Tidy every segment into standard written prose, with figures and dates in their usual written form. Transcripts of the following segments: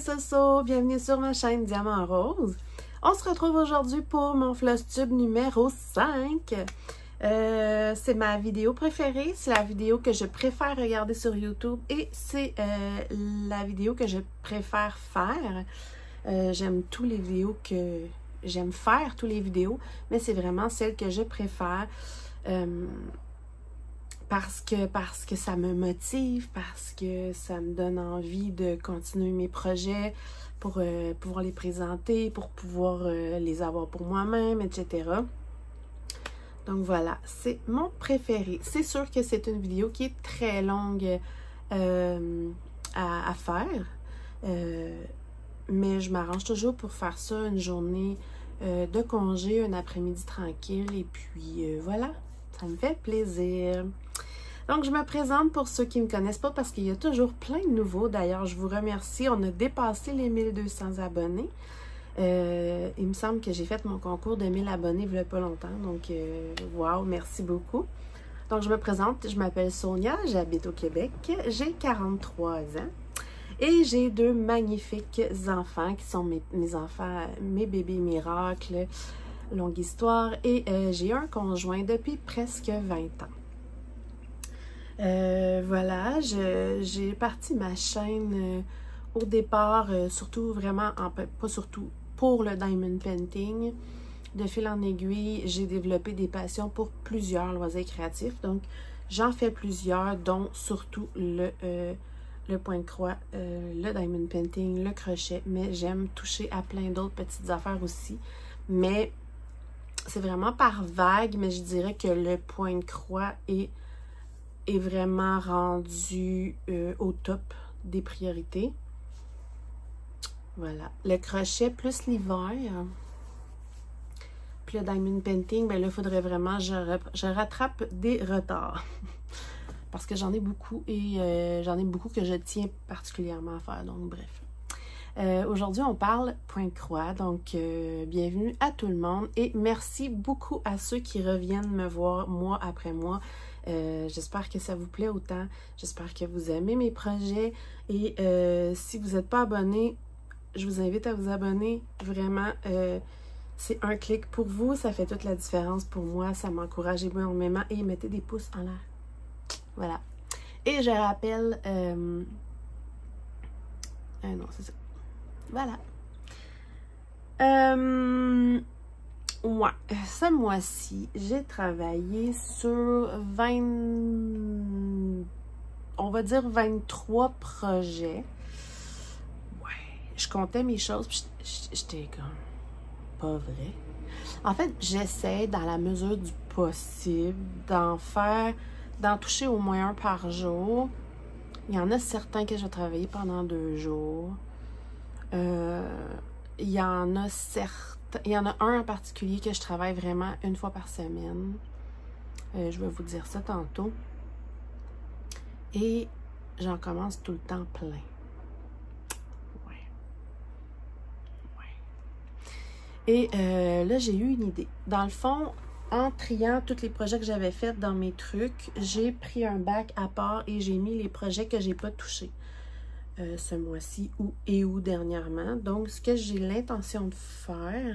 Soso, bienvenue sur ma chaîne Diamant Rose. On se retrouve aujourd'hui pour mon floss tube numéro 5. C'est ma vidéo préférée, c'est la vidéo que je préfère regarder sur YouTube et c'est la vidéo que je préfère faire. J'aime tous les vidéos que j'aime faire, tous les vidéos, mais c'est vraiment celle que je préfère. Parce que ça me motive, parce que ça me donne envie de continuer mes projets pour pouvoir les présenter, pour pouvoir les avoir pour moi-même, etc. Donc voilà, c'est mon préféré. C'est sûr que c'est une vidéo qui est très longue à faire, mais je m'arrange toujours pour faire ça une journée de congé, un après-midi tranquille, et puis voilà, ça me fait plaisir. Donc, je me présente pour ceux qui ne me connaissent pas parce qu'il y a toujours plein de nouveaux. D'ailleurs, je vous remercie. On a dépassé les 1200 abonnés. Il me semble que j'ai fait mon concours de 1000 abonnés il n'y a pas longtemps. Donc, wow, merci beaucoup. Donc, je me présente. Je m'appelle Sonia, j'habite au Québec. J'ai 43 ans. Et j'ai deux magnifiques enfants qui sont mes enfants, mes bébés miracles. Longue histoire. Et j'ai un conjoint depuis presque 20 ans. Voilà, j'ai parti ma chaîne au départ, surtout vraiment, pas surtout pour le diamond painting. De fil en aiguille, j'ai développé des passions pour plusieurs loisirs créatifs. Donc, j'en fais plusieurs, dont surtout le point de croix, le diamond painting, le crochet. Mais j'aime toucher à plein d'autres petites affaires aussi. Mais c'est vraiment par vague, mais je dirais que le point de croix est vraiment rendu au top des priorités. Voilà. Le crochet plus l'hiver. Puis le diamond painting, ben là, il faudrait vraiment je rattrape des retards. Parce que j'en ai beaucoup et j'en ai beaucoup que je tiens particulièrement à faire. Donc, bref. Aujourd'hui, on parle point de croix. Donc, bienvenue à tout le monde. Et merci beaucoup à ceux qui reviennent me voir mois après mois. J'espère que ça vous plaît autant. J'espère que vous aimez mes projets. Et si vous n'êtes pas abonné, je vous invite à vous abonner. Vraiment, c'est un clic pour vous. Ça fait toute la différence pour moi. Ça m'encourage énormément. Et mettez des pouces en l'air. Voilà. Et je rappelle... non, c'est ça. Voilà. Ouais, ce mois-ci, j'ai travaillé sur 20, on va dire 23 projets. Ouais, je comptais mes choses, puis j'étais comme, pas vrai. En fait, j'essaie dans la mesure du possible d'en toucher au moins un par jour. Il y en a certains que je vais travailler pendant 2 jours. Il y en a certains. Il y en a un en particulier que je travaille vraiment une fois par semaine. Je vais vous dire ça tantôt. Et j'en commence tout le temps plein. Ouais. Et là, j'ai eu une idée. Dans le fond, en triant tous les projets que j'avais faits dans mes trucs, j'ai pris un bac à part et j'ai mis les projets que j'ai pas touchés. Ce mois-ci ou dernièrement. Donc, ce que j'ai l'intention de faire,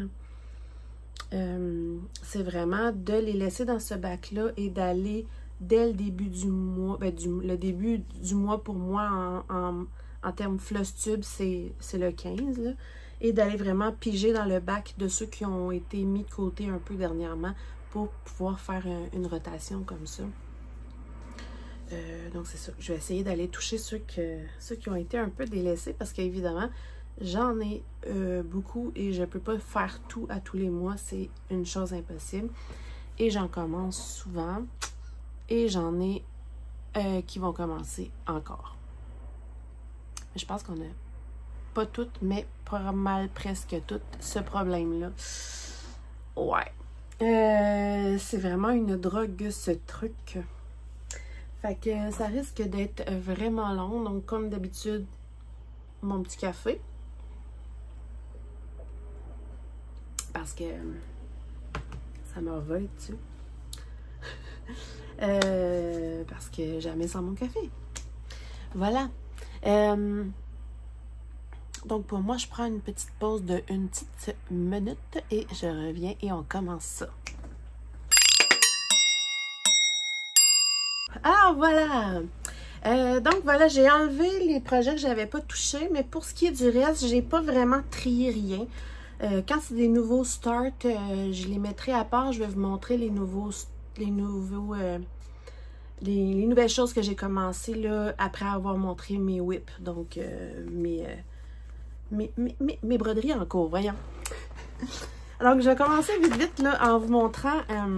c'est vraiment de les laisser dans ce bac-là et d'aller dès le début du mois, le début du mois pour moi en termes floss tube, c'est le 15, là, et d'aller vraiment piger dans le bac de ceux qui ont été mis de côté un peu dernièrement pour pouvoir faire une rotation comme ça. Donc, c'est ça. Je vais essayer d'aller toucher ceux qui ont été un peu délaissés parce qu'évidemment, j'en ai beaucoup et je ne peux pas faire tout à tous les mois. C'est une chose impossible. Et j'en commence souvent. Et j'en ai qui vont commencer encore. Je pense qu'on a pas toutes, mais pas mal presque toutes ce problème-là. Ouais. C'est vraiment une drogue, ce truc. Fait que ça risque d'être vraiment long. Donc, comme d'habitude, mon petit café. Parce que ça me revole dessus. Parce que jamais sans mon café. Voilà. Donc, pour moi, je prends une petite pause de une petite minute et je reviens et on commence ça. Alors, voilà! Donc, voilà, j'ai enlevé les projets que je n'avais pas touchés, mais pour ce qui est du reste, j'ai pas vraiment trié rien. Quand c'est des nouveaux starts, je les mettrai à part. Je vais vous montrer les nouvelles choses que j'ai commencé là, après avoir montré mes whips. Donc, mes broderies en cours, voyons. Donc, je vais commencer vite vite là, en vous montrant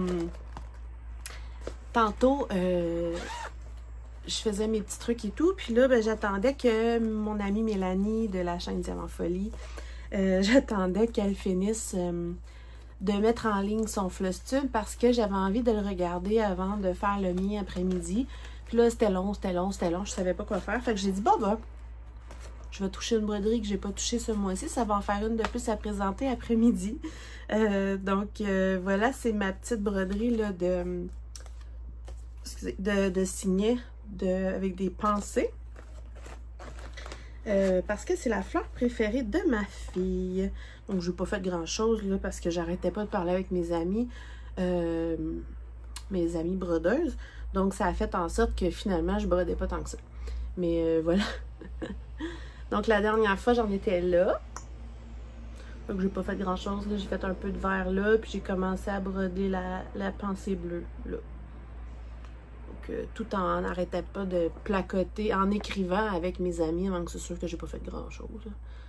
tantôt, je faisais mes petits trucs et tout. Puis là, ben, j'attendais que mon amie Mélanie de la chaîne Diamant Folie, j'attendais qu'elle finisse de mettre en ligne son Flostube parce que j'avais envie de le regarder avant de faire le mien après-midi. Puis là, c'était long. Je savais pas quoi faire. Fait que j'ai dit, bon, ben, je vais toucher une broderie que j'ai pas touchée ce mois-ci. Ça va en faire une de plus à présenter après-midi. Donc, voilà, c'est ma petite broderie là, de signet avec des pensées. Parce que c'est la fleur préférée de ma fille. Donc, je n'ai pas fait grand-chose là parce que j'arrêtais pas de parler avec mes amies brodeuses. Donc, ça a fait en sorte que finalement, je brodais pas tant que ça. Mais voilà. Donc, la dernière fois, j'en étais là. Donc, j'ai pas fait grand-chose. J'ai fait un peu de vert là, puis j'ai commencé à broder la pensée bleue là. Tout en n'arrêtait pas de placoter, en écrivant avec mes amis, avant que c'est sûr que j'ai pas fait grand-chose.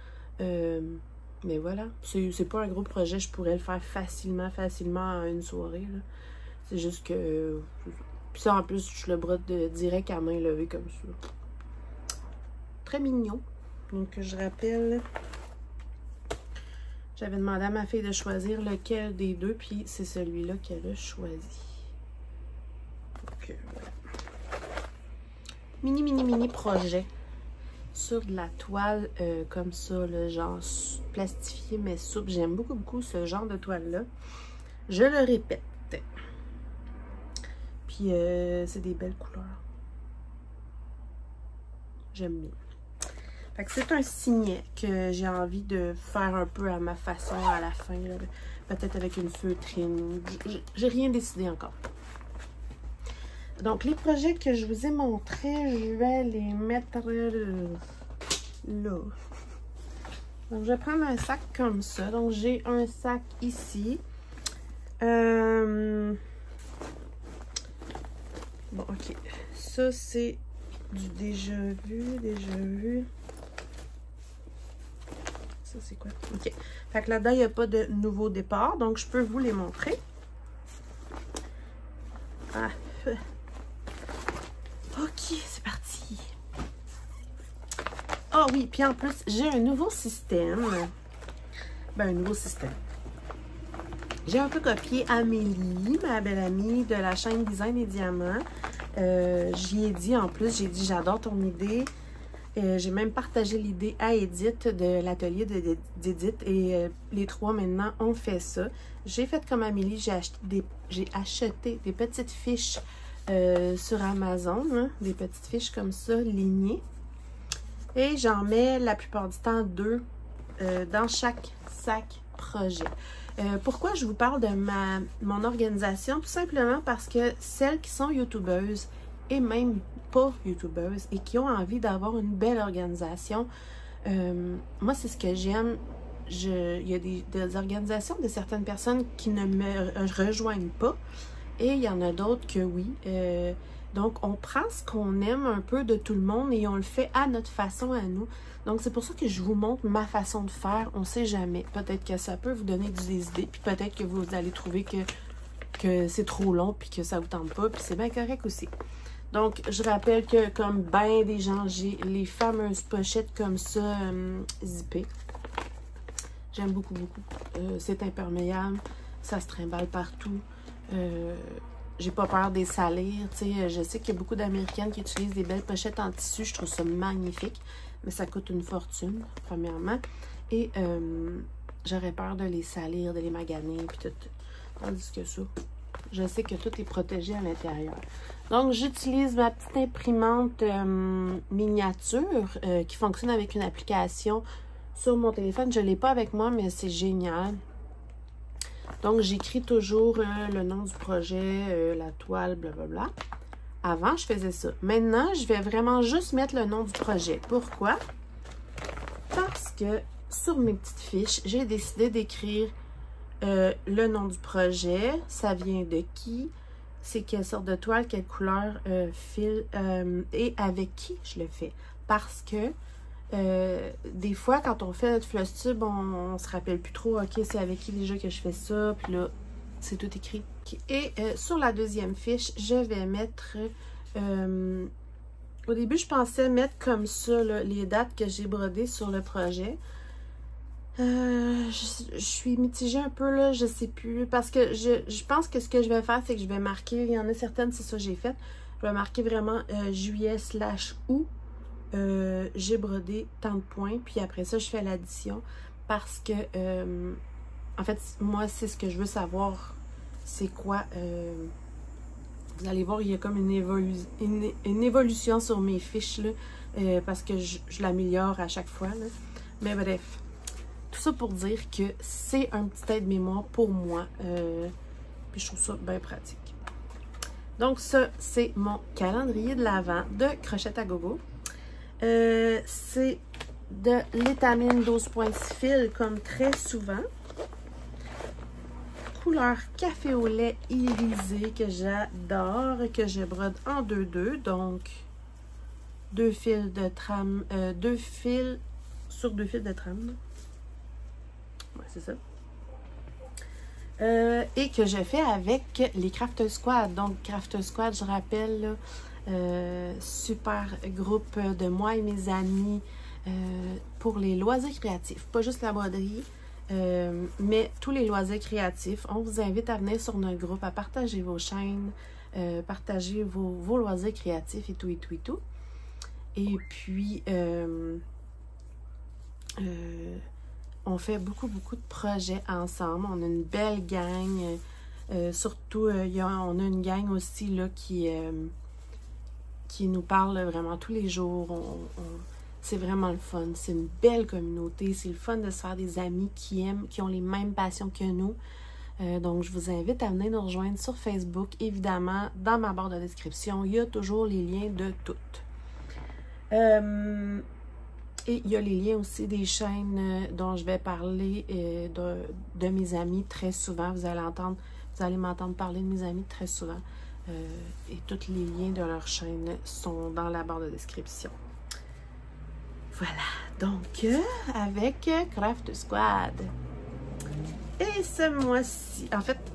Mais voilà, c'est pas un gros projet, je pourrais le faire facilement en une soirée. C'est juste que... Puis ça, en plus, je le brode direct à main levée comme ça. Très mignon. Donc, je rappelle... J'avais demandé à ma fille de choisir lequel des deux, puis c'est celui-là qu'elle a choisi. Voilà. Mini projet sur de la toile comme ça, le genre plastifié mais souple. J'aime beaucoup ce genre de toile-là. Je le répète. Puis c'est des belles couleurs. J'aime bien. Fait que c'est un signet que j'ai envie de faire un peu à ma façon à la fin. Peut-être avec une feutrine. J'ai rien décidé encore. Donc, les projets que je vous ai montrés, je vais les mettre là. Donc, je vais prendre un sac comme ça. Donc, j'ai un sac ici. Bon, ok. Ça, c'est du déjà vu. Ça, c'est quoi? Ok. Fait que là-dedans, il n'y a pas de nouveau départ. Donc, je peux vous les montrer. Ah. Ok, c'est parti. Ah oui, puis en plus, j'ai un nouveau système. Ben, un nouveau système. J'ai un peu copié Amélie, ma belle amie de la chaîne Design et Diamants. J'y ai dit en plus, j'ai dit j'adore ton idée. J'ai même partagé l'idée à Edith de l'atelier d'Edith et les trois maintenant ont fait ça. J'ai fait comme Amélie, j'ai acheté des petites fiches sur Amazon, hein, des petites fiches comme ça, lignées. Et j'en mets la plupart du temps 2 dans chaque sac projet. Pourquoi je vous parle de mon organisation? Tout simplement parce que celles qui sont youtubeuses et même pas youtubeuses et qui ont envie d'avoir une belle organisation, moi c'est ce que j'aime. Il y a des organisations de certaines personnes qui ne me rejoignent pas. Et il y en a d'autres que oui. Donc, on prend ce qu'on aime un peu de tout le monde et on le fait à notre façon à nous. Donc, c'est pour ça que je vous montre ma façon de faire. On ne sait jamais. Peut-être que ça peut vous donner des idées. Puis peut-être que vous allez trouver que c'est trop long puis que ça ne vous tente pas. Puis c'est bien correct aussi. Donc, je rappelle que comme bien des gens, j'ai les fameuses pochettes comme ça zippées. J'aime beaucoup. C'est imperméable. Ça se trimballe partout. J'ai pas peur des salir, tu sais, je sais qu'il y a beaucoup d'Américaines qui utilisent des belles pochettes en tissu, je trouve ça magnifique, mais ça coûte une fortune, premièrement, et j'aurais peur de les salir, de les maganer, puis tout, tandis que ça, je sais que tout est protégé à l'intérieur. Donc, j'utilise ma petite imprimante miniature qui fonctionne avec une application sur mon téléphone. Je ne l'ai pas avec moi, mais c'est génial. Donc, j'écris toujours le nom du projet, la toile, blablabla. Avant, je faisais ça. Maintenant, je vais vraiment juste mettre le nom du projet. Pourquoi? Parce que sur mes petites fiches, j'ai décidé d'écrire le nom du projet. Ça vient de qui? C'est quelle sorte de toile, quelle couleur, fil, et avec qui je le fais. Parce que des fois, quand on fait notre floss tube, on se rappelle plus trop, ok, c'est avec qui déjà que je fais ça, puis là, c'est tout écrit. Et sur la deuxième fiche, je vais mettre, au début, je pensais mettre comme ça, là, les dates que j'ai brodées sur le projet. Je suis mitigée un peu, là, je sais plus, parce que je pense que ce que je vais faire, c'est que je vais marquer, il y en a certaines, c'est ça que j'ai fait, je vais marquer vraiment juillet/août, j'ai brodé tant de points, puis après ça, je fais l'addition, parce que, en fait, moi, c'est ce que je veux savoir, c'est quoi, vous allez voir, il y a comme une évolution sur mes fiches, là, parce que je l'améliore à chaque fois, là. Mais bref. Tout ça pour dire que c'est un petit aide-mémoire pour moi. Puis je trouve ça bien pratique. Donc ça, c'est mon calendrier de l'Avent de Crochette à Gogo. C'est de l'étamine 12.6 fil, comme très souvent. Couleur café au lait irisé que j'adore, que je brode en 2-2. Donc, 2 fils de trame, 2 fils sur 2 fils de trame. Ouais, c'est ça. Et que je fais avec les Craft Squad. Donc, Craft Squad, je rappelle, là, super groupe de moi et mes amis pour les loisirs créatifs. Pas juste la broderie, mais tous les loisirs créatifs. On vous invite à venir sur notre groupe, à partager vos chaînes, partager vos loisirs créatifs et tout, et tout, et tout. Et puis, on fait beaucoup de projets ensemble. On a une belle gang. Surtout, on a une gang aussi là, qui nous parle vraiment tous les jours. C'est vraiment le fun. C'est une belle communauté. C'est le fun de se faire des amis qui aiment, qui ont les mêmes passions que nous. Donc, je vous invite à venir nous rejoindre sur Facebook. Évidemment, dans ma barre de description, il y a toujours les liens de toutes. Et il y a les liens aussi des chaînes dont je vais parler de mes amis très souvent. Vous allez m'entendre parler de mes amis très souvent. Et tous les liens de leur chaîne sont dans la barre de description. Voilà. Donc, avec Craft Squad. Et ce mois-ci, en fait,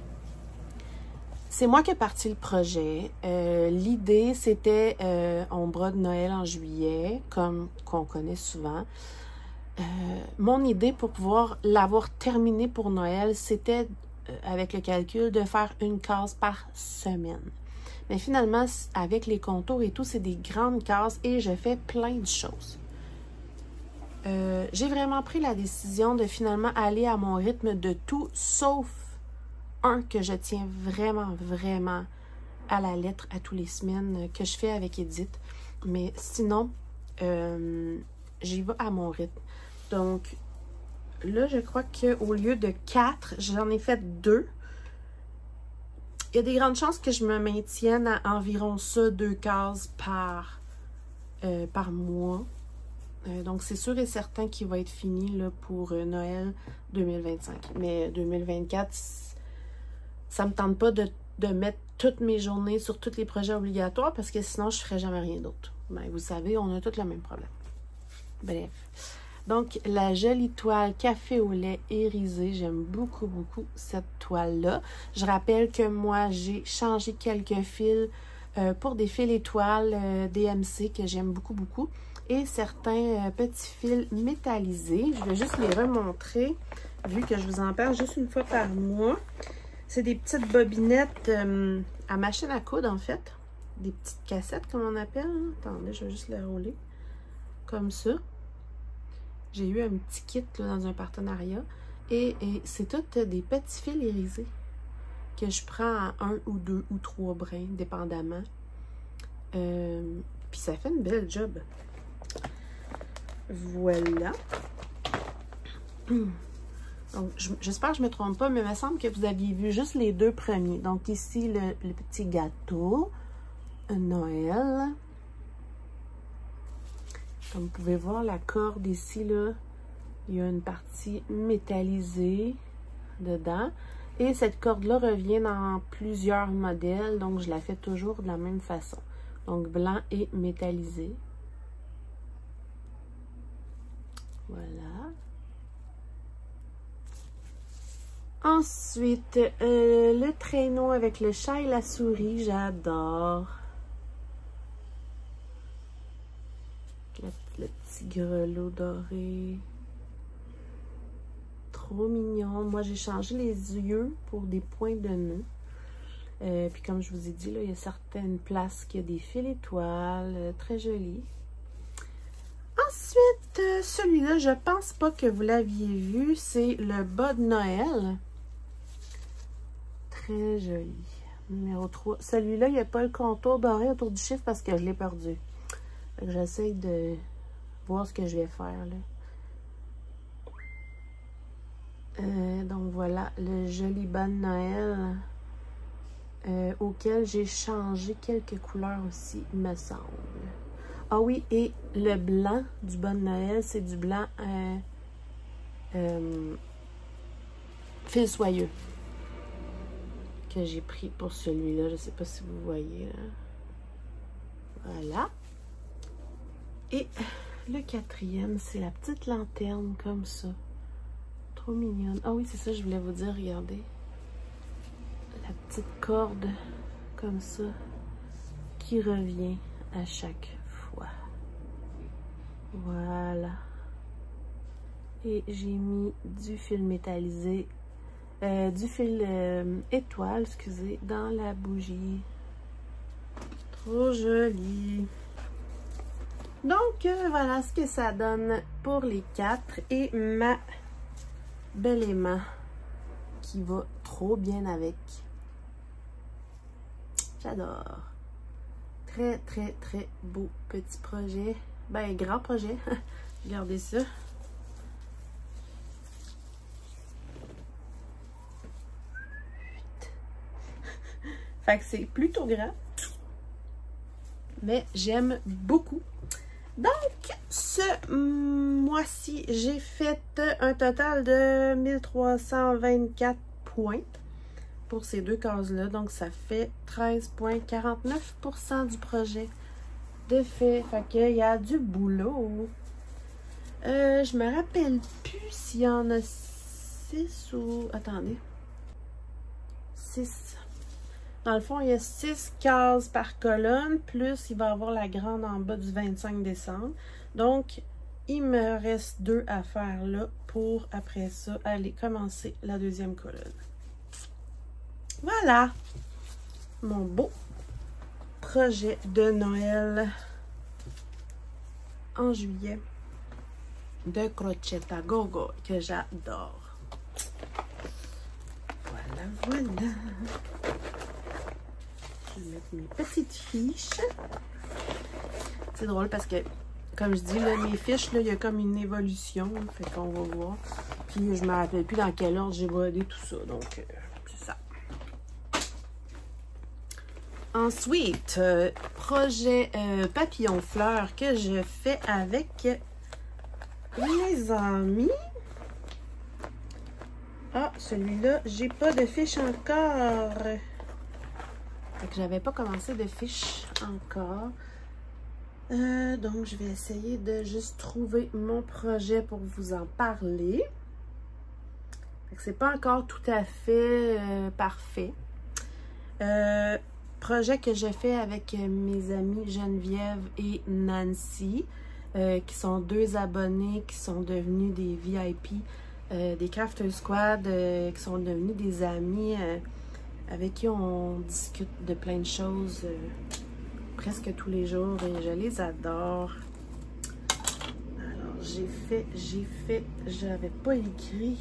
c'est moi qui ai parti le projet. L'idée, c'était, on brode Noël en juillet, comme qu'on connaît souvent. Mon idée pour pouvoir l'avoir terminé pour Noël, c'était, avec le calcul, de faire une case par semaine. Mais finalement, avec les contours et tout, c'est des grandes cases et je fais plein de choses. J'ai vraiment pris la décision de finalement aller à mon rythme de tout, sauf un que je tiens vraiment à la lettre à tous les semaines, que je fais avec Edith. Mais sinon, j'y vais à mon rythme. Donc, là, je crois qu'au lieu de 4, j'en ai fait 2. Il y a des grandes chances que je me maintienne à environ ça, 2 cases par mois. Donc, c'est sûr et certain qu'il va être fini là, pour Noël 2025. Mais 2024, ça ne me tente pas de mettre toutes mes journées sur tous les projets obligatoires parce que sinon, je ne ferai jamais rien d'autre. Ben, vous savez, on a tous le même problème. Bref. Donc, la jolie toile café au lait irisé. J'aime beaucoup cette toile-là. Je rappelle que moi, j'ai changé quelques fils pour des fils étoiles DMC que j'aime beaucoup. Et certains petits fils métallisés. Je vais juste les remontrer, vu que je vous en parle juste une fois par mois. C'est des petites bobinettes à machine à coudre, en fait. Des petites cassettes, comme on appelle. Attendez, je vais juste les rouler. Comme ça. J'ai eu un petit kit là, dans un partenariat. Et c'est tout des petits fils irisés que je prends à 1 ou 2 ou 3 brins, dépendamment. Puis ça fait une belle job. Voilà. Donc, j'espère que je ne me trompe pas, mais il me semble que vous aviez vu juste les deux premiers. Donc, ici, le petit gâteau, Noël. Comme vous pouvez voir, la corde ici, là, il y a une partie métallisée dedans. Et cette corde-là revient dans plusieurs modèles, donc je la fais toujours de la même façon. Donc, blanc et métallisé. Voilà. Ensuite, le traîneau avec le chat et la souris, j'adore. Le petit grelot doré. Trop mignon. Moi, j'ai changé les yeux pour des points de nœud. Puis comme je vous ai dit, là, il y a certaines places qui a des fils étoiles. Très joli. Ensuite, celui-là, je pense pas que vous l'aviez vu. C'est le bas de Noël. Très joli. Numéro 3. Celui-là, il n'y a pas le contour doré autour du chiffre parce que je l'ai perdu. J'essaie de voir ce que je vais faire, là. Donc voilà, le joli bas de Noël auquel j'ai changé quelques couleurs aussi, il me semble. Ah oui, et le blanc du bas de Noël, c'est du blanc fil soyeux que j'ai pris pour celui-là. Je ne sais pas si vous voyez, là. Voilà. Et le quatrième, c'est la petite lanterne comme ça. Trop mignonne. Ah oui, c'est ça, je voulais vous dire, regardez. La petite corde comme ça qui revient à chaque fois. Voilà. Et j'ai mis du fil métallisé, du fil étoile, excusez, dans la bougie. Trop joli. Donc, voilà ce que ça donne pour les 4 et ma belle aimant qui va trop bien avec. J'adore. Très, très, très beau petit projet. Ben, grand projet. Regardez ça. Fait que c'est plutôt grand. Mais j'aime beaucoup. Donc, ce mois-ci, j'ai fait un total de 1324 points pour ces deux cases-là. Donc, ça fait 13,49% du projet de fait. Fait qu'il y a du boulot. Je me rappelle plus s'il y en a 6 ou... Attendez. 6. Dans le fond, il y a 6 cases par colonne, plus il va y avoir la grande en bas du 25 décembre. Donc, il me reste 2 à faire là pour, après ça, aller commencer la deuxième colonne. Voilà! Mon beau projet de Noël en juillet de Crocetta Gogo que j'adore. Voilà, voilà. Je vais mettre mes petites fiches. C'est drôle parce que, comme je dis, là, mes fiches, là, il y a comme une évolution. Fait qu'on va voir. Puis, je ne me rappelle plus dans quel ordre j'ai brodé tout ça. Donc, c'est ça. Ensuite, projet papillon fleurs que je fais avec mes amis. Ah, celui-là, j'ai pas de fiche encore. Fait que j'avais pas commencé de fiche encore. Donc, je vais essayer de juste trouver mon projet pour vous en parler. Fait que c'est pas encore tout à fait parfait. Projet que j'ai fait avec mes amis Geneviève et Nancy, qui sont 2 abonnés qui sont devenus des VIP, des Crafter Squad, qui sont devenus des amis avec qui on discute de plein de choses presque tous les jours et je les adore. Alors, j'avais pas écrit.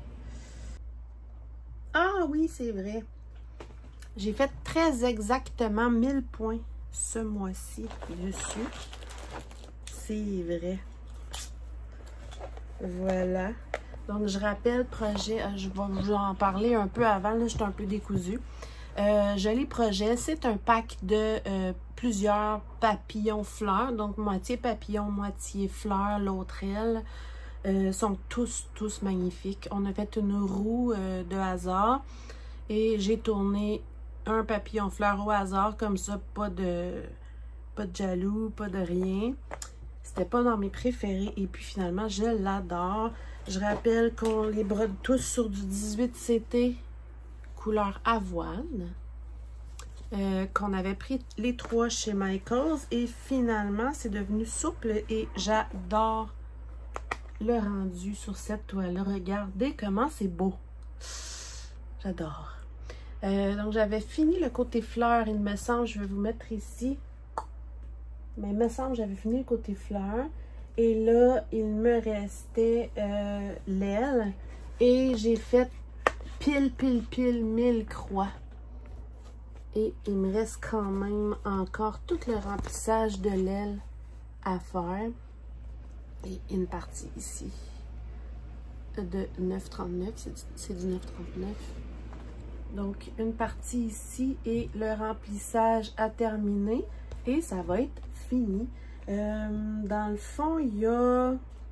Ah oui, c'est vrai. J'ai fait très exactement 1000 points ce mois-ci dessus. C'est vrai. Voilà. Donc, je rappelle, projet, je vais vous en parler un peu avant, là, je suis un peu décousue. Joli projet, c'est un pack de plusieurs papillons fleurs, donc moitié papillon, moitié fleurs, l'autre aile. Sont tous magnifiques. On a fait une roue de hasard et j'ai tourné un papillon fleur au hasard, comme ça, pas de jaloux, pas de rien. C'était pas dans mes préférés et puis finalement, je l'adore. Je rappelle qu'on les brode tous sur du 18 CT couleur avoine. Qu'on avait pris les 3 chez Michaels et finalement, c'est devenu souple et j'adore le rendu sur cette toile-là. Regardez comment c'est beau. J'adore. Donc, j'avais fini le côté fleur, il me semble, je vais vous mettre ici. Mais il me semble que j'avais fini le côté fleur. Et là, il me restait l'aile. Et j'ai fait pile 1000 croix. Et il me reste quand même encore tout le remplissage de l'aile à faire. Et une partie ici de 9,39. C'est du 9,39. Donc, une partie ici et le remplissage à terminer. Et ça va être fini. Dans le fond, il y a...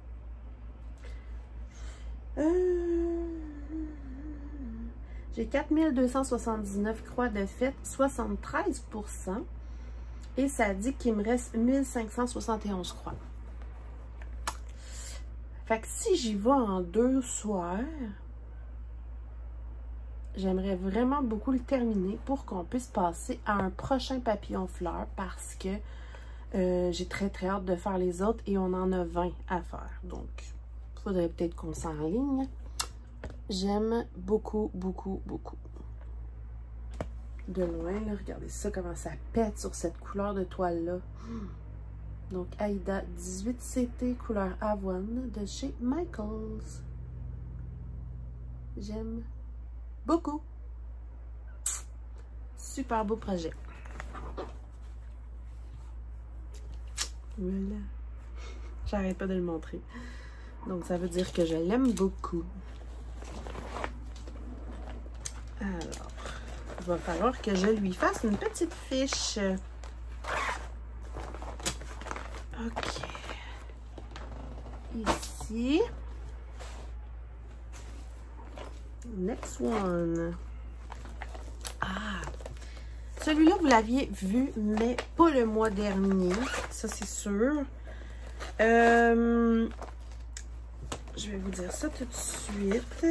j'ai 4279 croix de fête, 73%. Et ça dit qu'il me reste 1571 croix. Fait que si j'y vais en 2 soirs, j'aimerais vraiment beaucoup le terminer pour qu'on puisse passer à un prochain papillon fleur parce que j'ai très hâte de faire les autres et on en a 20 à faire. Donc, il faudrait peut-être qu'on s'enligne. J'aime beaucoup. De loin, là, regardez ça, comment ça pète sur cette couleur de toile-là. Donc, Aïda 18CT couleur avoine de chez Michaels. J'aime beaucoup. Super beau projet. Voilà. J'arrête pas de le montrer. Donc, ça veut dire que je l'aime beaucoup. Alors, il va falloir que je lui fasse une petite fiche. OK. Ici. Next one. Ah! Celui-là, vous l'aviez vu, mais pas le mois dernier. Ça, c'est sûr. Je vais vous dire ça tout de suite.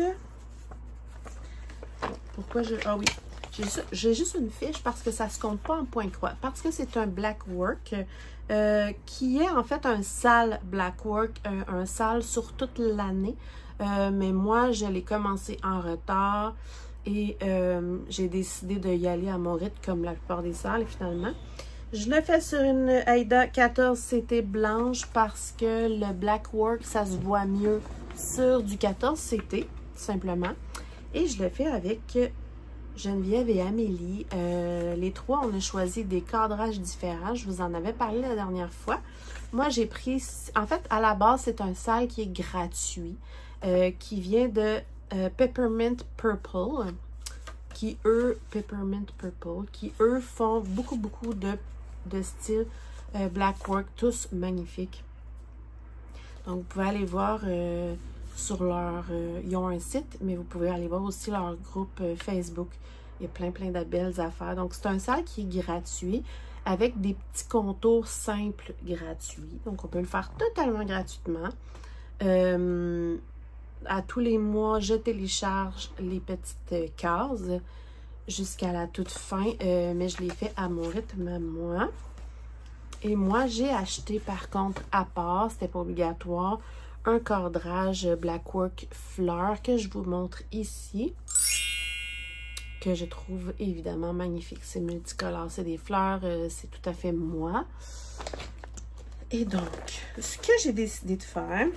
Pourquoi je... Ah oui. J'ai juste une fiche parce que ça ne se compte pas en point croix. Parce que c'est un black work qui est en fait un sale black work, un sale sur toute l'année. Mais moi, je l'ai commencé en retard et j'ai décidé de y aller à mon rythme comme la plupart des sales et finalement. Je le fais sur une Aïda 14 CT blanche parce que le black work, ça se voit mieux sur du 14 CT, tout simplement. Et je le fais avec Geneviève et Amélie. Les trois, on a choisi des cadrages différents. Je vous en avais parlé la dernière fois. Moi, j'ai pris... En fait, à la base, c'est un sale qui est gratuit, qui vient de Peppermint Purple, qui, eux, font beaucoup de style blackwork, tous magnifiques. Donc, vous pouvez aller voir sur leur... ils ont un site, mais vous pouvez aller voir aussi leur groupe Facebook. Il y a plein de belles affaires. Donc, c'est un sale qui est gratuit avec des petits contours simples gratuits. Donc, on peut le faire totalement gratuitement. À tous les mois, je télécharge les petites cases jusqu'à la toute fin, mais je les fais à mon rythme à moi. Et moi, j'ai acheté par contre à part, c'était pas obligatoire, un cadrage Blackwork fleur que je vous montre ici, que je trouve évidemment magnifique. C'est multicolore, c'est des fleurs, c'est tout à fait moi. Et donc, ce que j'ai décidé de faire,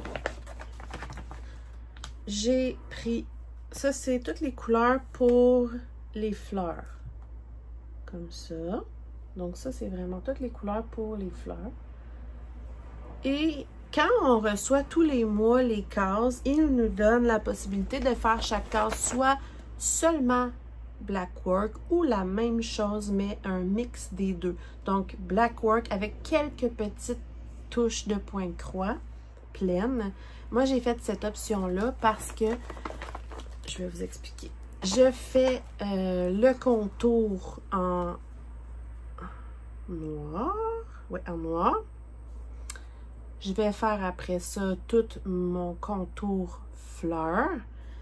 j'ai pris, ça c'est toutes les couleurs pour les fleurs, comme ça. Donc ça c'est vraiment toutes les couleurs pour les fleurs. Et quand on reçoit tous les mois les cases, il nous donne la possibilité de faire chaque case soit seulement Blackwork ou la même chose, mais un mix des deux. Donc, Blackwork avec quelques petites touches de point de croix pleines. Moi, j'ai fait cette option-là parce que, je vais vous expliquer. Je fais le contour en noir. Oui, en noir. Je vais faire après ça tout mon contour fleur.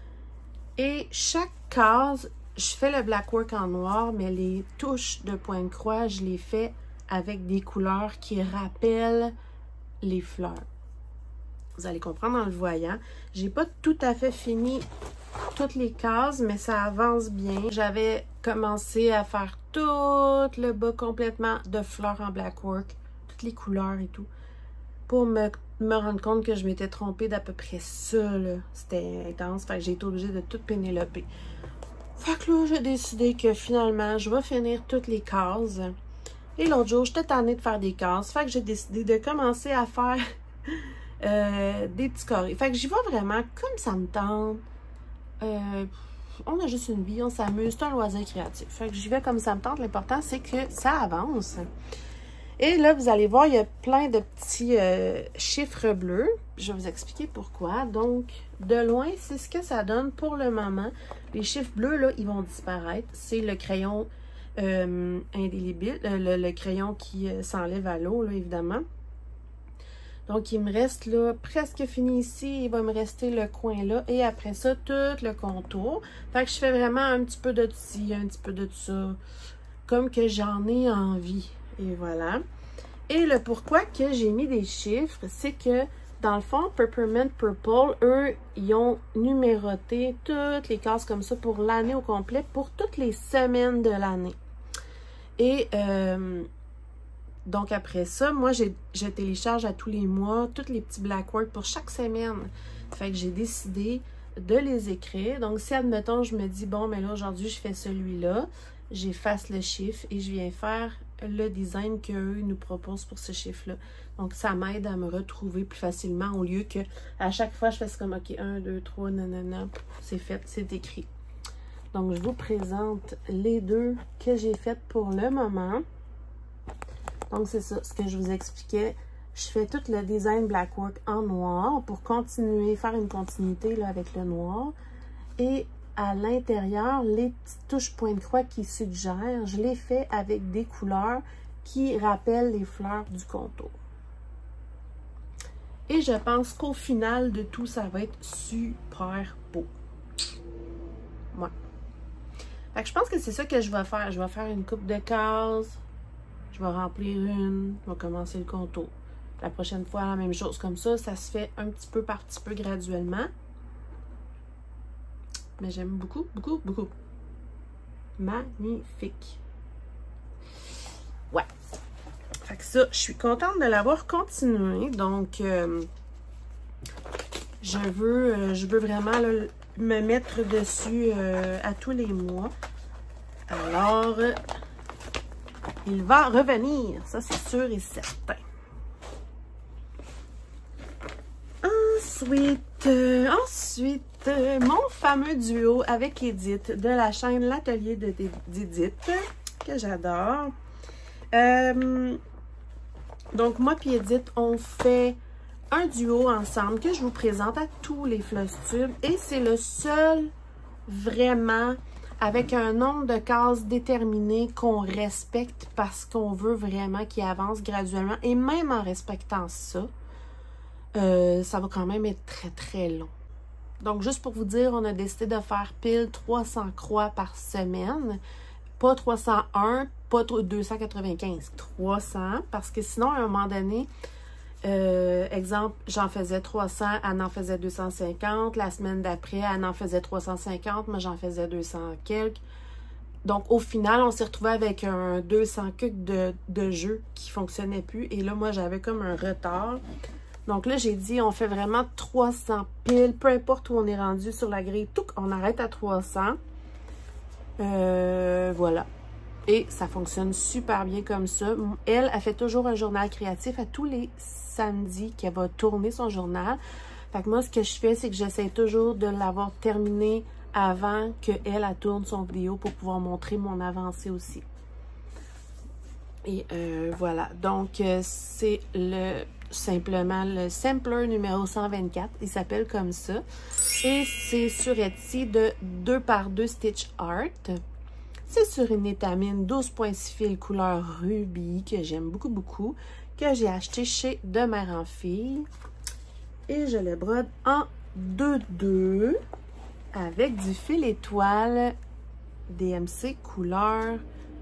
Et chaque case, je fais le Blackwork en noir, mais les touches de point de croix, je les fais avec des couleurs qui rappellent les fleurs. Vous allez comprendre en le voyant. J'ai pas tout à fait fini toutes les cases, mais ça avance bien. J'avais commencé à faire tout le bas complètement de fleurs en Blackwork, toutes les couleurs et tout, pour me rendre compte que je m'étais trompée d'à peu près ça, là. C'était intense, fait que j'ai été obligée de tout pénéloper. Fait que là, j'ai décidé que finalement, je vais finir toutes les cases. Et l'autre jour, j'étais tannée de faire des cases, fait que j'ai décidé de commencer à faire des petits carrés. Fait que j'y vais vraiment comme ça me tente. On a juste une vie, on s'amuse, c'est un loisir créatif. Fait que j'y vais comme ça me tente. L'important, c'est que ça avance. Et là, vous allez voir, il y a plein de petits chiffres bleus. Je vais vous expliquer pourquoi. Donc, de loin, c'est ce que ça donne pour le moment. Les chiffres bleus, là, ils vont disparaître. C'est le crayon indélébile, le crayon qui s'enlève à l'eau, là, évidemment. Donc, il me reste là, presque fini ici. Il va me rester le coin là. Et après ça, tout le contour. Fait que je fais vraiment un petit peu de ci, un petit peu de ça. Comme que j'en ai envie. Et voilà. Et le pourquoi que j'ai mis des chiffres, c'est que dans le fond, Peppermint Purple, eux, ils ont numéroté toutes les cases comme ça pour l'année au complet, pour toutes les semaines de l'année. Et donc après ça, moi, je télécharge à tous les mois tous les petits Blackwork pour chaque semaine. Fait que j'ai décidé de les écrire. Donc si, admettons, je me dis, bon, mais là, aujourd'hui, je fais celui-là, j'efface le chiffre et je viens faire le design qu'eux nous proposent pour ce chiffre-là. Donc, ça m'aide à me retrouver plus facilement au lieu que à chaque fois, je fasse comme, OK, 1, 2, 3, nanana, c'est fait, c'est écrit. Donc, je vous présente les deux que j'ai faites pour le moment. Donc, c'est ça, ce que je vous expliquais. Je fais tout le design Blackwork en noir pour continuer, faire une continuité là, avec le noir. Et à l'intérieur, les petites touches point de croix qui suggèrent, je les fais avec des couleurs qui rappellent les fleurs du contour. Et je pense qu'au final de tout, ça va être super beau. Ouais. Fait que je pense que c'est ça que je vais faire. Je vais faire une coupe de cases. Je vais remplir une. Je vais commencer le contour. La prochaine fois, la même chose comme ça. Ça se fait un petit peu par petit peu graduellement. Mais j'aime beaucoup, beaucoup, beaucoup. Magnifique. Ouais. Fait que ça, je suis contente de l'avoir continué. Donc, je veux vraiment là, me mettre dessus à tous les mois. Alors, il va revenir. Ça, c'est sûr et certain. Ensuite, mon fameux duo avec Edith de la chaîne L'Atelier d'Edith, que j'adore. Donc, moi et Edith, on fait un duo ensemble que je vous présente à tous les Flosstube. Et c'est le seul vraiment avec un nombre de cases déterminé qu'on respecte parce qu'on veut vraiment qu'il avance graduellement. Et même en respectant ça, ça va quand même être très, très long. Donc, juste pour vous dire, on a décidé de faire pile 300 croix par semaine. Pas 301, pas 295, 300. Parce que sinon, à un moment donné, exemple, j'en faisais 300, elle en faisait 250. La semaine d'après, elle en faisait 350, moi j'en faisais 200 quelques. Donc, au final, on s'est retrouvé avec un 200 quelques de jeu qui ne fonctionnait plus. Et là, moi, j'avais comme un retard. Donc là, j'ai dit, on fait vraiment 300 piles, peu importe où on est rendu sur la grille, tout, on arrête à 300. Voilà. Et ça fonctionne super bien comme ça. Elle fait toujours un journal créatif à tous les samedis qu'elle va tourner son journal. Fait que moi, ce que je fais, c'est que j'essaie toujours de l'avoir terminé avant qu'elle tourne son vidéo pour pouvoir montrer mon avancée aussi. Et voilà. Donc, c'est simplement le sampler numéro 124. Il s'appelle comme ça. Et c'est sur Etsy de 2x2 Stitch Art. C'est sur une étamine 12.6 fil couleur rubis que j'aime beaucoup, beaucoup, que j'ai acheté chez De Mère en Fille. Et je le brode en 2-2 avec du fil étoile DMC couleur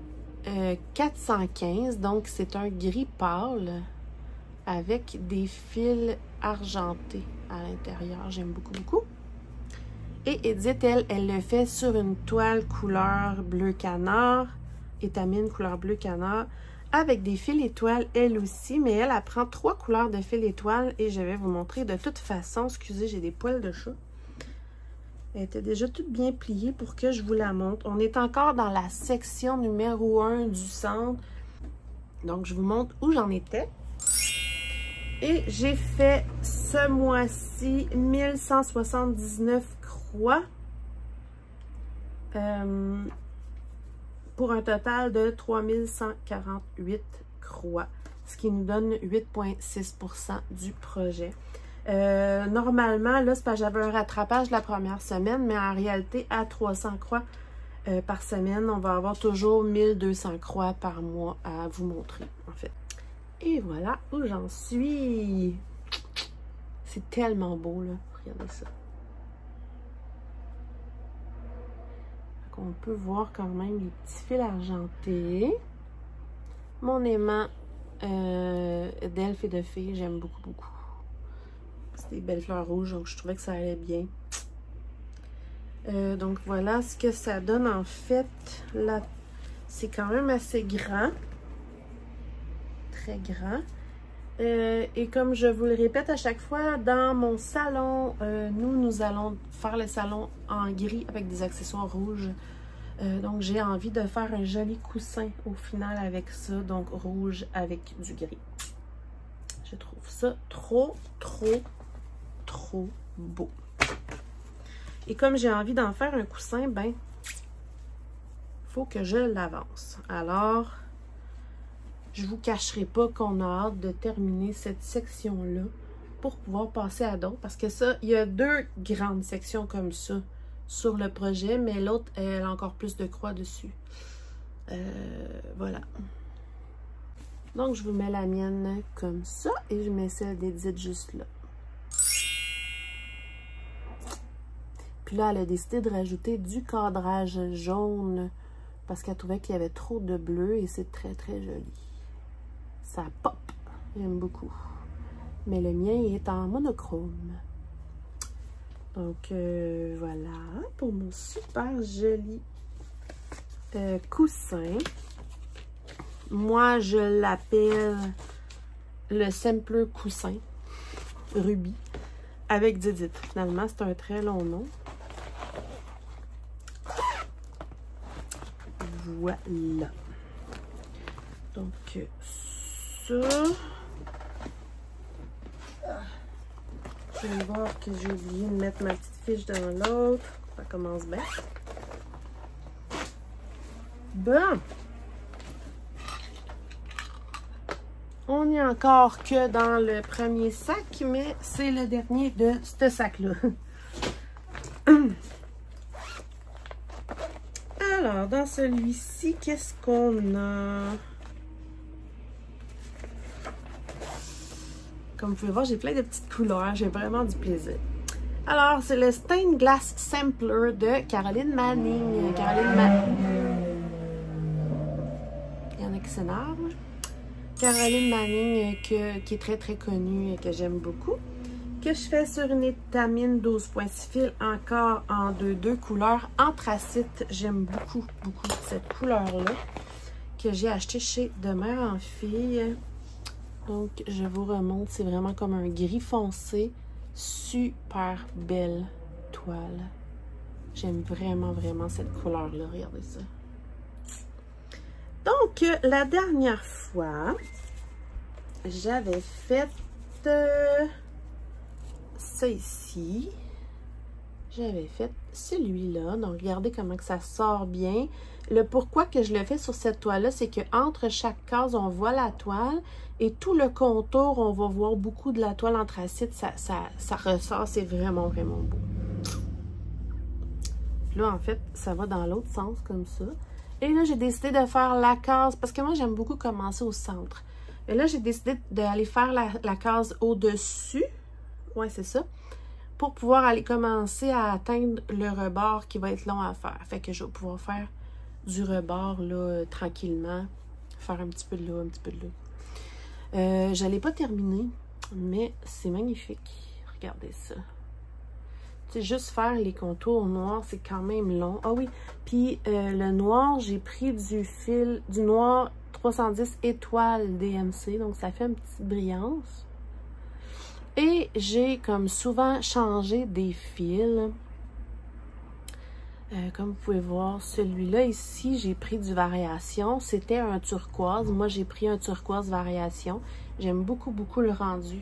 415. Donc, c'est un gris pâle avec des fils argentés à l'intérieur. J'aime beaucoup, beaucoup. Et Edith, elle le fait sur une toile couleur bleu canard, étamine couleur bleu canard, avec des fils étoiles elle aussi, mais elle prend 3 couleurs de fils étoiles et je vais vous montrer de toute façon. Excusez, j'ai des poils de chat. Elle était déjà toute bien pliée pour que je vous la montre. On est encore dans la section numéro 1 du centre. Donc, je vous montre où j'en étais. Et j'ai fait ce mois-ci 1179 croix pour un total de 3148 croix, ce qui nous donne 8,6% du projet. Normalement, là, c'est parce que j'avais un rattrapage la première semaine, mais en réalité, à 300 croix par semaine, on va avoir toujours 1200 croix par mois à vous montrer, en fait. Et voilà où j'en suis. C'est tellement beau, là. Regardez ça. On peut voir quand même les petits fils argentés. Mon aimant d'elfe et de fée, j'aime beaucoup, beaucoup. C'est des belles fleurs rouges, donc je trouvais que ça allait bien. Donc voilà ce que ça donne en fait. Là, c'est quand même assez grand. Très grand. Et comme je vous le répète à chaque fois, dans mon salon, nous allons faire le salon en gris avec des accessoires rouges. Donc, j'ai envie de faire un joli coussin au final avec ça. Donc, rouge avec du gris. Je trouve ça trop, trop, trop beau. Et comme j'ai envie d'en faire un coussin, ben, faut que je l'avance. Alors, je vous cacherai pas qu'on a hâte de terminer cette section-là pour pouvoir passer à d'autres. Parce que ça, il y a 2 grandes sections comme ça sur le projet, mais l'autre, elle a encore plus de croix dessus. Voilà. Donc, je vous mets la mienne comme ça et je mets celle d'Edith juste là. Puis là, elle a décidé de rajouter du cadrage jaune parce qu'elle trouvait qu'il y avait trop de bleu et c'est très, très joli. Ça pop. J'aime beaucoup. Mais le mien, il est en monochrome. Donc, voilà pour mon super joli coussin. Moi, je l'appelle le Sampler coussin rubis avec Didit. Finalement, c'est un très long nom. Voilà. Donc, ça. Je vais voir que j'ai oublié de mettre ma petite fiche dans l'autre. Ça commence bien. Bon. On n'est encore que dans le premier sac, mais c'est le dernier de ce sac-là. Alors, dans celui-ci, qu'est-ce qu'on a? Comme vous pouvez voir, j'ai plein de petites couleurs. J'ai vraiment du plaisir. Alors, c'est le Stained Glass Sampler de Caroline Manning. Caroline Manning. Il y en a qui s'énervent. Caroline Manning, qui est très, très connue et que j'aime beaucoup. Que je fais sur une étamine 12.6 fil, encore en 2-2 couleurs anthracite. J'aime beaucoup, beaucoup cette couleur-là que j'ai acheté chez De Mère en Fille. Donc, je vous remonte. C'est vraiment comme un gris foncé. Super belle toile. J'aime vraiment, vraiment cette couleur-là. Regardez ça. Donc, la dernière fois, j'avais fait ça ici. J'avais fait celui-là. Donc, regardez comment que ça sort bien. Le pourquoi que je le fais sur cette toile-là, c'est qu'entre chaque case, on voit la toile et tout le contour, on va voir beaucoup de la toile anthracite. Ça ressort, c'est vraiment, vraiment beau. Puis là, en fait, ça va dans l'autre sens comme ça. Et là, j'ai décidé de faire la case, parce que moi, j'aime beaucoup commencer au centre. Et là, j'ai décidé d'aller faire la case au-dessus. Ouais, c'est ça. Pour pouvoir aller commencer à atteindre le rebord qui va être long à faire. Fait que je vais pouvoir faire du rebord, là, tranquillement. Faire un petit peu de là, un petit peu de là. Je ne l'ai pas terminé, mais c'est magnifique. Regardez ça. Tu sais, juste faire les contours noirs, c'est quand même long. Ah oui, puis le noir, j'ai pris du noir 310 étoiles DMC, donc ça fait une petite brillance. Et j'ai comme souvent changé des fils. Comme vous pouvez voir, celui-là ici, j'ai pris du variation. C'était un turquoise. Moi, j'ai pris un turquoise variation. J'aime beaucoup, beaucoup le rendu.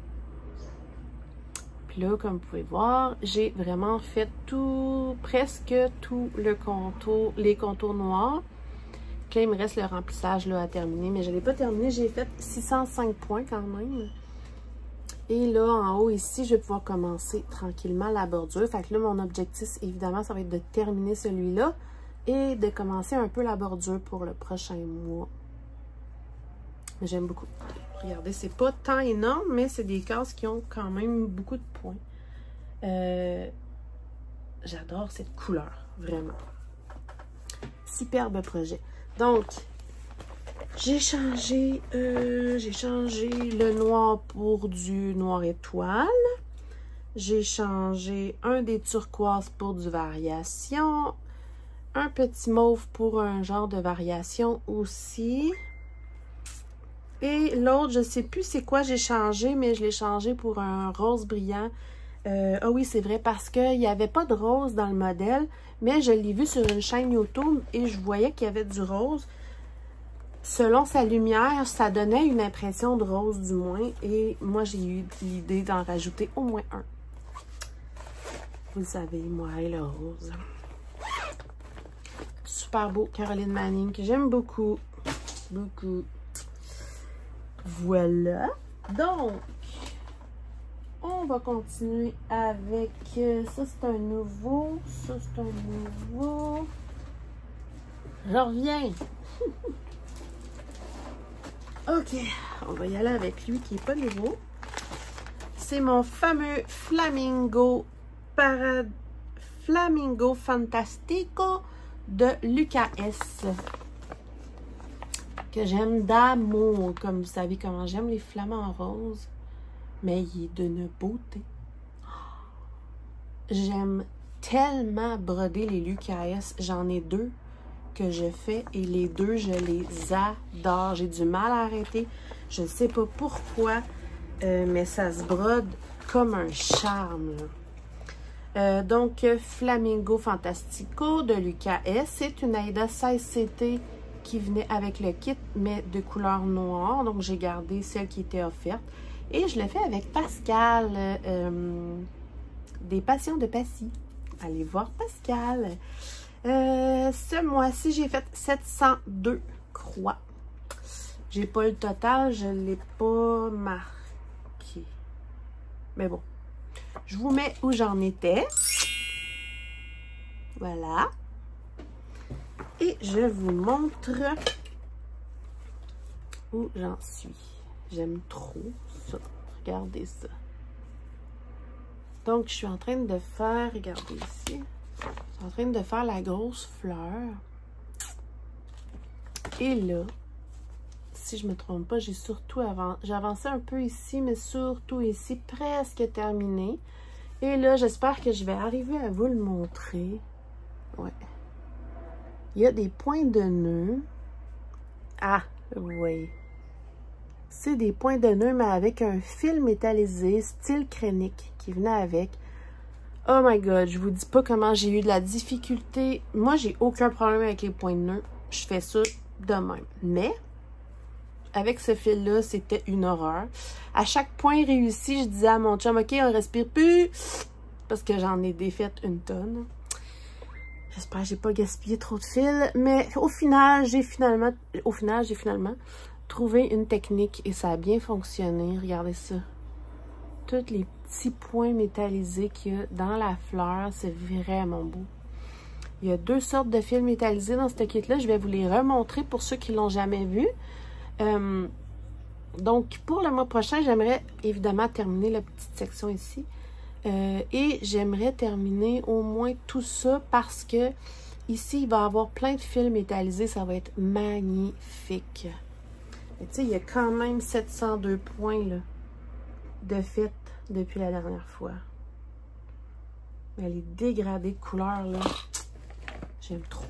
Puis là, comme vous pouvez voir, j'ai vraiment fait presque tout le contour, les contours noirs. Puis là, il me reste le remplissage là, à terminer. Mais je ne l'ai pas terminé. J'ai fait 605 points quand même. Et là, en haut ici, je vais pouvoir commencer tranquillement la bordure. Fait que là, mon objectif, évidemment, ça va être de terminer celui-là et de commencer un peu la bordure pour le prochain mois. J'aime beaucoup. Regardez, c'est pas tant énorme, mais c'est des cases qui ont quand même beaucoup de points. J'adore cette couleur, vraiment. Superbe projet. Donc, j'ai changé le noir pour du noir étoile. J'ai changé un des turquoises pour du variation. Un petit mauve pour un genre de variation aussi. Et l'autre, je ne sais plus c'est quoi j'ai changé, mais je l'ai changé pour un rose brillant. Ah oui, c'est vrai, parce qu'il n'y avait pas de rose dans le modèle, mais je l'ai vu sur une chaîne YouTube et je voyais qu'il y avait du rose. Selon sa lumière, ça donnait une impression de rose du moins. Et moi, j'ai eu l'idée d'en rajouter au moins un. Vous le savez, moi et le rose. Super beau, Caroline Manning, que j'aime beaucoup. Beaucoup. Voilà. Donc, on va continuer avec... ça, c'est un nouveau. Ça, c'est un nouveau. Je reviens. Ok, on va y aller avec lui qui n'est pas nouveau. C'est mon fameux Flamingo Fantastico de Lucas S. Que j'aime d'amour. Comme vous savez comment j'aime les flamants roses. Mais il est d'une beauté. J'aime tellement broder les Lucas S. J'en ai deux que je fais et les deux, je les adore. J'ai du mal à arrêter. Je ne sais pas pourquoi, mais ça se brode comme un charme. Donc, Flamingo Fantastico de Lucas S. C'est une Aida 16CT qui venait avec le kit, mais de couleur noire. Donc, j'ai gardé celle qui était offerte. Et je l'ai fait avec Pascal, des Passions de Passy. Allez voir Pascal. Ce mois-ci, j'ai fait 702 croix. J'ai pas le total, je ne l'ai pas marqué. Mais bon, je vous mets où j'en étais. Voilà. Et je vous montre où j'en suis. J'aime trop ça. Regardez ça. Donc, je suis en train de faire, regardez ici. Je suis en train de faire la grosse fleur. Et là, si je ne me trompe pas, j'ai surtout avancé un peu ici, mais surtout ici, presque terminé. Et là, j'espère que je vais arriver à vous le montrer. Ouais. Il y a des points de nœud. Ah, oui. C'est des points de nœud, mais avec un fil métallisé, style crénique, qui venait avec. Oh my god, je vous dis pas comment j'ai eu de la difficulté. Moi, j'ai aucun problème avec les points de nœud. Je fais ça de même. Mais, avec ce fil-là, c'était une horreur. À chaque point réussi, je disais à mon chum, OK, on respire plus, parce que j'en ai défait une tonne. J'espère que j'ai pas gaspillé trop de fil, mais au final, j'ai finalement trouvé une technique et ça a bien fonctionné. Regardez ça. Tous les petits points métallisés qu'il y a dans la fleur, c'est vraiment beau. Il y a 2 sortes de fils métallisés dans ce kit-là. Je vais vous les remontrer pour ceux qui ne l'ont jamais vu. Donc, pour le mois prochain, j'aimerais évidemment terminer la petite section ici. Et j'aimerais terminer au moins tout ça parce que ici, il va y avoir plein de fils métallisés. Ça va être magnifique. Tu sais, il y a quand même 702 points là, de fait depuis la dernière fois. Mais les dégradés de couleurs, là, j'aime trop.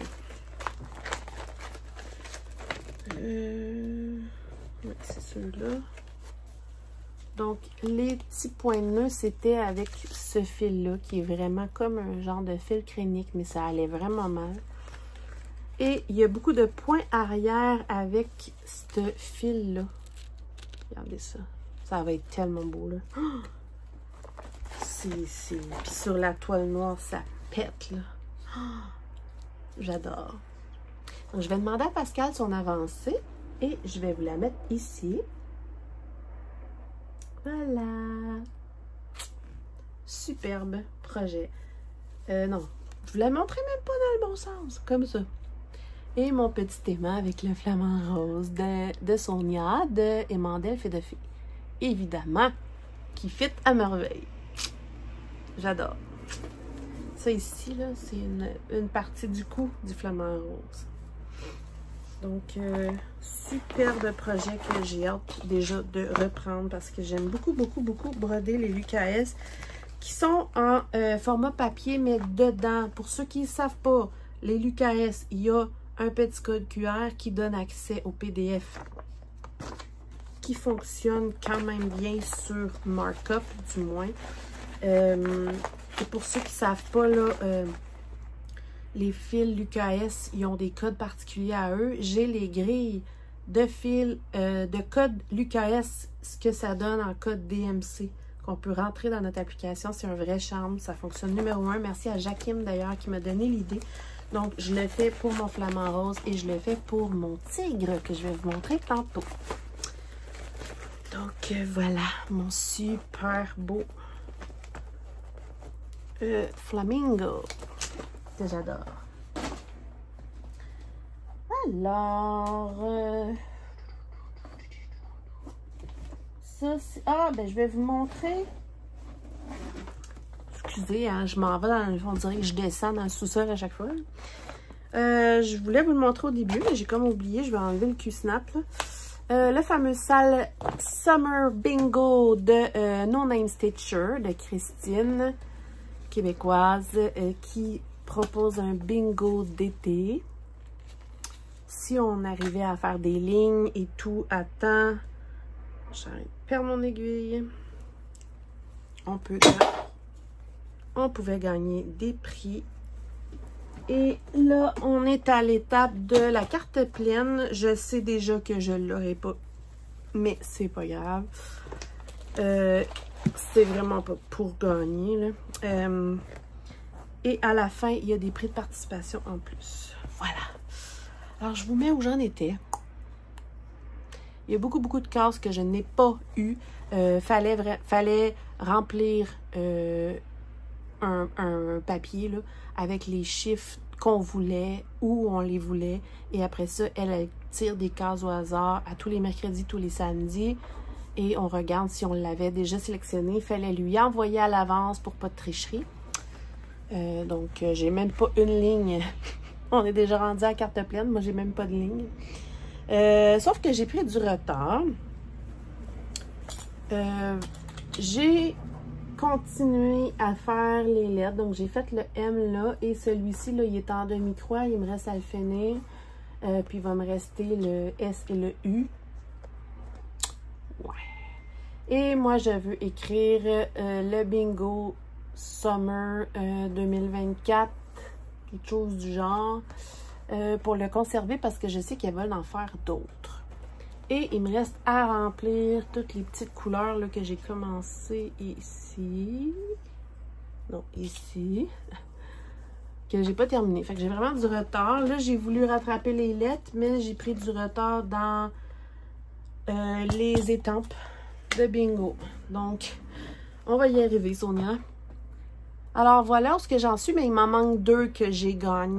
Oui, c'est ceux-là. Donc, les petits points de nœud, c'était avec ce fil-là, qui est vraiment comme un genre de fil crénique, mais ça allait vraiment mal. Et il y a beaucoup de points arrière avec ce fil-là. Regardez ça. Ça va être tellement beau, là. Oh! Puis sur la toile noire, ça pète, là. Oh! J'adore. Donc, je vais demander à Pascal son avancée et je vais vous la mettre ici. Voilà. Superbe projet. Non, je vous la montrais même pas dans le bon sens, comme ça. Et mon petit aimant avec le flamant rose de Sonia, de Emmanuel fait de fée. Évidemment, qui fit à merveille. J'adore. Ça ici, là, c'est une partie du cou du flamant rose. Donc, superbe projet que j'ai hâte déjà de reprendre parce que j'aime beaucoup, beaucoup, beaucoup broder les UKS qui sont en format papier, mais dedans, pour ceux qui ne savent pas, les UKS, il y a un petit code QR qui donne accès au PDF qui fonctionne quand même bien sur Markup, du moins. Et pour ceux qui ne savent pas, là, les fils l'UKS, ils ont des codes particuliers à eux. J'ai les grilles de fils de code l'UKS, ce que ça donne en code DMC, qu'on peut rentrer dans notre application. C'est un vrai charme. Ça fonctionne numéro 1. Merci à Jakim d'ailleurs qui m'a donné l'idée. Donc, je le fais pour mon flamant rose et je le fais pour mon tigre que je vais vous montrer tantôt. Donc, voilà mon super beau flamingo que j'adore. Alors, ça, c'est... Ah, ben, je vais vous montrer. Excusez, hein, je m'en vais dans... On dirait que je descends dans le sous-sol à chaque fois. Je voulais vous le montrer au début, mais j'ai comme oublié. Je vais enlever le Q-Snap, là. Le fameux salle Summer Bingo de No Name Stitcher de Christine, québécoise, qui propose un bingo d'été. Si on arrivait à faire des lignes et tout à temps, j'arrête de perdre mon aiguille, on pouvait gagner des prix. Et là, on est à l'étape de la carte pleine. Je sais déjà que je ne l'aurai pas, mais c'est pas grave. C'est vraiment pas pour gagner, là. Et à la fin, il y a des prix de participation en plus. Voilà. Alors, je vous mets où j'en étais. Il y a beaucoup de cases que je n'ai pas eues. Fallait remplir un papier là, avec les chiffres qu'on voulait, où on les voulait. Et après ça, elle tire des cases au hasard à tous les mercredis, tous les samedis. Et on regarde si on l'avait déjà sélectionné. Il fallait lui envoyer à l'avance pour pas de tricherie. Donc, j'ai même pas une ligne. On est déjà rendu à carte pleine. Moi, j'ai même pas de ligne. Sauf que j'ai pris du retard. J'ai continué à faire les lettres. Donc, j'ai fait le M là. Et celui-ci, là, il est en demi-croix. Il me reste à le finir. Puis, il va me rester le S et le U. Ouais. Et moi, je veux écrire le bingo Summer 2024. Quelque chose du genre. pour le conserver parce que je sais qu'elles veulent en faire d'autres. Et il me reste à remplir toutes les petites couleurs là, que j'ai commencé ici. Non, ici. Que j'ai pas terminé. Fait que j'ai vraiment du retard. Là, j'ai voulu rattraper les lettres, mais j'ai pris du retard dans les étampes de bingo. Donc, on va y arriver, Sonia. Alors, voilà où ce que j'en suis, mais il m'en manque 2 que j'ai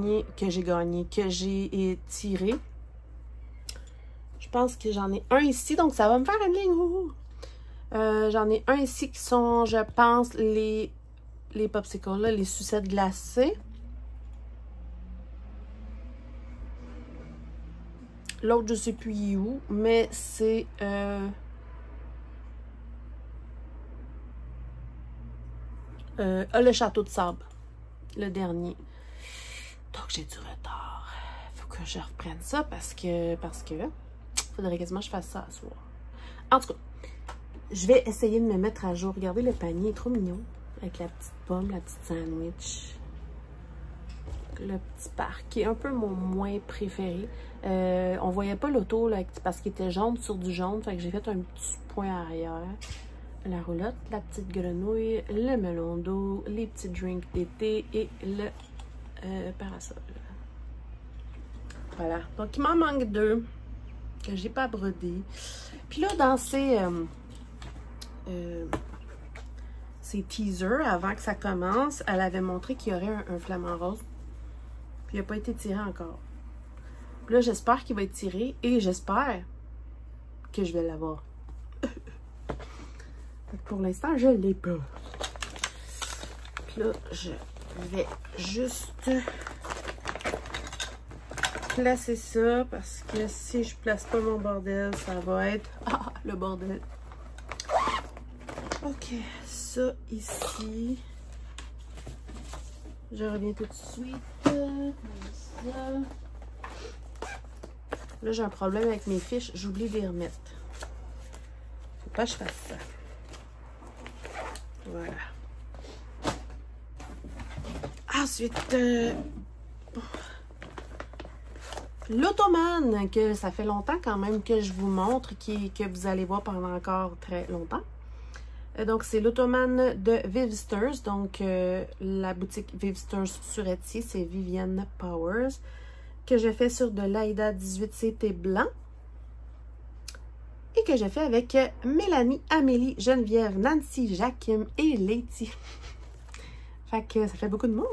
tiré. Je pense que j'en ai un ici, donc ça va me faire une ligne. J'en ai un ici qui sont, je pense, les popsicles, là, les sucettes glacées. L'autre, je sais plus où, mais c'est... le château de sable, le dernier. Donc, j'ai du retard. Faut que je reprenne ça parce que faudrait quasiment que je fasse ça à soir. En tout cas, je vais essayer de me mettre à jour. Regardez, le panier est trop mignon. Avec la petite pomme, la petite sandwich. Le petit parc, qui est un peu mon moins préféré. On voyait pas l'auto parce qu'il était jaune sur du jaune. Fait que j'ai fait un petit point arrière. La roulotte, la petite grenouille, le melon d'eau, les petits drinks d'été et le parasol. Voilà. Donc, il m'en manque 2 que j'ai pas brodé. Puis là, dans ces teasers, avant que ça commence, elle avait montré qu'il y aurait un flamant rose. Puis il n'a pas été tiré encore. Puis là, j'espère qu'il va être tiré et j'espère que je vais l'avoir. Pour l'instant, je ne l'ai pas. Puis là, je vais juste placer ça parce que si je place pas mon bordel, ça va être... Ah, le bordel. Ok, ça ici. Je reviens tout de suite. Comme ça. Là, j'ai un problème avec mes fiches. J'oublie de les remettre. Faut pas que je fasse ça. Voilà. Ensuite, l'Ottoman, que ça fait longtemps quand même que je vous montre, que vous allez voir pendant encore très longtemps. Donc, c'est l'Ottoman de Vivsters. Donc, la boutique Vivsters sur Etsy, c'est Vivienne Powers, que j'ai fait sur de l'Aïda 18 CT blanc. Et que j'ai fait avec Mélanie, Amélie, Geneviève, Nancy, Jacquim et Letty. Fait que ça fait beaucoup de monde,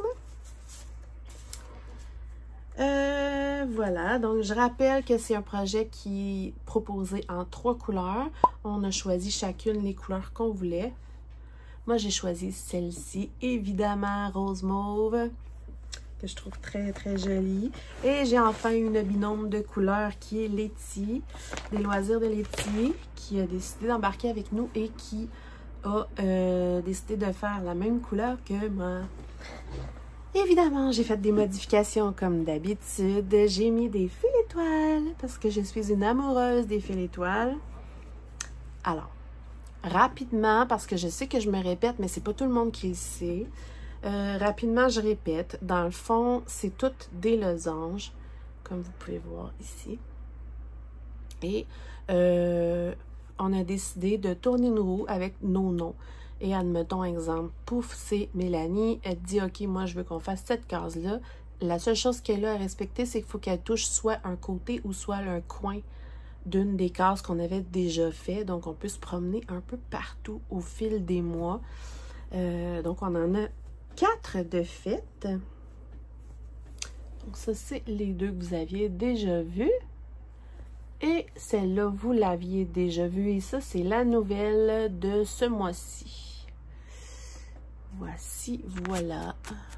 hein? Voilà, donc je rappelle que c'est un projet qui est proposé en 3 couleurs. On a choisi chacune les couleurs qu'on voulait. Moi, j'ai choisi celle-ci, évidemment, rose mauve, que je trouve très, très jolie. Et j'ai enfin une binôme de couleurs qui est Letty, des loisirs de Letty, qui a décidé d'embarquer avec nous et qui a décidé de faire la même couleur que moi. Évidemment, j'ai fait des modifications comme d'habitude. J'ai mis des fils étoiles parce que je suis une amoureuse des fils étoiles. Alors, rapidement, parce que je sais que je me répète, mais c'est pas tout le monde qui le sait. Rapidement, je répète. Dans le fond, c'est toutes des losanges, comme vous pouvez voir ici. Et on a décidé de tourner une roue avec nos noms. Et admettons, exemple, pouf, c'est Mélanie. Elle dit, OK, moi, je veux qu'on fasse cette case-là. La seule chose qu'elle a à respecter, c'est qu'il faut qu'elle touche soit un côté ou soit un coin d'une des cases qu'on avait déjà fait. Donc, on peut se promener un peu partout au fil des mois. Donc, on en a 4 de fait. Donc, ça, c'est les 2 que vous aviez déjà vus. Et celle-là, vous l'aviez déjà vue. Et ça, c'est la nouvelle de ce mois-ci. Voici, voilà.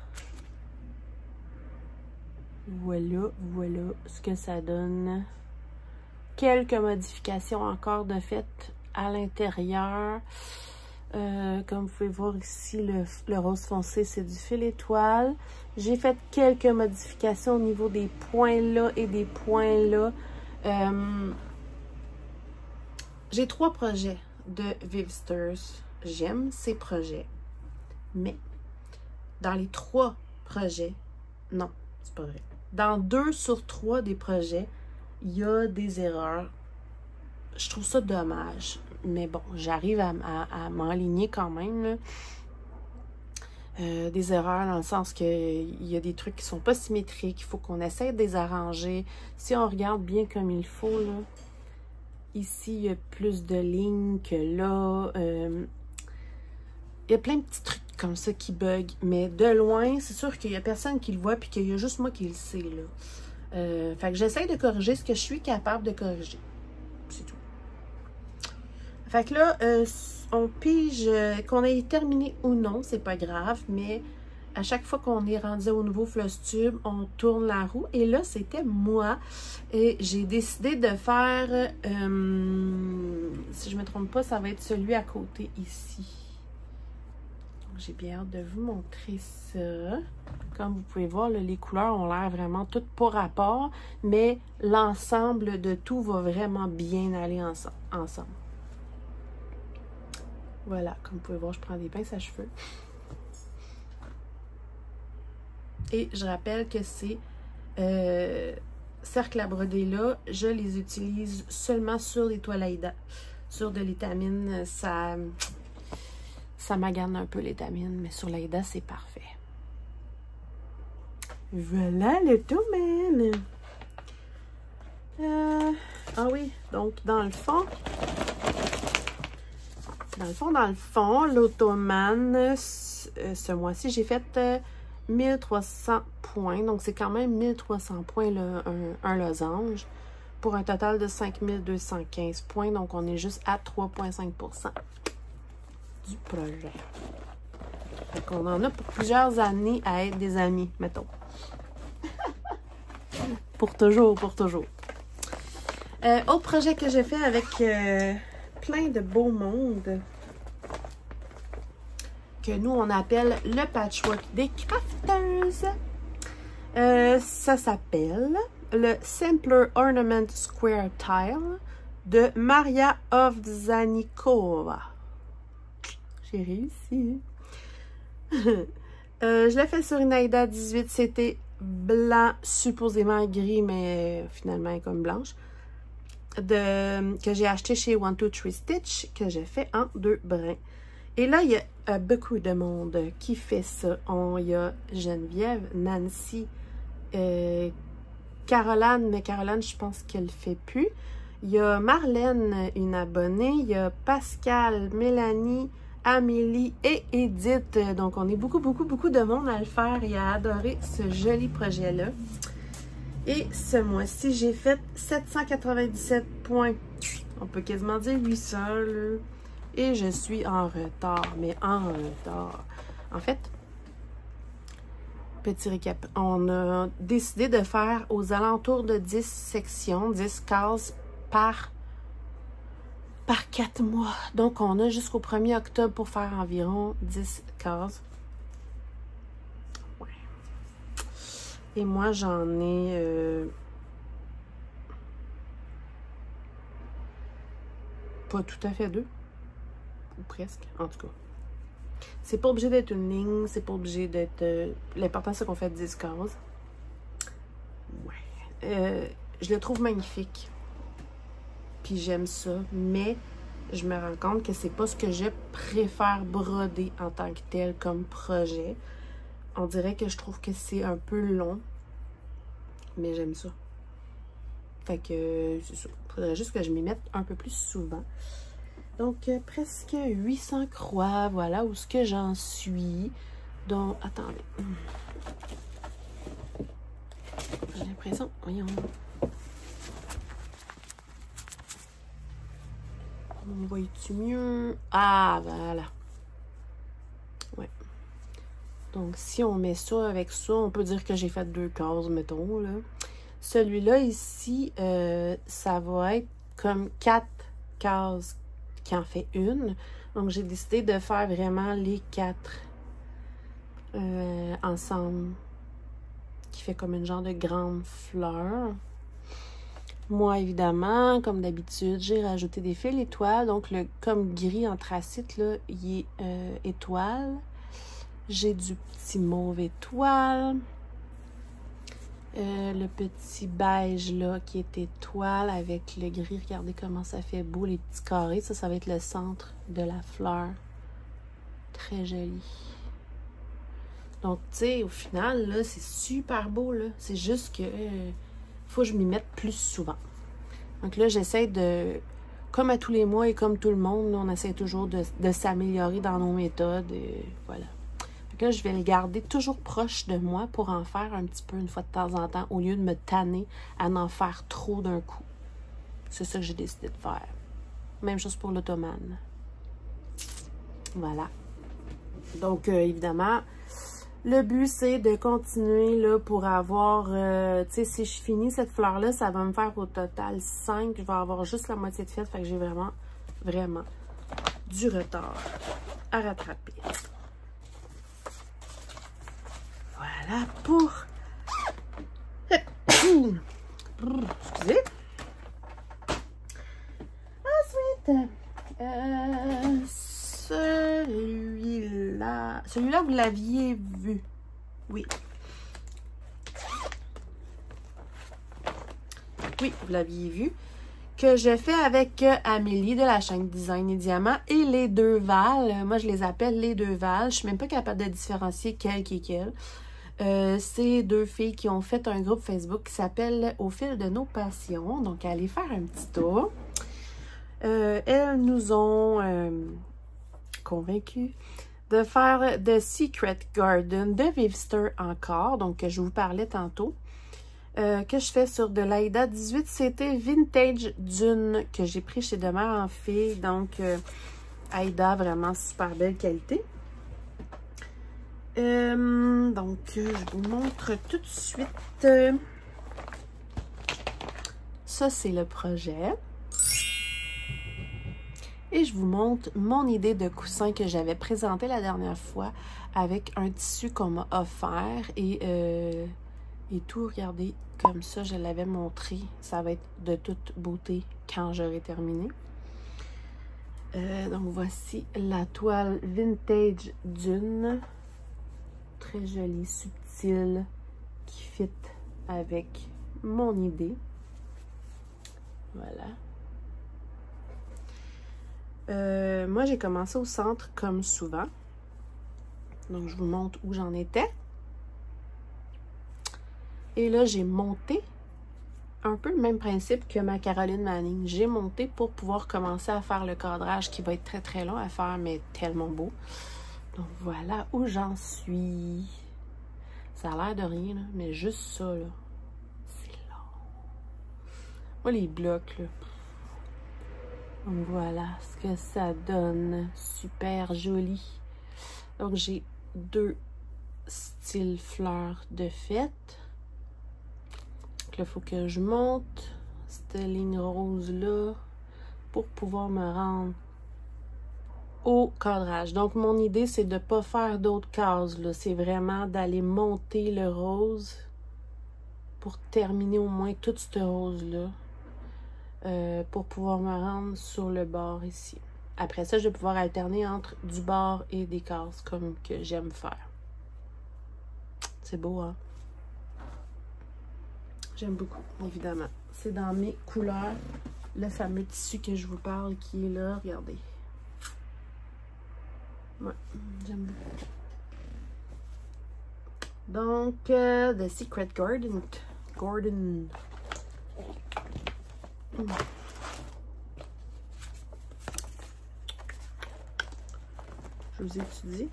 Voilà ce que ça donne. Quelques modifications encore de fait à l'intérieur. Comme vous pouvez voir ici, le rose foncé, c'est du fil étoile. J'ai fait quelques modifications au niveau des points là et des points là. J'ai 3 projets de Vivsters. J'aime ces projets. Mais dans les 3 projets, non, c'est pas vrai. dans 2 sur 3 des projets, il y a des erreurs. Je trouve ça dommage. Mais bon, j'arrive à m'enligner quand même, là. Des erreurs dans le sens qu'il y a des trucs qui sont pas symétriques. Il faut qu'on essaie de les arranger. Si on regarde bien comme il faut, là, ici, il y a plus de lignes que là. Il y a plein de petits trucs comme ça qui bug. Mais de loin, c'est sûr qu'il y a personne qui le voit puis qu'il y a juste moi qui le sais, là. Fait que j'essaie de corriger ce que je suis capable de corriger. C'est tout. Fait que là, on pige, qu'on ait terminé ou non, c'est pas grave, mais à chaque fois qu'on est rendu au nouveau floss tube, on tourne la roue. Et là, c'était moi. Et j'ai décidé de faire, si je me trompe pas, ça va être celui à côté ici. J'ai bien hâte de vous montrer ça. Comme vous pouvez voir, là, les couleurs ont l'air vraiment toutes pas rapport, mais l'ensemble de tout va vraiment bien aller ensemble. Voilà, comme vous pouvez voir, je prends des pinces à cheveux. Et je rappelle que ces cercles à broder là, je les utilise seulement sur les toiles Aïda. Sur de l'étamine, ça magane un peu l'étamine, mais sur l'Aïda, c'est parfait. Voilà le domaine. Ah oui, donc dans le fond, l'Ottoman, ce mois-ci, j'ai fait 1300 points. Donc, c'est quand même 1300 points là, un losange pour un total de 5215 points. Donc, on est juste à 3,5% du projet. Donc, on en a pour plusieurs années à être des amis, mettons. Pour toujours, pour toujours. Autre projet que j'ai fait avec plein de beau monde, que nous, on appelle le patchwork des crafters. Ça s'appelle le Simpler Ornament Square Tile de Maria Ovzanikova. J'ai réussi. Je l'ai fait sur une Aïda 18. C'était blanc, supposément gris, mais finalement comme blanche. Que j'ai acheté chez 1, 2, 3 Stitch, que j'ai fait en 2 brins. Et là, il y a beaucoup de monde qui fait ça. Il y a Geneviève, Nancy, Caroline, mais Caroline, je pense qu'elle ne fait plus. Il y a Marlène, une abonnée. Il y a Pascal, Mélanie, Amélie et Edith. Donc, on est beaucoup de monde à le faire et à adorer ce joli projet-là. Et ce mois-ci, j'ai fait 797 points. On peut quasiment dire 800, là. Et je suis en retard, mais en retard. En fait, petit récap, on a décidé de faire aux alentours de 10 sections, 10 cases par 4 mois. Donc, on a jusqu'au 1er octobre pour faire environ 10 cases. Ouais. Et moi, j'en ai... pas tout à fait 2. Ou presque, en tout cas. C'est pas obligé d'être une ligne, c'est pas obligé d'être... L'important, c'est qu'on fait 10 cases. Ouais. Je le trouve magnifique. Puis j'aime ça, mais je me rends compte que c'est pas ce que je préfère broder en tant que tel comme projet. On dirait que je trouve que c'est un peu long, mais j'aime ça. Fait que c'est ça. Faudrait juste que je m'y mette un peu plus souvent. Donc, presque 800 croix, voilà où ce que j'en suis. Donc, attendez. J'ai l'impression, voyons. On voit-tu mieux? Ah, voilà. Ouais. Donc, si on met ça avec ça, on peut dire que j'ai fait 2 cases, mettons, là. Celui-là, ici, ça va être comme 4 cases qui en fait une. Donc, j'ai décidé de faire vraiment les 4 ensemble, qui fait comme une genre de grande fleur. Moi, évidemment, comme d'habitude, j'ai rajouté des fils étoiles. Donc, le comme gris anthracite, là, il est étoile. J'ai du petit mauve étoile. Le petit beige là qui est étoile avec le gris. Regardez comment ça fait beau, les petits carrés. Ça va être le centre de la fleur. Très joli. Donc, tu sais, au final, là, c'est super beau, là. C'est juste que faut que je m'y mette plus souvent. Donc là, j'essaie de, comme à tous les mois et comme tout le monde, là, on essaie toujours de s'améliorer dans nos méthodes. Et voilà. Donc là, je vais le garder toujours proche de moi pour en faire un petit peu une fois de temps en temps, au lieu de me tanner à en faire trop d'un coup. C'est ça que j'ai décidé de faire. Même chose pour l'ottomane. Voilà. Donc, évidemment, le but, c'est de continuer là, pour avoir, tu sais, si je finis cette fleur-là, ça va me faire au total 5. Je vais avoir juste la moitié de faite, fait que j'ai vraiment, vraiment du retard à rattraper. Voilà pour... Excusez. Ensuite, celui-là... Celui-là, vous l'aviez vu. Oui. Oui, vous l'aviez vu. Que je fais avec Amélie de la chaîne Design et Diamant et les deux Val. Moi, je les appelle les deux Val. Je suis même pas capable de différencier quelle qui est quelle. C'est deux filles qui ont fait un groupe Facebook qui s'appelle Au fil de nos passions. Donc, allez faire un petit tour. Elles nous ont convaincus de faire The Secret Garden de Vivster encore, donc que je vous parlais tantôt, que je fais sur de l'Aïda 18. C'était Vintage Dune que j'ai pris chez Demeure en Fille, donc Aïda, vraiment super belle qualité. Donc, je vous montre tout de suite. Ça, c'est le projet. Et je vous montre mon idée de coussin que j'avais présenté la dernière fois avec un tissu qu'on m'a offert. Et tout, regardez, comme ça, je l'avais montré. Ça va être de toute beauté quand j'aurai terminé. Donc, voici la toile Vintage Dune. Très jolie, subtile, qui fit avec mon idée. Voilà. Moi, j'ai commencé au centre comme souvent. Donc, je vous montre où j'en étais. Et là, j'ai monté un peu le même principe que ma Caroline Manning. J'ai monté pour pouvoir commencer à faire le cadrage qui va être très très long à faire, mais tellement beau. Donc, voilà où j'en suis. Ça a l'air de rien, là, mais juste ça, là, c'est long. Moi, les blocs, là. Donc, voilà ce que ça donne. Super joli. Donc, j'ai deux styles fleurs de fête. Donc, là, il faut que je monte cette ligne rose-là pour pouvoir me rendre au cadrage. Donc, mon idée, c'est de ne pas faire d'autres cases, là. C'est vraiment d'aller monter le rose pour terminer au moins toute cette rose-là. Pour pouvoir me rendre sur le bord ici. Après ça, je vais pouvoir alterner entre du bord et des cases comme que j'aime faire. C'est beau, hein? J'aime beaucoup, évidemment. C'est dans mes couleurs. Le fameux tissu que je vous parle qui est là. Regardez. Ouais, j'aime beaucoup. Donc, The Secret Garden. Je vous étudie.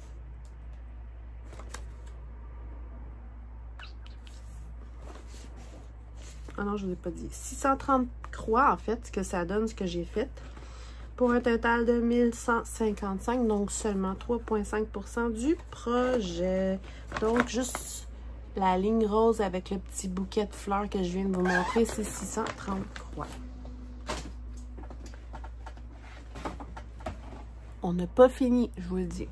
Ah non, je ne vous ai pas dit. 630 croix, en fait, ce que ça donne, ce que j'ai fait. Pour un total de 1155, donc seulement 3,5% du projet. Donc, juste la ligne rose avec le petit bouquet de fleurs que je viens de vous montrer, c'est 630 croix. On n'a pas fini, je vous le dis.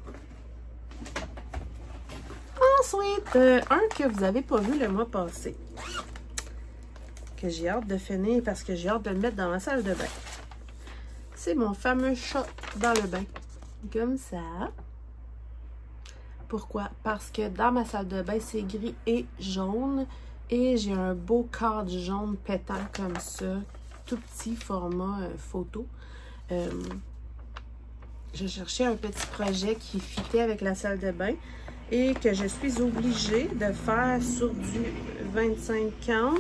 Ensuite, un que vous n'avez pas vu le mois passé. Que j'ai hâte de finir parce que j'ai hâte de le mettre dans ma salle de bain. C'est mon fameux chat dans le bain. Comme ça. Pourquoi? Parce que dans ma salle de bain, c'est gris et jaune. Et j'ai un beau cadre jaune pétant comme ça, tout petit format photo. Je cherchais un petit projet qui fitait avec la salle de bain et que je suis obligée de faire sur du 25-40.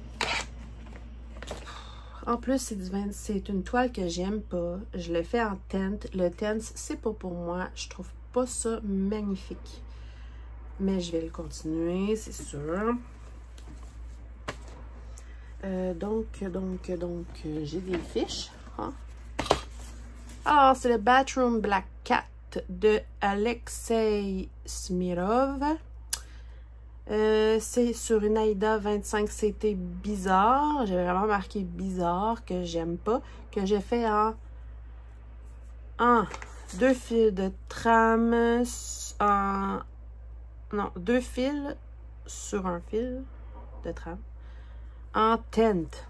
En plus, c'est une toile que j'aime pas. Je le fais en teinte. Le teinte, c'est pas pour moi. Je trouve pas ça magnifique. Mais je vais le continuer, c'est sûr. Donc, j'ai des fiches. Hein? Alors, c'est le Bathroom Black Cat de Alexei Smirov. C'est sur une Aida 25 CT bizarre. J'avais vraiment marqué bizarre, que j'aime pas. Que j'ai fait en 2 fils de trame. Non, 2 fils sur un fil de trame. En teinte.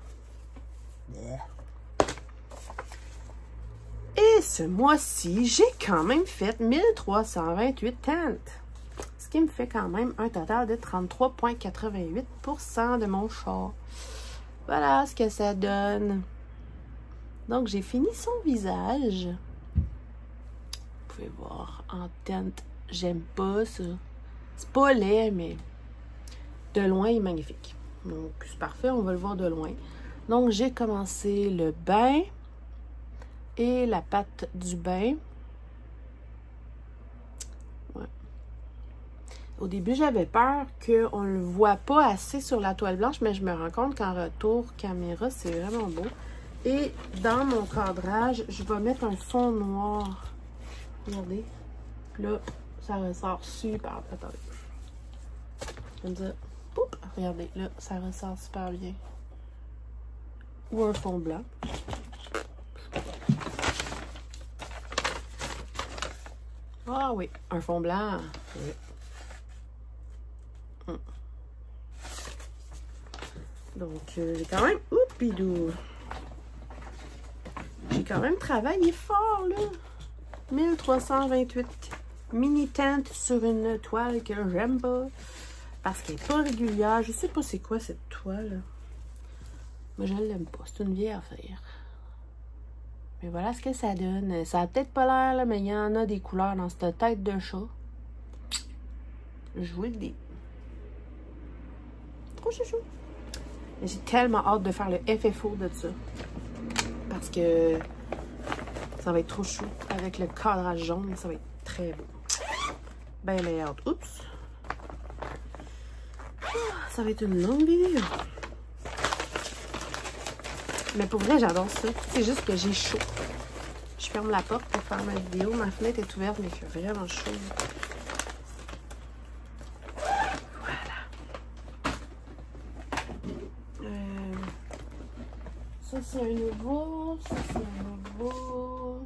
Et ce mois-ci, j'ai quand même fait 1328 teintes. Ce qui me fait quand même un total de 33,88% de mon char. Voilà ce que ça donne. Donc, j'ai fini son visage. Vous pouvez voir en teinte. J'aime pas ça. C'est pas laid, mais de loin, il est magnifique. Donc, c'est parfait. On va le voir de loin. Donc, j'ai commencé le bain et la pâte du bain. Ouais. Au début, j'avais peur qu'on ne le voit pas assez sur la toile blanche, mais je me rends compte qu'en retour caméra, c'est vraiment beau. Et dans mon cadrage, je vais mettre un fond noir. Regardez. Là, ça ressort super. Attendez. Je vais dire, oups, regardez, là, ça ressort super bien. Ou un fond blanc. Ah oui, un fond blanc. Oui. Donc, j'ai quand même... Oupidou! J'ai quand même travaillé fort, là. 1328 mini teintes sur une toile que j'aime pas. Parce qu'elle n'est pas régulière. Je sais pas c'est quoi cette toile. Moi, je l'aime pas. C'est une vieille affaire. Mais voilà ce que ça donne. Ça a peut-être pas l'air, là, mais il y en a des couleurs dans cette tête de chat. Je vous le dis. Trop chouchou. J'ai tellement hâte de faire le FFO de ça. Parce que ça va être trop chou. Avec le cadrage jaune, ça va être très beau. Ben, mais hâte. Oups. Ça va être une longue vidéo. Mais pour vrai, j'adore ça. C'est juste que j'ai chaud. Je ferme la porte pour faire ma vidéo. Ma fenêtre est ouverte, mais il fait vraiment chaud. Ça, c'est un nouveau. Ça, c'est un nouveau.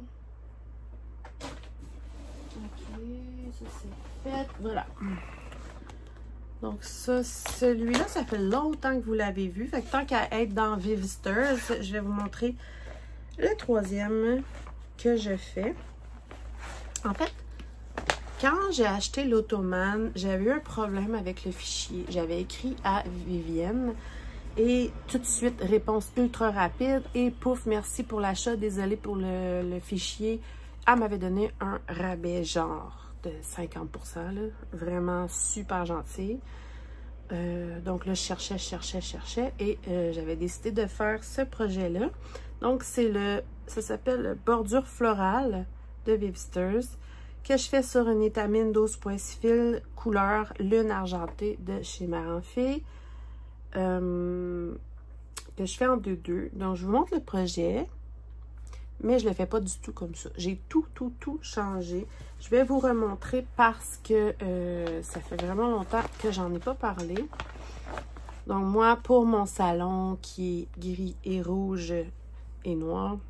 Ok, ça, c'est fait. Voilà. Donc, ça, celui-là, ça fait longtemps que vous l'avez vu. Fait que tant qu'à être dans Vivisters, je vais vous montrer le troisième que je fais. En fait, quand j'ai acheté l'Ottoman, j'avais eu un problème avec le fichier. J'avais écrit à Vivienne. Et tout de suite, réponse ultra rapide. Et pouf, merci pour l'achat. Désolée pour le fichier. Elle m'avait donné un rabais genre de 50%. Là. Vraiment super gentil. Donc là, je cherchais. Et j'avais décidé de faire ce projet-là. Donc, ça s'appelle Bordure Florale de Vivisters. Que je fais sur une étamine 12.6 fils, couleur lune argentée de chez Marenfé. Que je fais en 2-2. Donc, je vous montre le projet, mais je ne le fais pas du tout comme ça. J'ai tout changé. Je vais vous remontrer parce que ça fait vraiment longtemps que j'en ai pas parlé. Donc, moi, pour mon salon qui est gris et rouge et noir,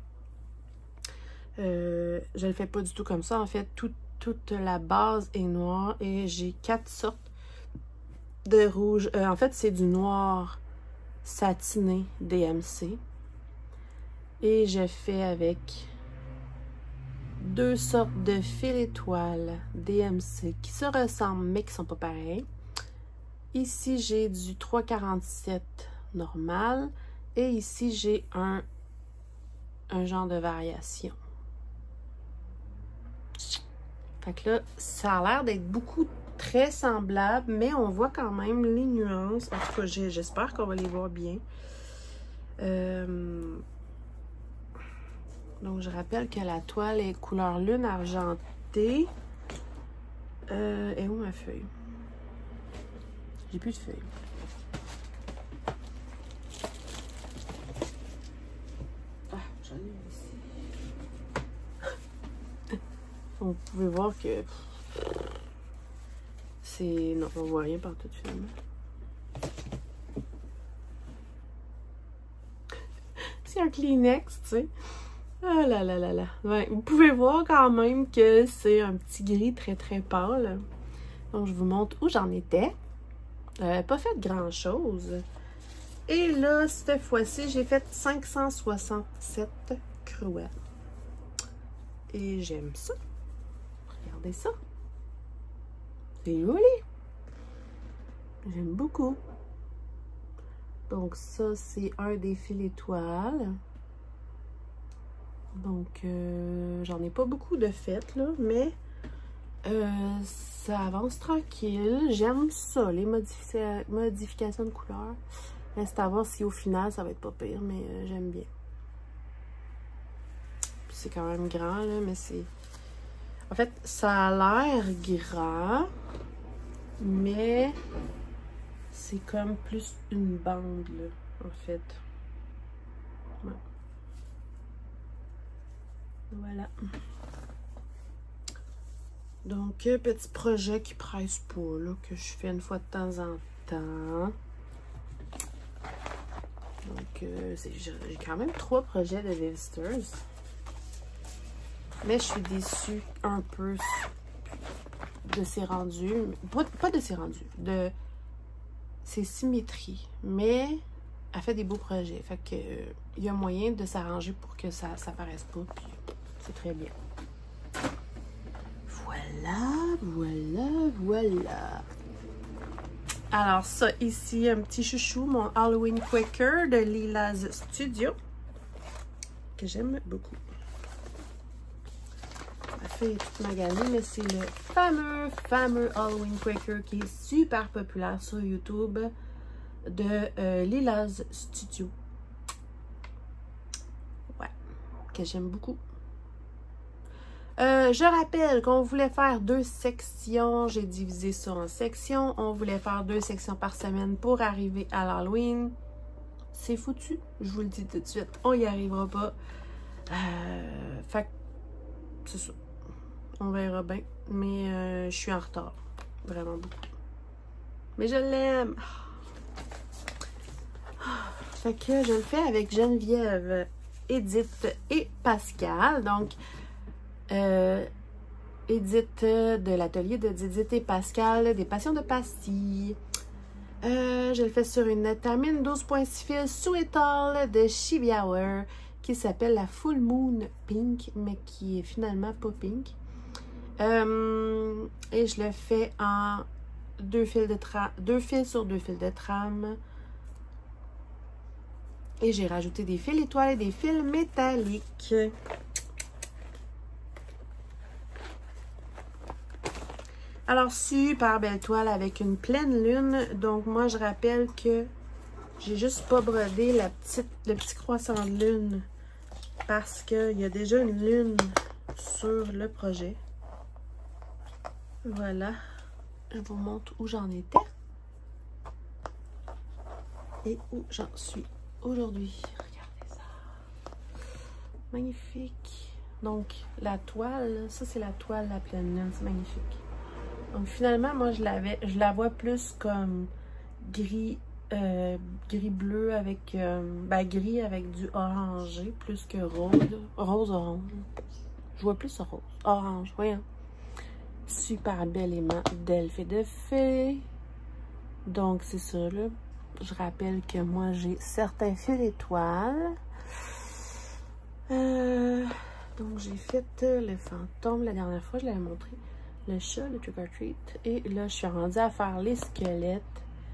je le fais pas du tout comme ça. En fait, toute la base est noire et j'ai 4 sortes de rouge. En fait, c'est du noir satiné DMC. Et je fais avec 2 sortes de fils étoiles DMC qui se ressemblent mais qui sont pas pareils. Ici, j'ai du 3,47 normal. Et ici, j'ai un genre de variation. Fait que là, ça a l'air d'être beaucoup très semblable, mais on voit quand même les nuances. En tout cas, j'espère qu'on va les voir bien. Donc, je rappelle que la toile est couleur lune argentée. Et où ma feuille? J'ai plus de feuille. Ah, j'en ai ici. Vous pouvez voir que c'est... Non, on voit rien par tout finalement. C'est un Kleenex, tu sais. Ah là là là là. Ouais, vous pouvez voir quand même que c'est un petit gris très très pâle. Donc, je vous montre où j'en étais. Pas fait grand-chose. Et là, cette fois-ci, j'ai fait 567 cruelles. Et j'aime ça. Regardez ça. C'est joli. J'aime beaucoup. Donc, ça, c'est un des fils étoiles. Donc, j'en ai pas beaucoup de faites, là, mais ça avance tranquille. J'aime ça, les modifications de couleurs. Reste à voir si au final, ça va être pas pire, mais j'aime bien. C'est quand même grand, là, mais c'est... En fait, ça a l'air grand, mais c'est comme plus une bande, là, en fait. Ouais. Voilà. Donc, petit projet qui presse pas, là, que je fais une fois de temps en temps. Donc, j'ai quand même 3 projets de Vivsters. Mais je suis déçue un peu de ces rendus. Pas de ces rendus, de ces symétries. Mais elle fait des beaux projets. Fait que il y a moyen de s'arranger pour que ça paraisse pas. Puis c'est très bien. Voilà. Alors ça, ici, un petit chouchou, mon Halloween Quaker de Lila's Studio, que j'aime beaucoup. Ma fille est toute maganée, mais c'est le fameux Halloween Quaker qui est super populaire sur YouTube de Lila's Studio. Ouais, que j'aime beaucoup. Je rappelle qu'on voulait faire 2 sections. J'ai divisé ça en sections. On voulait faire 2 sections par semaine pour arriver à l'Halloween. C'est foutu. Je vous le dis tout de suite. On n'y arrivera pas. Fait que c'est ça. On verra bien. Mais je suis en retard. Vraiment beaucoup. Mais je l'aime. Fait que je le fais avec Geneviève, Edith et Pascal. Donc, Edith de l'atelier de Didith et Pascal, des passions de pastilles. Je le fais sur une Tamine 12.6 fils Sweet All de Chibiauer qui s'appelle la Full Moon Pink, mais qui est finalement pas pink. Et je le fais en 2 fils sur 2 fils de trame. Et j'ai rajouté des fils étoiles et des fils métalliques. Alors, super belle toile avec une pleine lune. Donc, moi, je rappelle que j'ai juste pas brodé le petit croissant de lune parce qu'il y a déjà une lune sur le projet. Voilà. Je vous montre où j'en étais et où j'en suis aujourd'hui. Regardez ça. Magnifique. Donc, la toile, ça, c'est la toile, la pleine lune. C'est magnifique. Donc finalement, moi je la vois plus comme gris bleu avec gris avec du orangé plus que rose orange. Je vois plus rose orange, voyons. Super bel aimant d'elfe et de fée. Donc c'est ça là. Je rappelle que moi j'ai certains fils étoiles. Donc j'ai fait le fantôme la dernière fois, je l'avais montré. Le chat, le trick or treat. Et là, je suis rendue à faire les squelettes.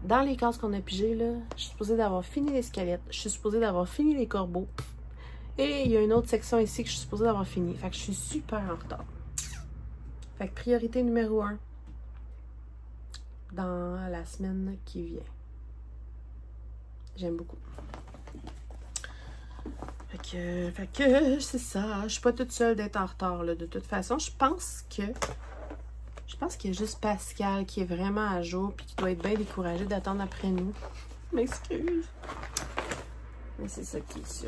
dans les cases qu'on a pigées, là, je suis supposée d'avoir fini les squelettes. Je suis supposée d'avoir fini les corbeaux. Et il y a une autre section ici que je suis supposée d'avoir fini. Fait que je suis super en retard. Fait que priorité numéro 1 dans la semaine qui vient. J'aime beaucoup. Fait que c'est ça. Je suis pas toute seule d'être en retard, là. De toute façon, je pense qu'il y a juste Pascal qui est vraiment à jour puis qui doit être bien découragé d'attendre après nous. M'excuse. Mais c'est ça qui est sûr.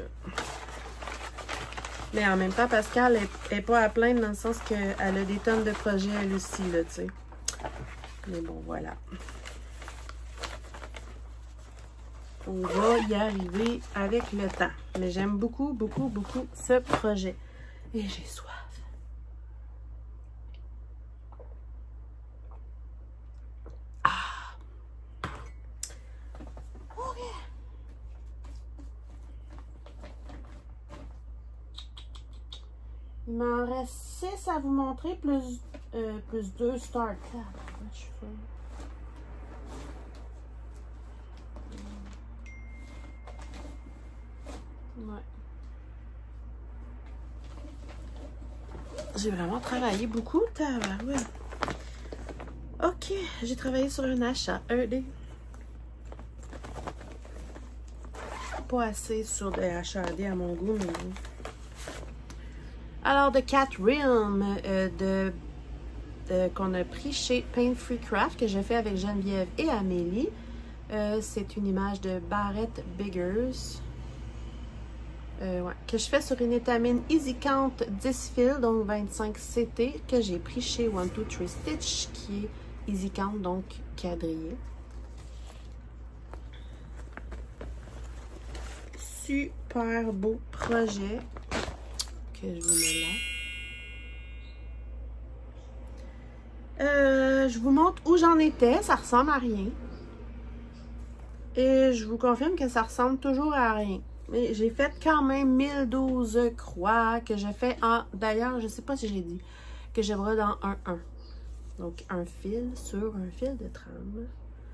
Mais en même temps, Pascal est pas à plaindre dans le sens qu'elle a des tonnes de projets elle aussi, là, tu sais. Mais bon, voilà. On va y arriver avec le temps. Mais j'aime beaucoup, beaucoup, beaucoup ce projet. Et j'ai soif. Ah! OK. Il m'en reste 6 à vous montrer, plus 2 start. Je suis folle. Ouais. J'ai vraiment travaillé beaucoup, ouais. OK, j'ai travaillé sur un achat ED. Pas assez sur des achats ED à mon goût, mais bon. Alors, de Cat Realm, qu'on a pris chez Paint Free Craft, que j'ai fait avec Geneviève et Amélie. C'est une image de Barrett Biggers. Ouais, que je fais sur une étamine Easy Count 10 fils, donc 25 CT, que j'ai pris chez 123 Stitch, qui est Easy Count, donc quadrillé. Super beau projet que je vous mets là. Je vous montre où j'en étais, ça ressemble à rien. Et je vous confirme que ça ressemble toujours à rien. Mais j'ai fait quand même 1012 croix que j'ai fait en... D'ailleurs, je ne sais pas si j'ai dit que je brode en 1-1. Donc, un fil sur un fil de trame.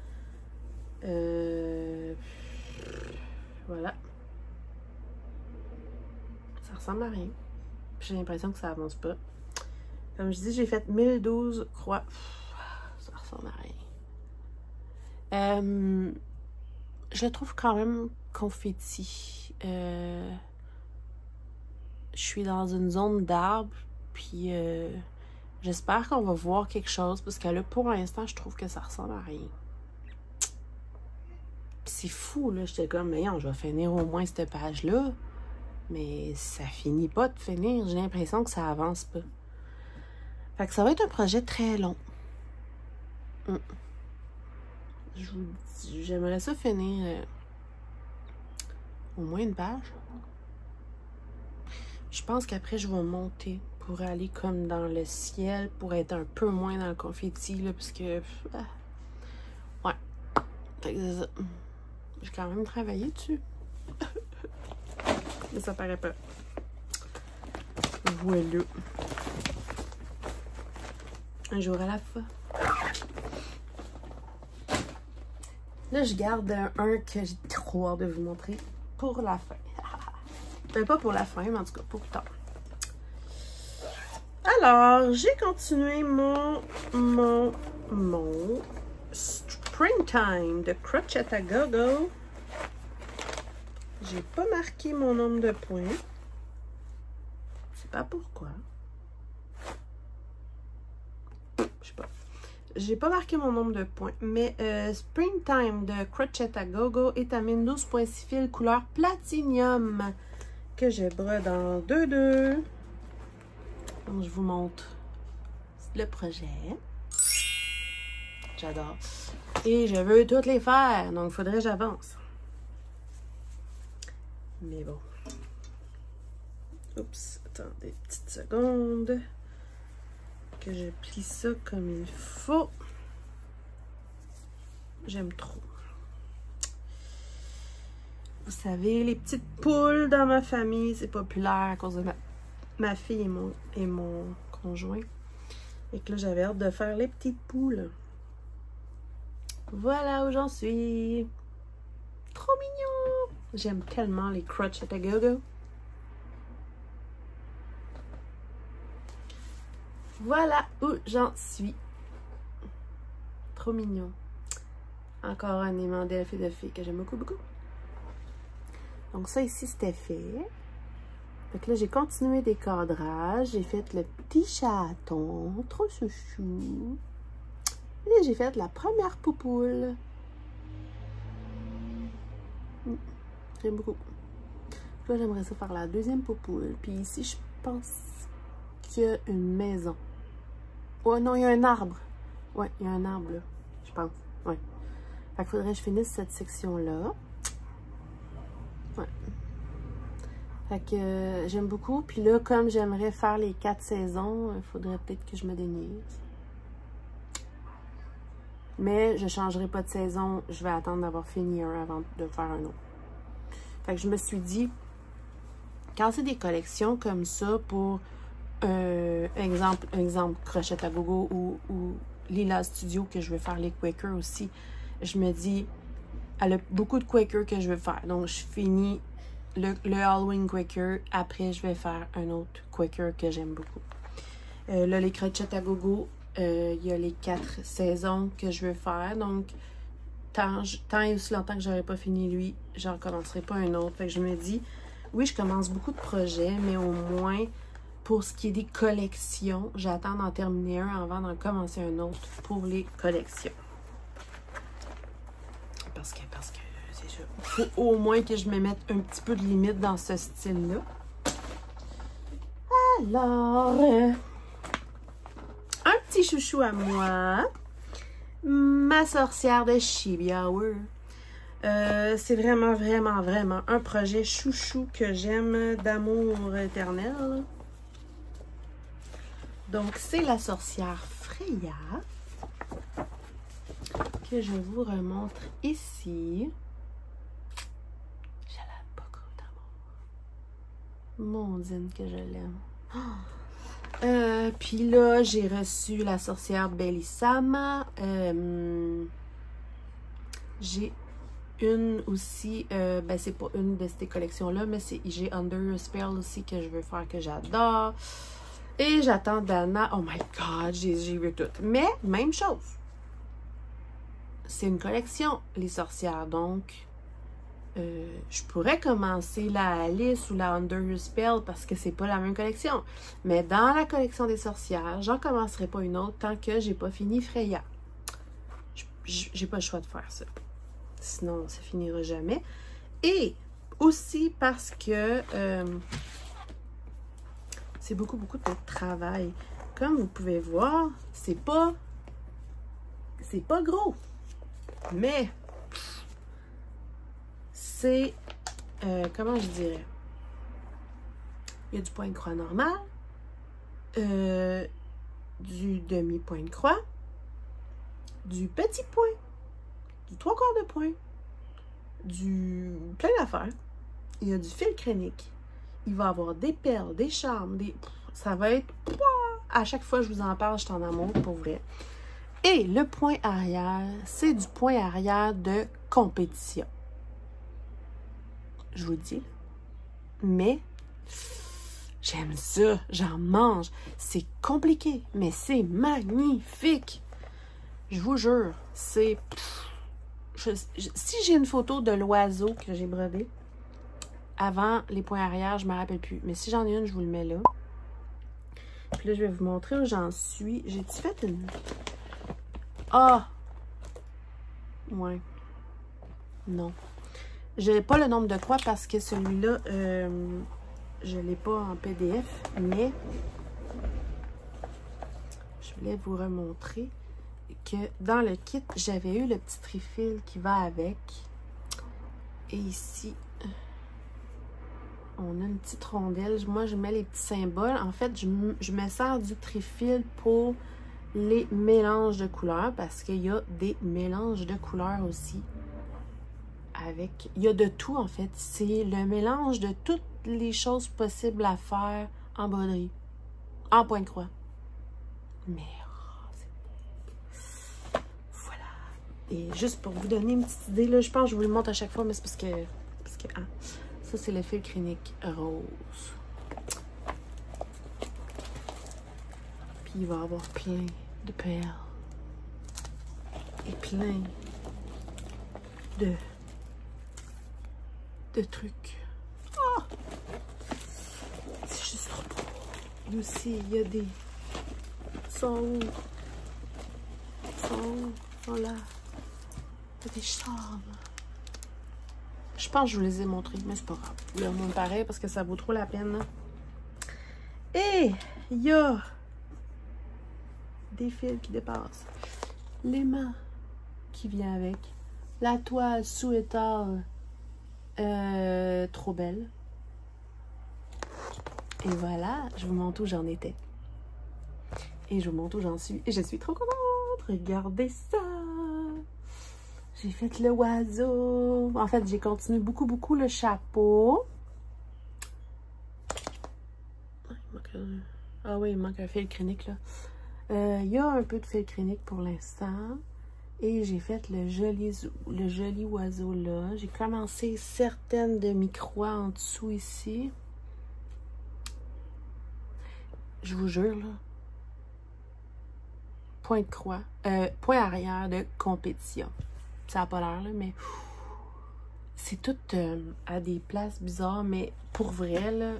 Voilà. Ça ressemble à rien. J'ai l'impression que ça avance pas. Comme je dis, j'ai fait 1012 croix. Ça ressemble à rien. Je trouve quand même confetti. Je suis dans une zone d'arbres, puis j'espère qu'on va voir quelque chose, parce que là, pour l'instant, je trouve que ça ressemble à rien. C'est fou, là. J'étais comme, mais non, je vais finir au moins cette page-là. Mais ça finit pas de finir. J'ai l'impression que ça avance pas. Fait que ça va être un projet très long. Je vous dis, j'aimerais ça finir au moins une page. Je pense qu'après, je vais monter pour aller comme dans le ciel, pour être un peu moins dans le confetti, là, parce que... ouais. Fait que c'est ça. J'ai quand même travaillé dessus. Mais ça paraît pas. Voilà. Un jour à la fois. Là, je garde un que j'ai trop hâte de vous montrer pour la fin. Pas pour la fin, mais en tout cas, pour plus tard. Alors, j'ai continué mon Springtime de Crochet à Gogo. J'ai pas marqué mon nombre de points. Je sais pas pourquoi. Je sais pas. J'ai pas marqué mon nombre de points, mais Springtime de Crochet à Gogo étamine 12.6 fils couleur platinium que je brode en 2-2. Donc, je vous montre le projet. J'adore. Et je veux toutes les faire, donc il faudrait que j'avance. Mais bon. Oups, attendez, petite seconde. Que je plie ça comme il faut. J'aime trop. Vous savez, les petites poules dans ma famille, c'est populaire à cause de ma fille et mon conjoint. Et que là, j'avais hâte de faire les petites poules. Voilà où j'en suis. Trop mignon. J'aime tellement les Crochet à Gogo. Voilà où j'en suis. Trop mignon. Encore un aimant d'elfe et de fée que j'aime beaucoup, beaucoup. Donc ça ici, c'était fait. Donc là, j'ai continué des cadrages. J'ai fait le petit chaton. Trop chouchou. Et j'ai fait la première poupoule. J'aime beaucoup. Là, j'aimerais ça faire la deuxième poupoule. Puis ici, je pense qu'il y a une maison. Oh non, il y a un arbre. Ouais, il y a un arbre là. Je pense. Ouais. Fait qu'il faudrait que je finisse cette section-là. Ouais. Fait que j'aime beaucoup. Puis là, comme j'aimerais faire les 4 saisons, il faudrait peut-être que je me déniaise. Mais je ne changerai pas de saison. Je vais attendre d'avoir fini un avant de faire un autre. Fait que je me suis dit, quand c'est des collections comme ça pour exemple Crochet à Gogo ou Lila Studio que je veux faire les Quaker aussi, je me dis, elle a beaucoup de Quaker que je veux faire. Donc, je finis le Halloween Quaker. Après, je vais faire un autre Quaker que j'aime beaucoup. Là, les Crochet à Gogo, il y a les 4 saisons que je veux faire. Donc, tant et aussi longtemps que je n'aurai pas fini lui, je ne recommencerai pas un autre. Fait que je me dis, oui, je commence beaucoup de projets, mais au moins, pour ce qui est des collections, j'attends d'en terminer un avant d'en commencer un autre pour les collections. Parce que c'est ça. Il faut au moins que je me mette un petit peu de limite dans ce style-là. Alors, un petit chouchou à moi. Ma sorcière de Chibi Hour. C'est vraiment, vraiment, vraiment un projet chouchou que j'aime d'amour éternel. Donc, c'est la sorcière Freya que je vous remontre ici. Je l'aime beaucoup d'amour. Mondine que je l'aime. Puis là, j'ai reçu la sorcière Bellissama. J'ai une aussi, ben c'est pas une de ces collections-là, mais j'ai Under Your Spell aussi que je veux faire, que j'adore. Et j'attends Dana. Oh my God, j'ai vu tout. Mais, même chose. C'est une collection, les sorcières. Donc, je pourrais commencer la Alice ou la Under Your Spell parce que c'est pas la même collection. Mais dans la collection des sorcières, j'en commencerai pas une autre tant que j'ai pas fini Freya. J'ai pas le choix de faire ça. Sinon, ça finira jamais. Et aussi parce que c'est beaucoup de travail. Comme vous pouvez voir, c'est pas gros. Mais c'est, comment je dirais? Il y a du point de croix normal, du demi-point de croix, du petit point, du 3/4 de point, du plein d'affaires. Il y a du fil crénique. Il va y avoir des perles, des charmes, ça va être... À chaque fois que je vous en parle, je suis en amour, pour vrai. Et le point arrière, c'est du point arrière de compétition. Je vous le dis. Mais, j'aime ça, j'en mange. C'est compliqué, mais c'est magnifique. Je vous jure, c'est... Si j'ai une photo de l'oiseau que j'ai brodé, avant les points arrière, je ne me rappelle plus. Mais si j'en ai une, je vous le mets là. Puis là, je vais vous montrer où j'en suis. J'ai-tu fait une... Ah! Ouais. Non. Je n'ai pas le nombre de croix parce que celui-là, je ne l'ai pas en PDF. Mais je voulais vous remontrer que dans le kit, j'avais eu le petit trifil qui va avec. Et ici... on a une petite rondelle. Moi, je mets les petits symboles. En fait, je me sers du trifil pour les mélanges de couleurs parce qu'il y a des mélanges de couleurs aussi. Il y a de tout, en fait. C'est le mélange de toutes les choses possibles à faire en broderie. En point de croix. Mais, oh, c'est beau. Voilà. Et juste pour vous donner une petite idée, là, je pense que je vous le montre à chaque fois, mais c'est parce que hein, ça, c'est le fil clinique rose. Puis il va y avoir plein de perles. Et plein de trucs. Oh! C'est juste trop beau. Et aussi, il y a des... sont où? Sont là. Il y a des charmes. Je pense que je vous les ai montrés, mais c'est pas grave. Je vous les montre pareil parce que ça vaut trop la peine. Et il y a des fils qui dépassent. L'aimant qui vient avec. La toile sous étale. Trop belle. Et voilà, je vous montre où j'en étais. Et je vous montre où j'en suis. Et je suis trop contente. Regardez ça. J'ai fait le oiseau. En fait, j'ai continué beaucoup le chapeau. Ah oui, il manque un fil clinique là. Il y a un peu de fil clinique pour l'instant. Et j'ai fait le joli oiseau là. J'ai commencé certaines demi-croix en dessous ici. Je vous jure là. Point de croix. Point arrière de compétition. Ça n'a pas l'air là, mais c'est tout à des places bizarres, mais pour vrai là,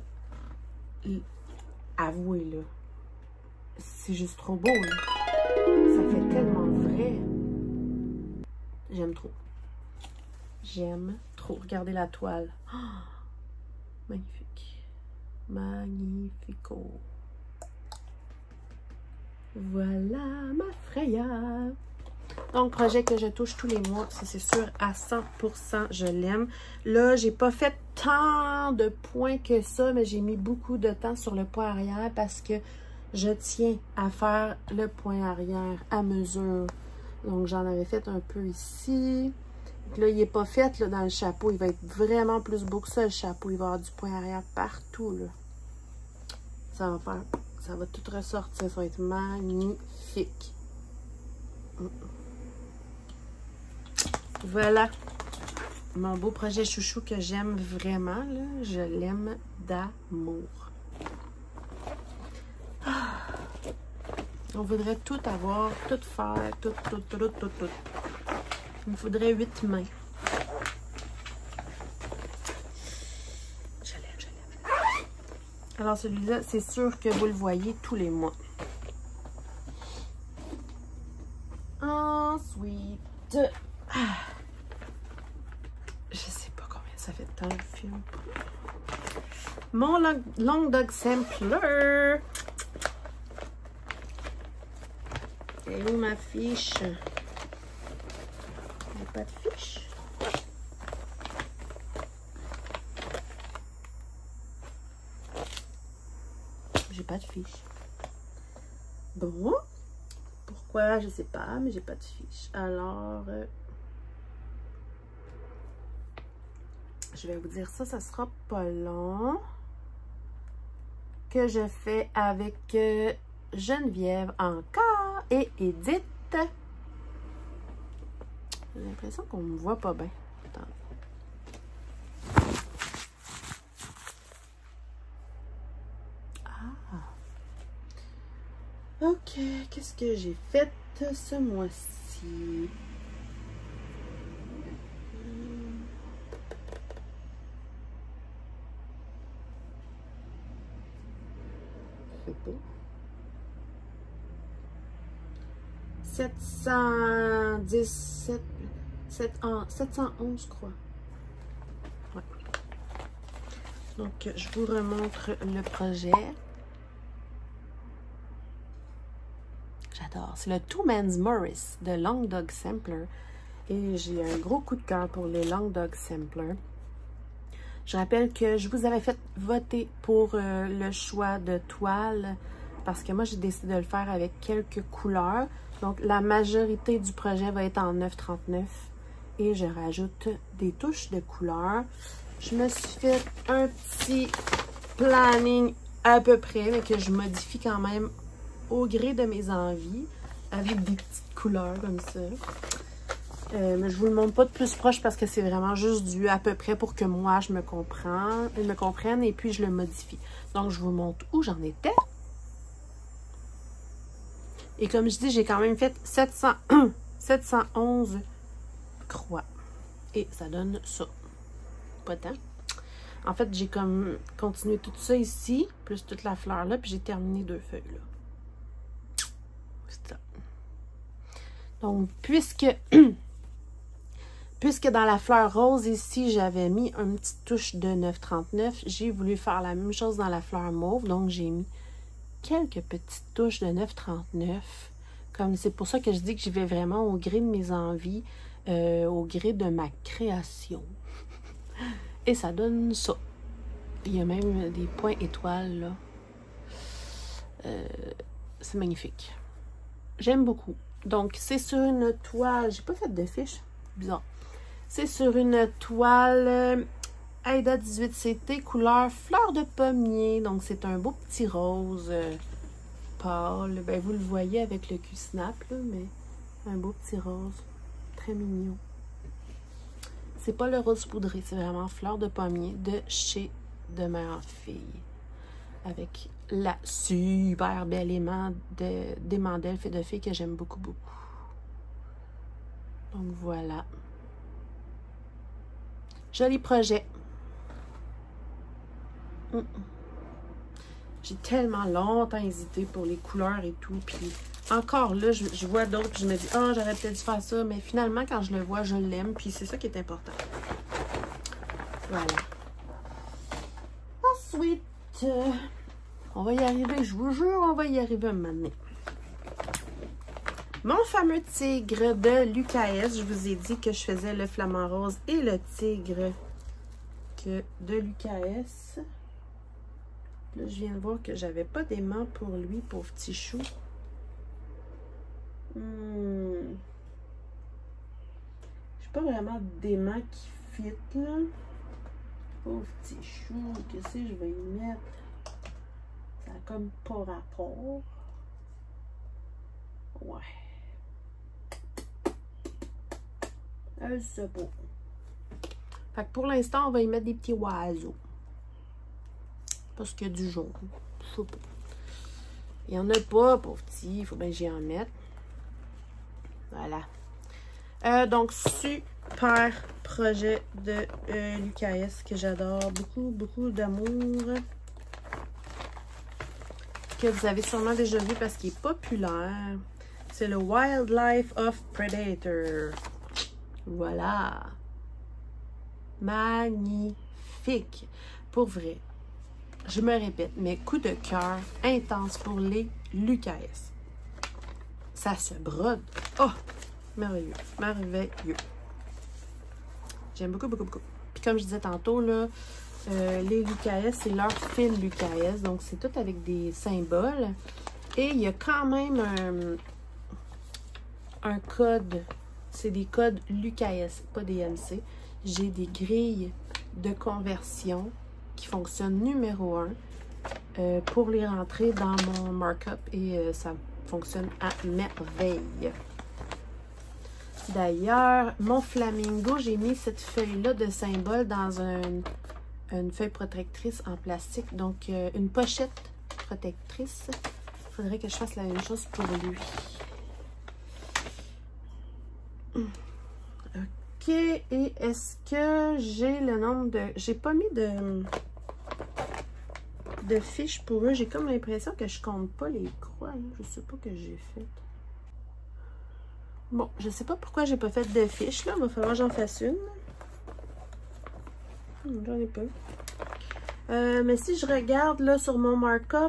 avouez là, c'est juste trop beau là. Ça fait tellement vrai. J'aime trop. J'aime trop. Regardez la toile. Oh, magnifique. Magnifico. Voilà ma Freya. Donc, projet que je touche tous les mois. Ça, c'est sûr, à 100%, je l'aime. Là, j'ai pas fait tant de points que ça, mais j'ai mis beaucoup de temps sur le point arrière parce que je tiens à faire le point arrière à mesure. Donc, j'en avais fait un peu ici. Donc là, il n'est pas fait là, dans le chapeau. Il va être vraiment plus beau que ça, le chapeau. Il va y avoir du point arrière partout. Là. Ça va tout ressortir. Ça va être magnifique. Voilà. Mon beau projet chouchou que j'aime vraiment. Là. Je l'aime d'amour. On voudrait tout avoir, tout faire, tout. Il me faudrait 8 mains. Je l'aime. Alors celui-là, c'est sûr que vous le voyez tous les mois. Ensuite, je sais pas combien ça fait de temps le film. Mon Long Dog Sampler. Et où ma fiche? Il n'y a pas de fiche. J'ai pas de fiche. Bon. Pourquoi? Je sais pas, mais j'ai pas de fiche. Alors, je vais vous dire ça, ça sera pas long. Que je fais avec Geneviève encore et Edith. J'ai l'impression qu'on me voit pas bien. Attends. Ok, qu'est-ce que j'ai fait ce mois-ci? C'est beau. 717, 711, je crois. Ouais. Donc, je vous remontre le projet. J'adore. C'est le Two Men's Morris de Long Dog Sampler. Et j'ai un gros coup de cœur pour les Long Dog Sampler. Je rappelle que je vous avais fait voter pour le choix de toile parce que moi, j'ai décidé de le faire avec quelques couleurs. Donc, la majorité du projet va être en 9,39 et je rajoute des touches de couleurs. Je me suis fait un petit planning à peu près, mais que je modifie quand même au gré de mes envies avec des petites couleurs comme ça. Mais je vous le montre pas de plus proche parce que c'est vraiment juste du à peu près pour que moi je me comprenne et puis je le modifie. Donc je vous montre où j'en étais. Et comme je dis, j'ai quand même fait 711 croix. Et ça donne ça. Pas tant. En fait, j'ai comme continué tout ça ici, plus toute la fleur là, puis j'ai terminé 2 feuilles là. C'est ça. Donc, puisque dans la fleur rose ici, j'avais mis une petite touche de 9,39, j'ai voulu faire la même chose dans la fleur mauve. Donc, j'ai mis quelques petites touches de 9,39. Comme c'est pour ça que je dis que j'y vais vraiment au gré de mes envies, au gré de ma création. Et ça donne ça. Il y a même des points étoiles, là. C'est magnifique. J'aime beaucoup. Donc, c'est sur une toile... J'ai pas fait de fiche. Bizarre. C'est sur une toile Aida 18CT, couleur fleur de pommier. Donc, c'est un beau petit rose pâle. Ben, vous le voyez avec le Q-Snap, là, mais un beau petit rose. Très mignon. C'est pas le rose poudré, c'est vraiment fleur de pommier de chez De Mère en Fille. Avec la super belle aimant d'aimant d'elfe et de fille que j'aime beaucoup, beaucoup. Donc voilà. Joli projet. J'ai tellement longtemps hésité pour les couleurs et tout. Puis encore là, je vois d'autres, je me dis, ah, j'aurais peut-être dû faire ça. Mais finalement, quand je le vois, je l'aime. Puis c'est ça qui est important. Voilà. Ensuite, on va y arriver, je vous jure, on va y arriver un moment donné. Mon fameux tigre de l'UKS, je vous ai dit que je faisais le flamant rose et le tigre de l'UKS. Là, je viens de voir que j'avais pas d'aimant pour lui, pauvre petit chou. J'ai pas vraiment d'aimant qui fit, là. Pauvre petit chou, qu'est-ce que je vais y mettre? Ça a comme pas rapport. Ouais. C'est beau. Fait que pour l'instant, on va y mettre des petits oiseaux. Parce qu'il y a du jaune. Je sais pas. Il n'y en a pas, pauvre petit. Il faut bien que j'y en mette. Voilà. Donc, super projet de l'UKS que j'adore. Beaucoup, beaucoup d'amour. Que vous avez sûrement déjà vu parce qu'il est populaire. C'est le Wildlife of Predator. Voilà. Magnifique. Pour vrai. Je me répète, mais coup de cœur intense pour les l'UKS. Ça se brode. Oh! Merveilleux. Merveilleux. J'aime beaucoup, beaucoup, beaucoup. Puis comme je disais tantôt, là, les l'UKS, c'est leur fil l'UKS. Donc, c'est tout avec des symboles. Et il y a quand même un code. C'est des codes l'UKS, pas des MC. J'ai des grilles de conversion qui fonctionnent numéro 1 pour les rentrer dans mon markup et ça fonctionne à merveille. D'ailleurs, mon flamingo, j'ai mis cette feuille-là de symbole dans une feuille protectrice en plastique, donc une pochette protectrice. Il faudrait que je fasse la même chose pour lui. Ok, et est-ce que j'ai le nombre de... J'ai pas mis de fiches pour eux. J'ai comme l'impression que je compte pas les croix. Là. Je sais pas que j'ai fait. Bon, je sais pas pourquoi j'ai pas fait de fiches. Là. Il va falloir que j'en fasse une. J'en ai pas. Mais si je regarde là sur mon markup...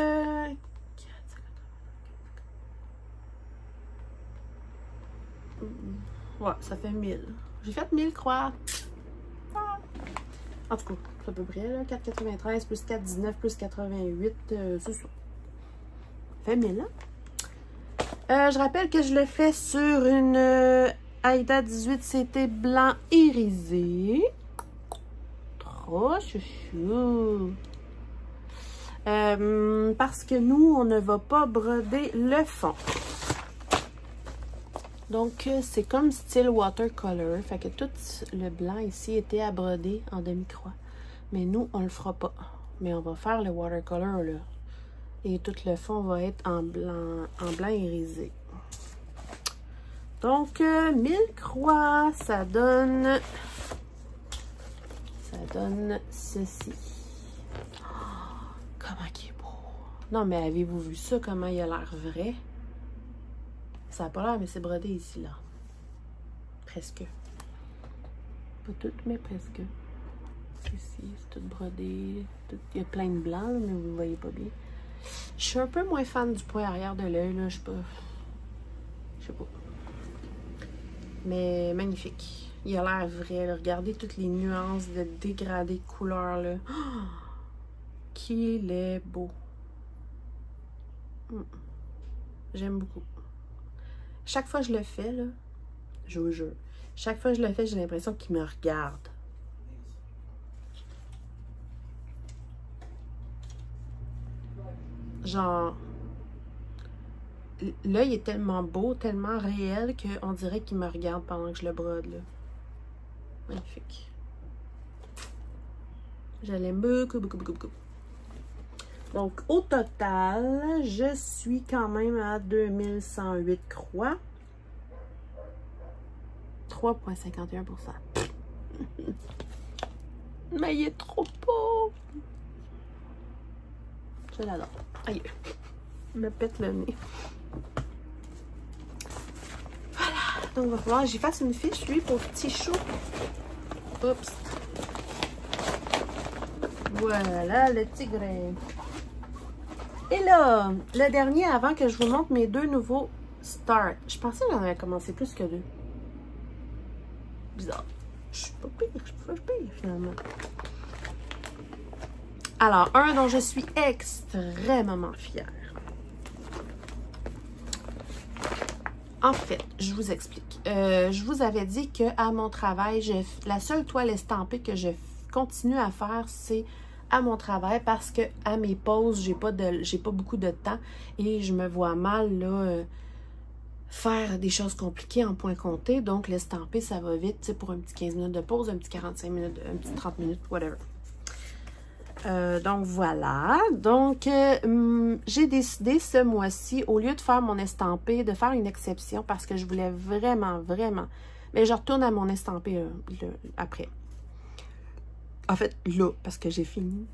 Ouais, ça fait 1000. J'ai fait 1000 croix. Ah. En tout cas, c'est à peu près, là. 4,93 plus 4,19 plus 88, c'est ça. Ça fait 1000, hein? Je rappelle que je le fais sur une Aida 18CT blanc irisé. Trop chouchou. Parce que nous, on ne va pas broder le fond. Donc, c'est comme style watercolor. Fait que tout le blanc ici était à broder en demi-croix. Mais nous, on le fera pas. Mais on va faire le watercolor, là. Et tout le fond va être en blanc irisé. Donc, 1000 croix, ça donne ceci. Oh, comment il est beau! Non, mais avez-vous vu ça, comment il a l'air vrai? Ça n'a pas l'air, mais c'est brodé ici, là. Presque. Pas tout, mais presque. Ici, c'est tout brodé. Il y a plein de blanc, là, mais vous ne voyez pas bien. Je suis un peu moins fan du point arrière de l'œil, là. Je sais pas. Mais magnifique. Il a l'air vrai, là. Regardez toutes les nuances de dégradé de couleurs, là. Oh, qu'il est beau. J'aime beaucoup. Chaque fois que je le fais, là, je vous jure, chaque fois que je le fais, j'ai l'impression qu'il me regarde. Genre, l'œil est tellement beau, tellement réel, qu'on dirait qu'il me regarde pendant que je le brode, là. Magnifique. Je l'aime beaucoup, beaucoup, beaucoup, beaucoup. Donc, au total, je suis quand même à 2108 croix. 3,51 %. Mais il est trop beau! Je l'adore. Aïe! Il me pète le nez. Voilà! Donc, il va falloir que j'y fasse une fiche, lui, pour petit chou. Oups! Voilà, le tigre. Et là, le dernier, avant que je vous montre mes deux nouveaux Start. Je pensais que j'en avais commencé plus que 2. Bizarre. Je suis pas pire, je suis pas pire finalement. Alors, un dont je suis extrêmement fière. En fait, je vous explique. Je vous avais dit qu'à mon travail, la seule toile estampée que je continue à faire, c'est à mon travail parce que à mes pauses, j'ai pas beaucoup de temps et je me vois mal là, faire des choses compliquées en point compté. Donc, l'estamper, ça va vite, tu sais, pour un petit 15 minutes de pause, un petit 45 minutes, un petit 30 minutes, whatever. Donc, voilà. Donc, j'ai décidé ce mois-ci, au lieu de faire mon estampé, de faire une exception parce que je voulais vraiment, vraiment... Mais je retourne à mon estampé après. En fait, là, parce que j'ai fini.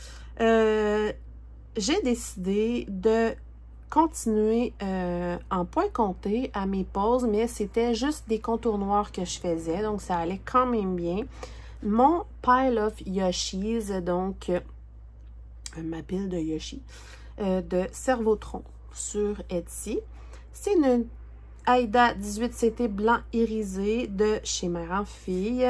J'ai décidé de continuer en point compté à mes pauses, mais c'était juste des contours noirs que je faisais, donc ça allait quand même bien. Mon Pile of Yoshis, donc ma pile de Yoshi, de Servotron sur Etsy. C'est une Aida 18CT blanc irisé de chez Mère en Fille.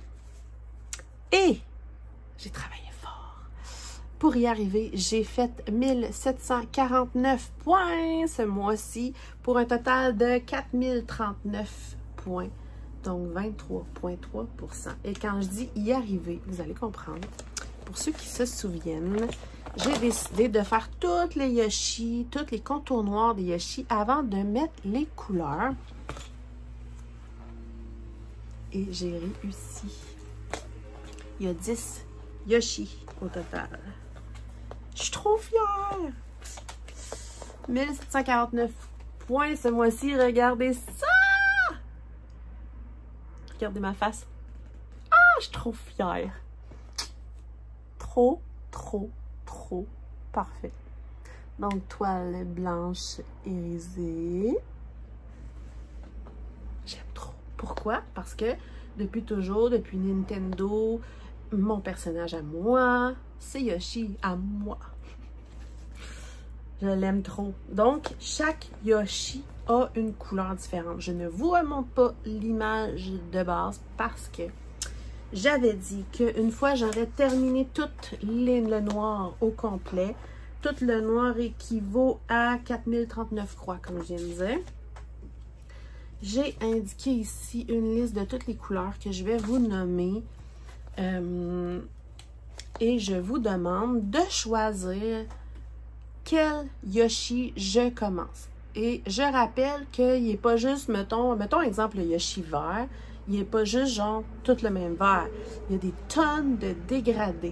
Et j'ai travaillé fort. Pour y arriver, j'ai fait 1749 points ce mois-ci pour un total de 4039 points. Donc 23,3 %. Et quand je dis y arriver, vous allez comprendre. Pour ceux qui se souviennent, j'ai décidé de faire toutes les Yoshi, tous les contours noirs des Yoshi avant de mettre les couleurs. Et j'ai réussi. Il y a 10 Yoshi au total. Je suis trop fière! 1749 points ce mois-ci. Regardez ça! Regardez ma face. Ah, je suis trop fière. Trop, trop, trop parfait. Donc, toile blanche irisée. J'aime trop. Pourquoi? Parce que depuis toujours, depuis Nintendo, mon personnage à moi, c'est Yoshi à moi. Je l'aime trop. Donc, chaque Yoshi a une couleur différente. Je ne vous remonte pas l'image de base parce que j'avais dit qu'une fois j'aurais terminé tout le noir au complet. Tout le noir équivaut à 4039 croix, comme je viens de dire. J'ai indiqué ici une liste de toutes les couleurs que je vais vous nommer. Et je vous demande de choisir quel Yoshi je commence. Et je rappelle qu'il n'est pas juste, mettons exemple le Yoshi vert, il n'est pas juste genre tout le même vert. Il y a des tonnes de dégradés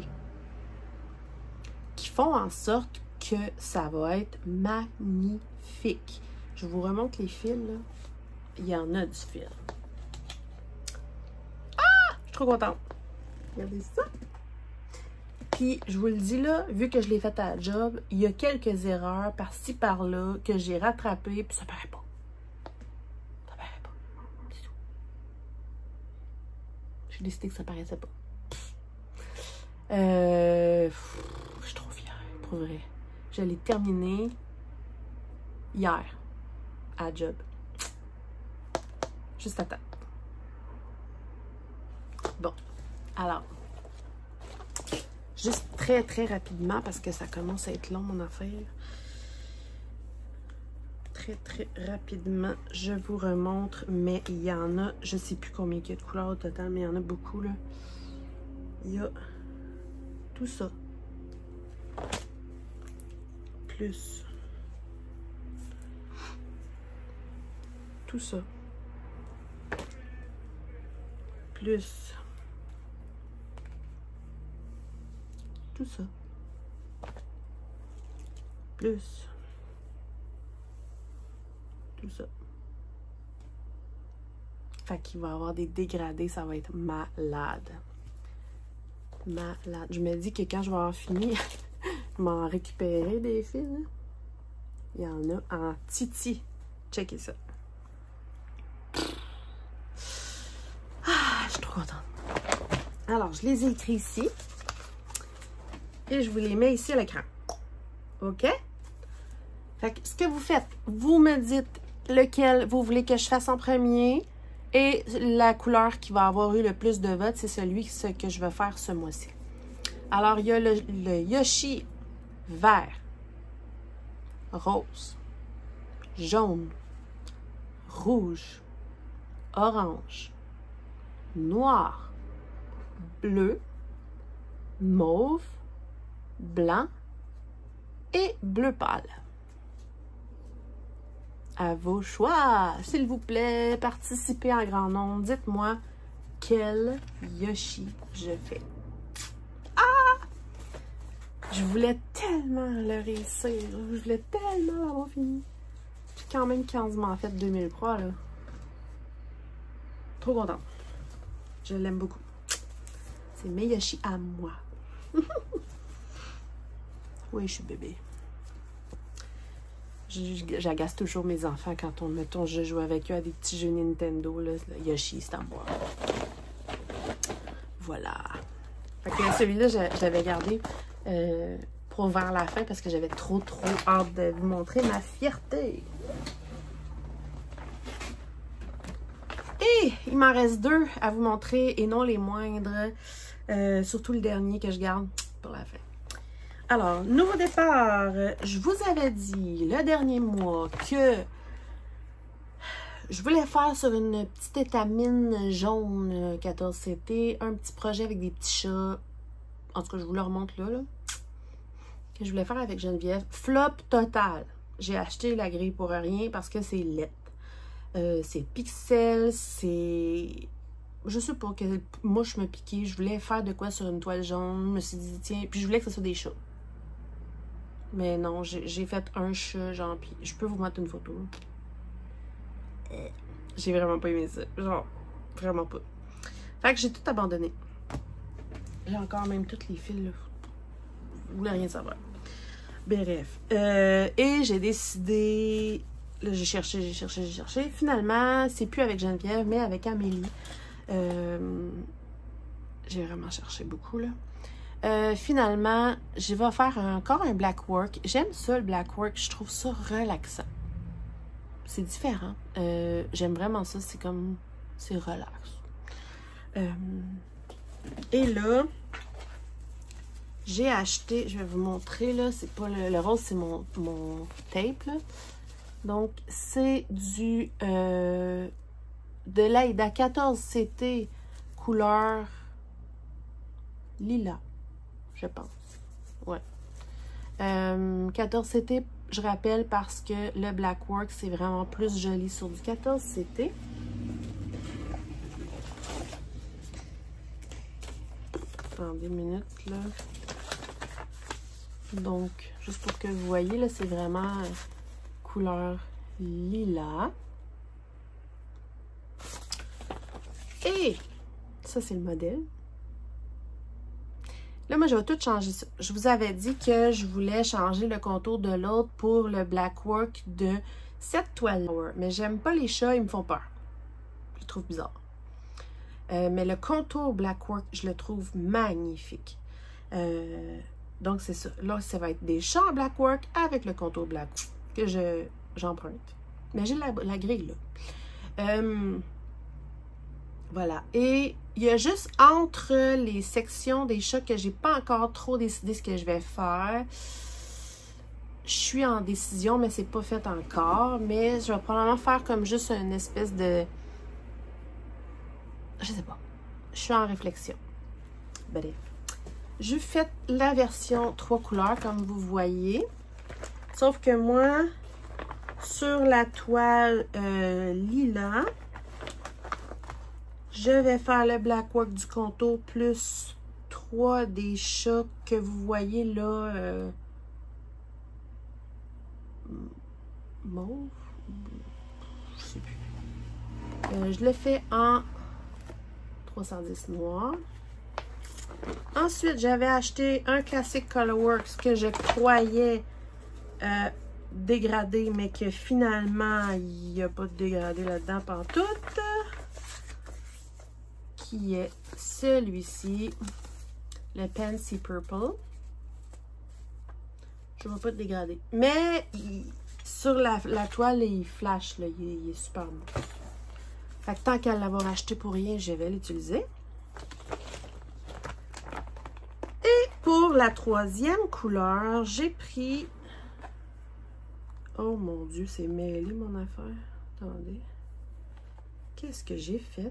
qui font en sorte que ça va être magnifique. Je vous remonte les fils, là. Il y en a du fil. Ah! Je suis trop contente. Regardez ça. Puis, je vous le dis là, vu que je l'ai fait à la job, il y a quelques erreurs par-ci, par-là que j'ai rattrapées, puis ça paraît pas. Ça paraît pas. C'est tout. J'ai décidé que ça paraissait pas. Je suis trop fière, pour vrai. Je l'ai terminé hier, à la job. Juste à temps. Bon, alors... Juste très, très rapidement, parce que ça commence à être long, mon affaire. Très, très rapidement, je vous remontre, mais il y en a, je sais plus combien il y a de couleurs au total, mais il y en a beaucoup, là. Il y a tout ça. Plus. Tout ça. Plus. Tout ça. Plus. Tout ça. Fait qu'il va y avoir des dégradés, ça va être malade. Malade. Je me dis que quand je vais avoir fini, je m'en récupérer des fils. Hein. Il y en a en titi. Checkez ça. Ah, je suis trop contente. Alors, je les ai écrits ici. Et je vous les mets ici à l'écran. OK? Fait que ce que vous faites, vous me dites lequel vous voulez que je fasse en premier. Et la couleur qui va avoir eu le plus de votes, c'est celui que je vais faire ce mois-ci. Alors, il y a le Yoshi vert, rose, jaune, rouge, orange, noir, bleu, mauve, blanc et bleu pâle. À vos choix. S'il vous plaît, participez en grand nombre. Dites-moi quel Yoshi je fais. Ah! Je voulais tellement le réussir. Je voulais tellement l'avoir fini. J'ai quand même quasiment fait 2003, là. Trop contente. Je l'aime beaucoup. C'est mes Yoshi à moi. Oui, je suis bébé. J'agace toujours mes enfants quand mettons, je joue avec eux à des petits jeux Nintendo. Là, Yoshi, c'est à moi. Voilà. Fait que celui-là, je l'avais gardé pour vers la fin parce que j'avais trop hâte de vous montrer ma fierté. Et il m'en reste 2 à vous montrer et non les moindres. Surtout le dernier que je garde pour la fin. Alors, nouveau départ, je vous avais dit le dernier mois que je voulais faire sur une petite étamine jaune 14CT, un petit projet avec des petits chats. En tout cas, je vous le remonte là. Que je voulais faire avec Geneviève. Flop total. J'ai acheté la grille pour rien parce que c'est laid. C'est pixel, c'est... Je sais pas, quelle mouche me piquait. Je voulais faire de quoi sur une toile jaune. Je me suis dit, tiens, puis je voulais que ce soit des chats. Mais non, j'ai fait un chat, genre, puis je peux vous mettre une photo. J'ai vraiment pas aimé ça. Genre, vraiment pas. Fait que j'ai tout abandonné. J'ai encore même toutes les fils, là. Vous voulez rien savoir. Bref. Et j'ai décidé... Là, j'ai cherché. Finalement, c'est plus avec Geneviève, mais avec Amélie. J'ai vraiment cherché beaucoup, là. Finalement, je vais faire encore un black work. J'aime ça, le black work. Je trouve ça relaxant. C'est différent. J'aime vraiment ça. C'est comme... C'est relax. Et là, j'ai acheté... Je vais vous montrer, là. C'est pas le rose, c'est mon tape, là. Donc, c'est du... de l'Aida 14CT couleur lilas. Je pense. Ouais. 14CT je rappelle parce que le Black Work, c'est vraiment plus joli sur du 14 CT. Attendez une minute, là. Donc, juste pour que vous voyez, là, c'est vraiment couleur lilas. Et ça, c'est le modèle. Là, moi, je vais tout changer ça. Je vous avais dit que je voulais changer le contour de l'autre pour le Black Work de cette toile. Mais j'aime pas les chats, ils me font peur. Je le trouve bizarre. Mais le contour Black Work, je le trouve magnifique. Donc, c'est ça. Là, ça va être des chats en Black Work avec le contour Black Work que j'emprunte. Mais j'ai la grille, là. Voilà. Et il y a juste entre les sections des chats que j'ai pas encore trop décidé ce que je vais faire. Je suis en décision, mais c'est pas fait encore. Mais je vais probablement faire comme juste une espèce de... Je sais pas. Je suis en réflexion. Bref. Je fais la version 3 couleurs, comme vous voyez. Sauf que moi, sur la toile lilas, je vais faire le Black Work du contour plus 3 des chats que vous voyez là. Mauve? Je sais plus. Je le fais en 310 noir. Ensuite, j'avais acheté un classique Colorworks que je croyais dégradé, mais que finalement, il n'y a pas de dégradé là-dedans pantoute. Qui est celui-ci, le Pansy Purple. Je ne vois pas de dégradé. Mais sur la toile, il flash, là, il est super beau. Fait que tant qu'à l'avoir acheté pour rien, je vais l'utiliser. Et pour la troisième couleur, j'ai pris... Oh mon Dieu, c'est mêlé mon affaire. Attendez. Qu'est-ce que j'ai fait?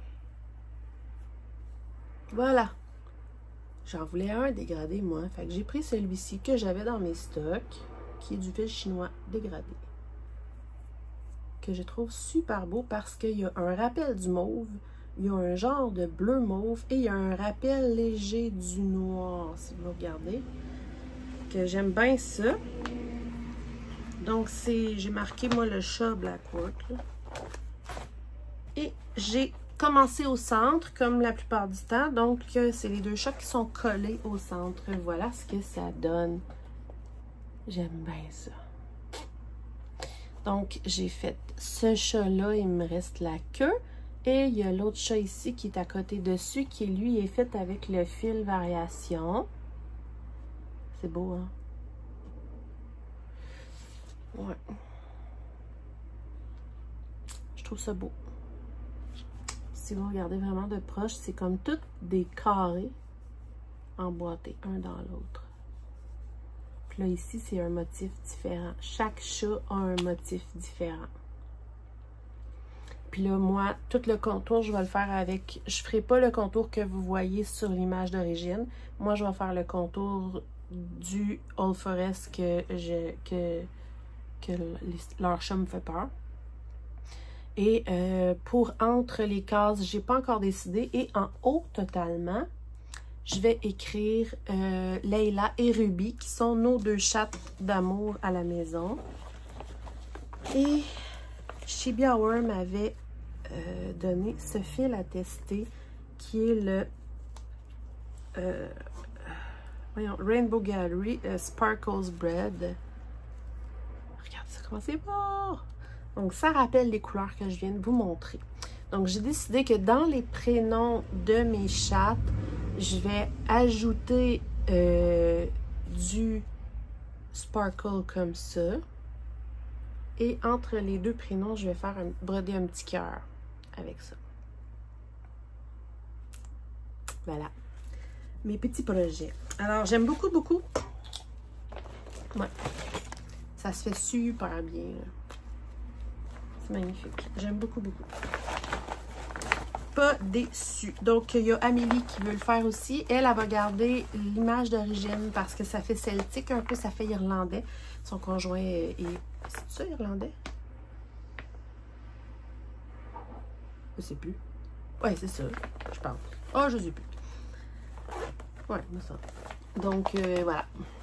Voilà. J'en voulais un dégradé, moi. Fait que j'ai pris celui-ci que j'avais dans mes stocks, qui est du fil chinois dégradé. Que je trouve super beau parce qu'il y a un rappel du mauve, il y a un genre de bleu mauve et il y a un rappel léger du noir, si vous regardez. Que j'aime bien ça. Donc, j'ai marqué, moi, le chat Black Work. Là. Et j'ai commencé au centre, comme la plupart du temps. Donc, c'est les deux chats qui sont collés au centre. Voilà ce que ça donne. J'aime bien ça. Donc, j'ai fait ce chat-là. Il me reste la queue. Et il y a l'autre chat ici qui est à côté dessus, qui, lui, est fait avec le fil variation. C'est beau, hein? Ouais. Je trouve ça beau. Si vous regardez vraiment de proche, c'est comme toutes des carrés emboîtés, un dans l'autre. Puis là, ici, c'est un motif différent. Chaque chat a un motif différent. Puis là, moi, tout le contour, je vais le faire avec... Je ne ferai pas le contour que vous voyez sur l'image d'origine. Moi, je vais faire le contour du Old Forest que leur chat me fait peur. Et pour entre les cases, j'ai pas encore décidé. Et en haut, totalement, je vais écrire Leila et Ruby, qui sont nos deux chattes d'amour à la maison. Et Chibi Hour m'avait donné ce fil à tester, qui est le voyons, Rainbow Gallery Sparkles Bread. Regardez ça, comment c'est beau! Donc, ça rappelle les couleurs que je viens de vous montrer. Donc, j'ai décidé que dans les prénoms de mes chattes, je vais ajouter du sparkle comme ça. Et entre les deux prénoms, je vais faire broder un petit cœur avec ça. Voilà. Mes petits projets. Alors, j'aime beaucoup, beaucoup. Ouais. Ça se fait super bien, là. Magnifique. J'aime beaucoup, beaucoup. pas déçue. Donc, il y a Amélie qui veut le faire aussi. Elle va garder l'image d'origine parce que ça fait celtique un peu, ça fait irlandais. Son conjoint est... C'est ça, irlandais? Je sais plus. Ouais, c'est ça, je pense. Oh, je sais plus. Ouais, c'est ça. Donc, voilà.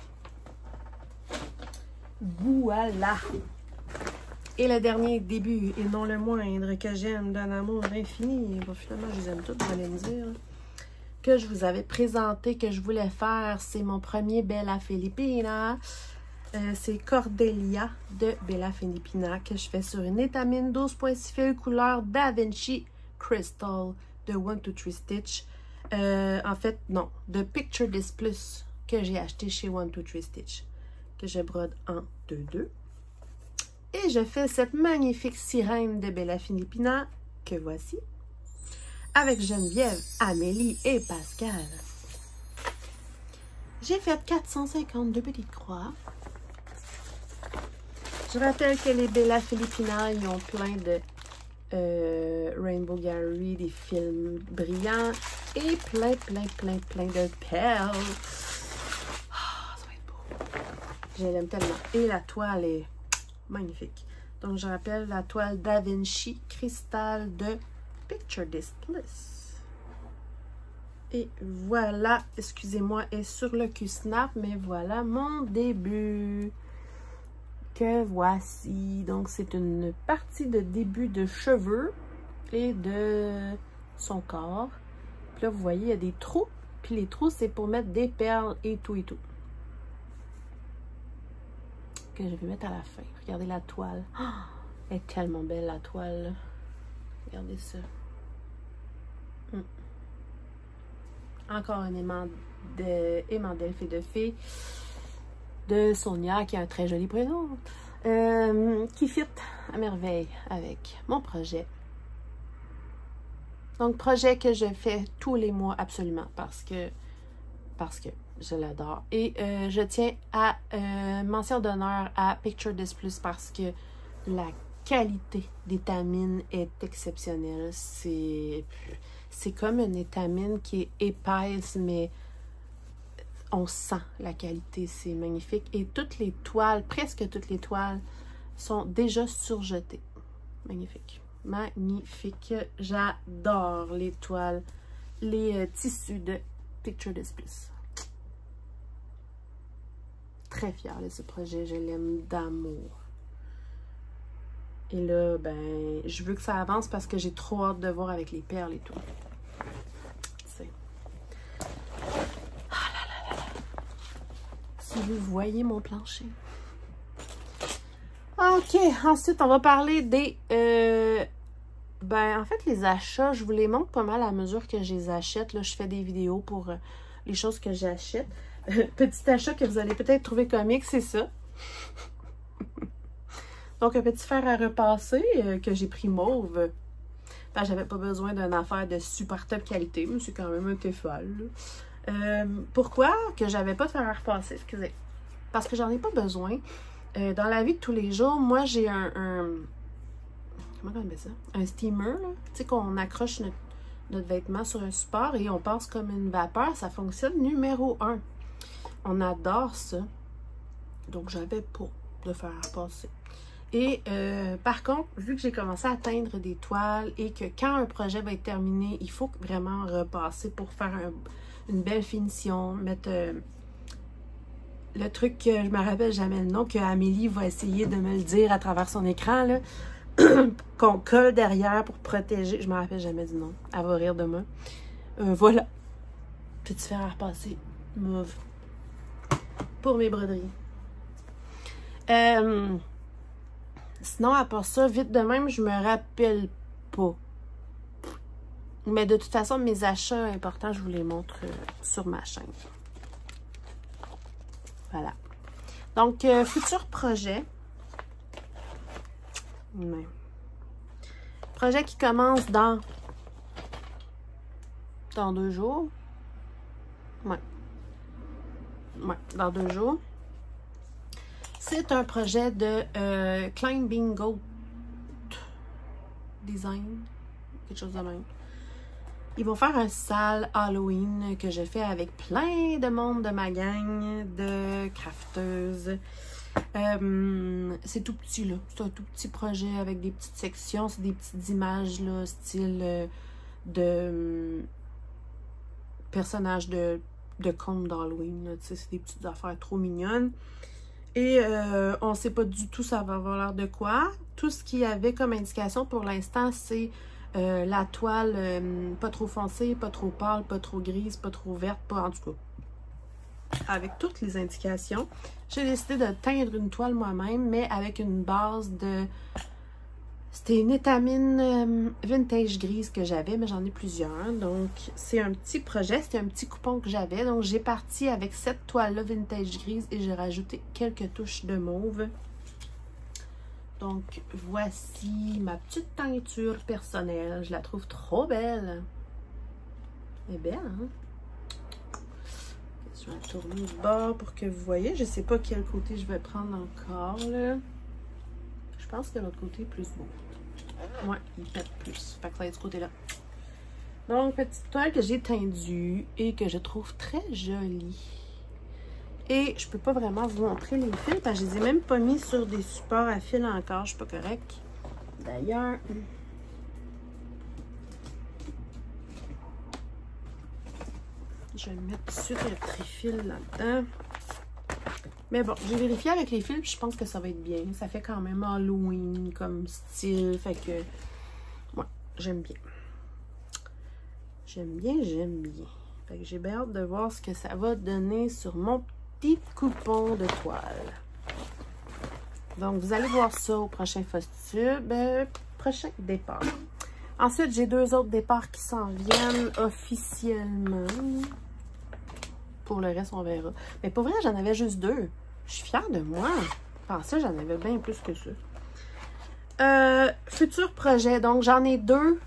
Voilà. Et le dernier début, et non le moindre, que j'aime d'un amour infini. Bon, finalement, je les aime toutes, vous allez me dire. Que je vous avais présenté, que je voulais faire, c'est mon premier Bella Filipina. C'est Cordelia de Bella Filipina que je fais sur une étamine 12.6 fil couleur Da Vinci Crystal de 1-2-3 Stitch. En fait, non, de Picture This Plus que j'ai acheté chez 1-2-3 Stitch. Que je brode en 2-2. Et je fais cette magnifique sirène de Bella Filipina que voici. Avec Geneviève, Amélie et Pascal. J'ai fait 452 petites croix. Je rappelle que les Bella Filipina, ils ont plein de Rainbow Gallery, des films brillants et plein de perles. Oh, ça va être beau. Je l'aime tellement. Et la toile est magnifique. Donc, je rappelle la toile Da Vinci Cristal de Picture This Plus. Et voilà, excusez-moi, est sur le Q-Snap, mais voilà mon début. Que voici. Donc, c'est une partie de début de cheveux et de son corps. Puis là, vous voyez, il y a des trous. Puis les trous, c'est pour mettre des perles et tout et tout. Que je vais mettre à la fin. Regardez la toile. Oh, elle est tellement belle, la toile. Regardez ça. Encore un aimant d'Elfe et de Fée de Sonia, qui a un très joli prénom, qui fit à merveille avec mon projet. Donc, projet que je fais tous les mois absolument parce que je l'adore. Et je tiens à mention d'honneur à Picture This Plus parce que la qualité d'étamine est exceptionnelle. C'est comme une étamine qui est épaisse, mais on sent la qualité. C'est magnifique. Et toutes les toiles, presque toutes les toiles, sont déjà surjetées. Magnifique. Magnifique. J'adore les toiles, les tissus de Picture This Plus. Très fière de ce projet. Je l'aime d'amour. Et là, ben, je veux que ça avance parce que j'ai trop hâte de voir avec les perles et tout. C'est... Ah là là là là. Si vous voyez mon plancher. OK, ensuite, on va parler des... ben, en fait, les achats, je vous les montre pas mal à mesure que je les achète. Là, je fais des vidéos pour les choses que j'achète. Petit achat que vous allez peut-être trouver comique, c'est ça. Donc, un petit fer à repasser que j'ai pris mauve. Ben, j'avais pas besoin d'une affaire de super top qualité, mais c'est quand même un Tefal. Pourquoi que j'avais pas de fer à repasser? Excusez. Parce que j'en ai pas besoin. Dans la vie de tous les jours, moi, j'ai un comment on appelle ça? Un steamer, là. Tu sais, qu'on accroche notre vêtement sur un support et on passe comme une vapeur. Ça fonctionne numéro 1. On adore ça. Donc, j'avais pas de fer à repasser. Et par contre, vu que j'ai commencé à atteindre des toiles et que quand un projet va être terminé, il faut vraiment repasser pour faire une belle finition, mettre le truc que je me rappelle jamais le nom, que Amélie va essayer de me le dire à travers son écran, là, qu'on colle derrière pour protéger. Je me rappelle jamais du nom. Elle va rire de moi. Voilà. Petit fer à repasser mauve pour mes broderies. Sinon, à part ça, vite de même, je me rappelle pas. Mais de toute façon, mes achats importants, je vous les montre sur ma chaîne. Voilà. Donc, futur projet. Ouais. Projet qui commence dans 2 jours. Ouais. Ouais, dans 2 jours. C'est un projet de Climbing Goat Design, quelque chose de même. Ils vont faire un sale Halloween que je fais avec plein de monde de ma gang de crafteuses. C'est tout petit, là. C'est un tout petit projet avec des petites sections. C'est des petites images, là, style de personnages de contes d'Halloween. C'est des petites affaires trop mignonnes. Et on ne sait pas du tout ça va avoir l'air de quoi. Tout ce qu'il y avait comme indication pour l'instant, c'est la toile pas trop foncée, pas trop pâle, pas trop grise, pas trop verte, pas en tout cas. Avec toutes les indications, j'ai décidé de teindre une toile moi-même, mais avec une base de... C'était une étamine vintage grise que j'avais, mais j'en ai plusieurs. Donc, c'est un petit projet, c'était un petit coupon que j'avais. Donc, j'ai parti avec cette toile-là vintage grise et j'ai rajouté quelques touches de mauve. Donc, voici ma petite teinture personnelle. Je la trouve trop belle. Elle est belle, hein? Je vais la tourner de bord pour que vous voyez. Je ne sais pas quel côté je vais prendre encore, là. Je pense que l'autre côté est plus beau. Ouais, il pète plus. Fait que ça va être ce côté-là. Donc, petite toile que j'ai teindue et que je trouve très jolie. Et je peux pas vraiment vous montrer les fils parce que je les ai même pas mis sur des supports à fil encore. Je suis pas correcte. D'ailleurs, je vais mettre tout de suite un tri-fil là-dedans. Mais bon, j'ai vérifié avec les fils, je pense que ça va être bien. Ça fait quand même Halloween comme style. Fait que, ouais, j'aime bien. J'aime bien, j'aime bien. Fait que j'ai bien hâte de voir ce que ça va donner sur mon petit coupon de toile. Donc, vous allez voir ça au prochain prochain départ. Ensuite, j'ai 2 autres départs qui s'en viennent officiellement. Pour le reste, on verra. Mais pour vrai, j'en avais juste 2. Je suis fière de moi. Je pensais que j'en avais bien plus que ça. Futur projet. Donc, j'en ai 2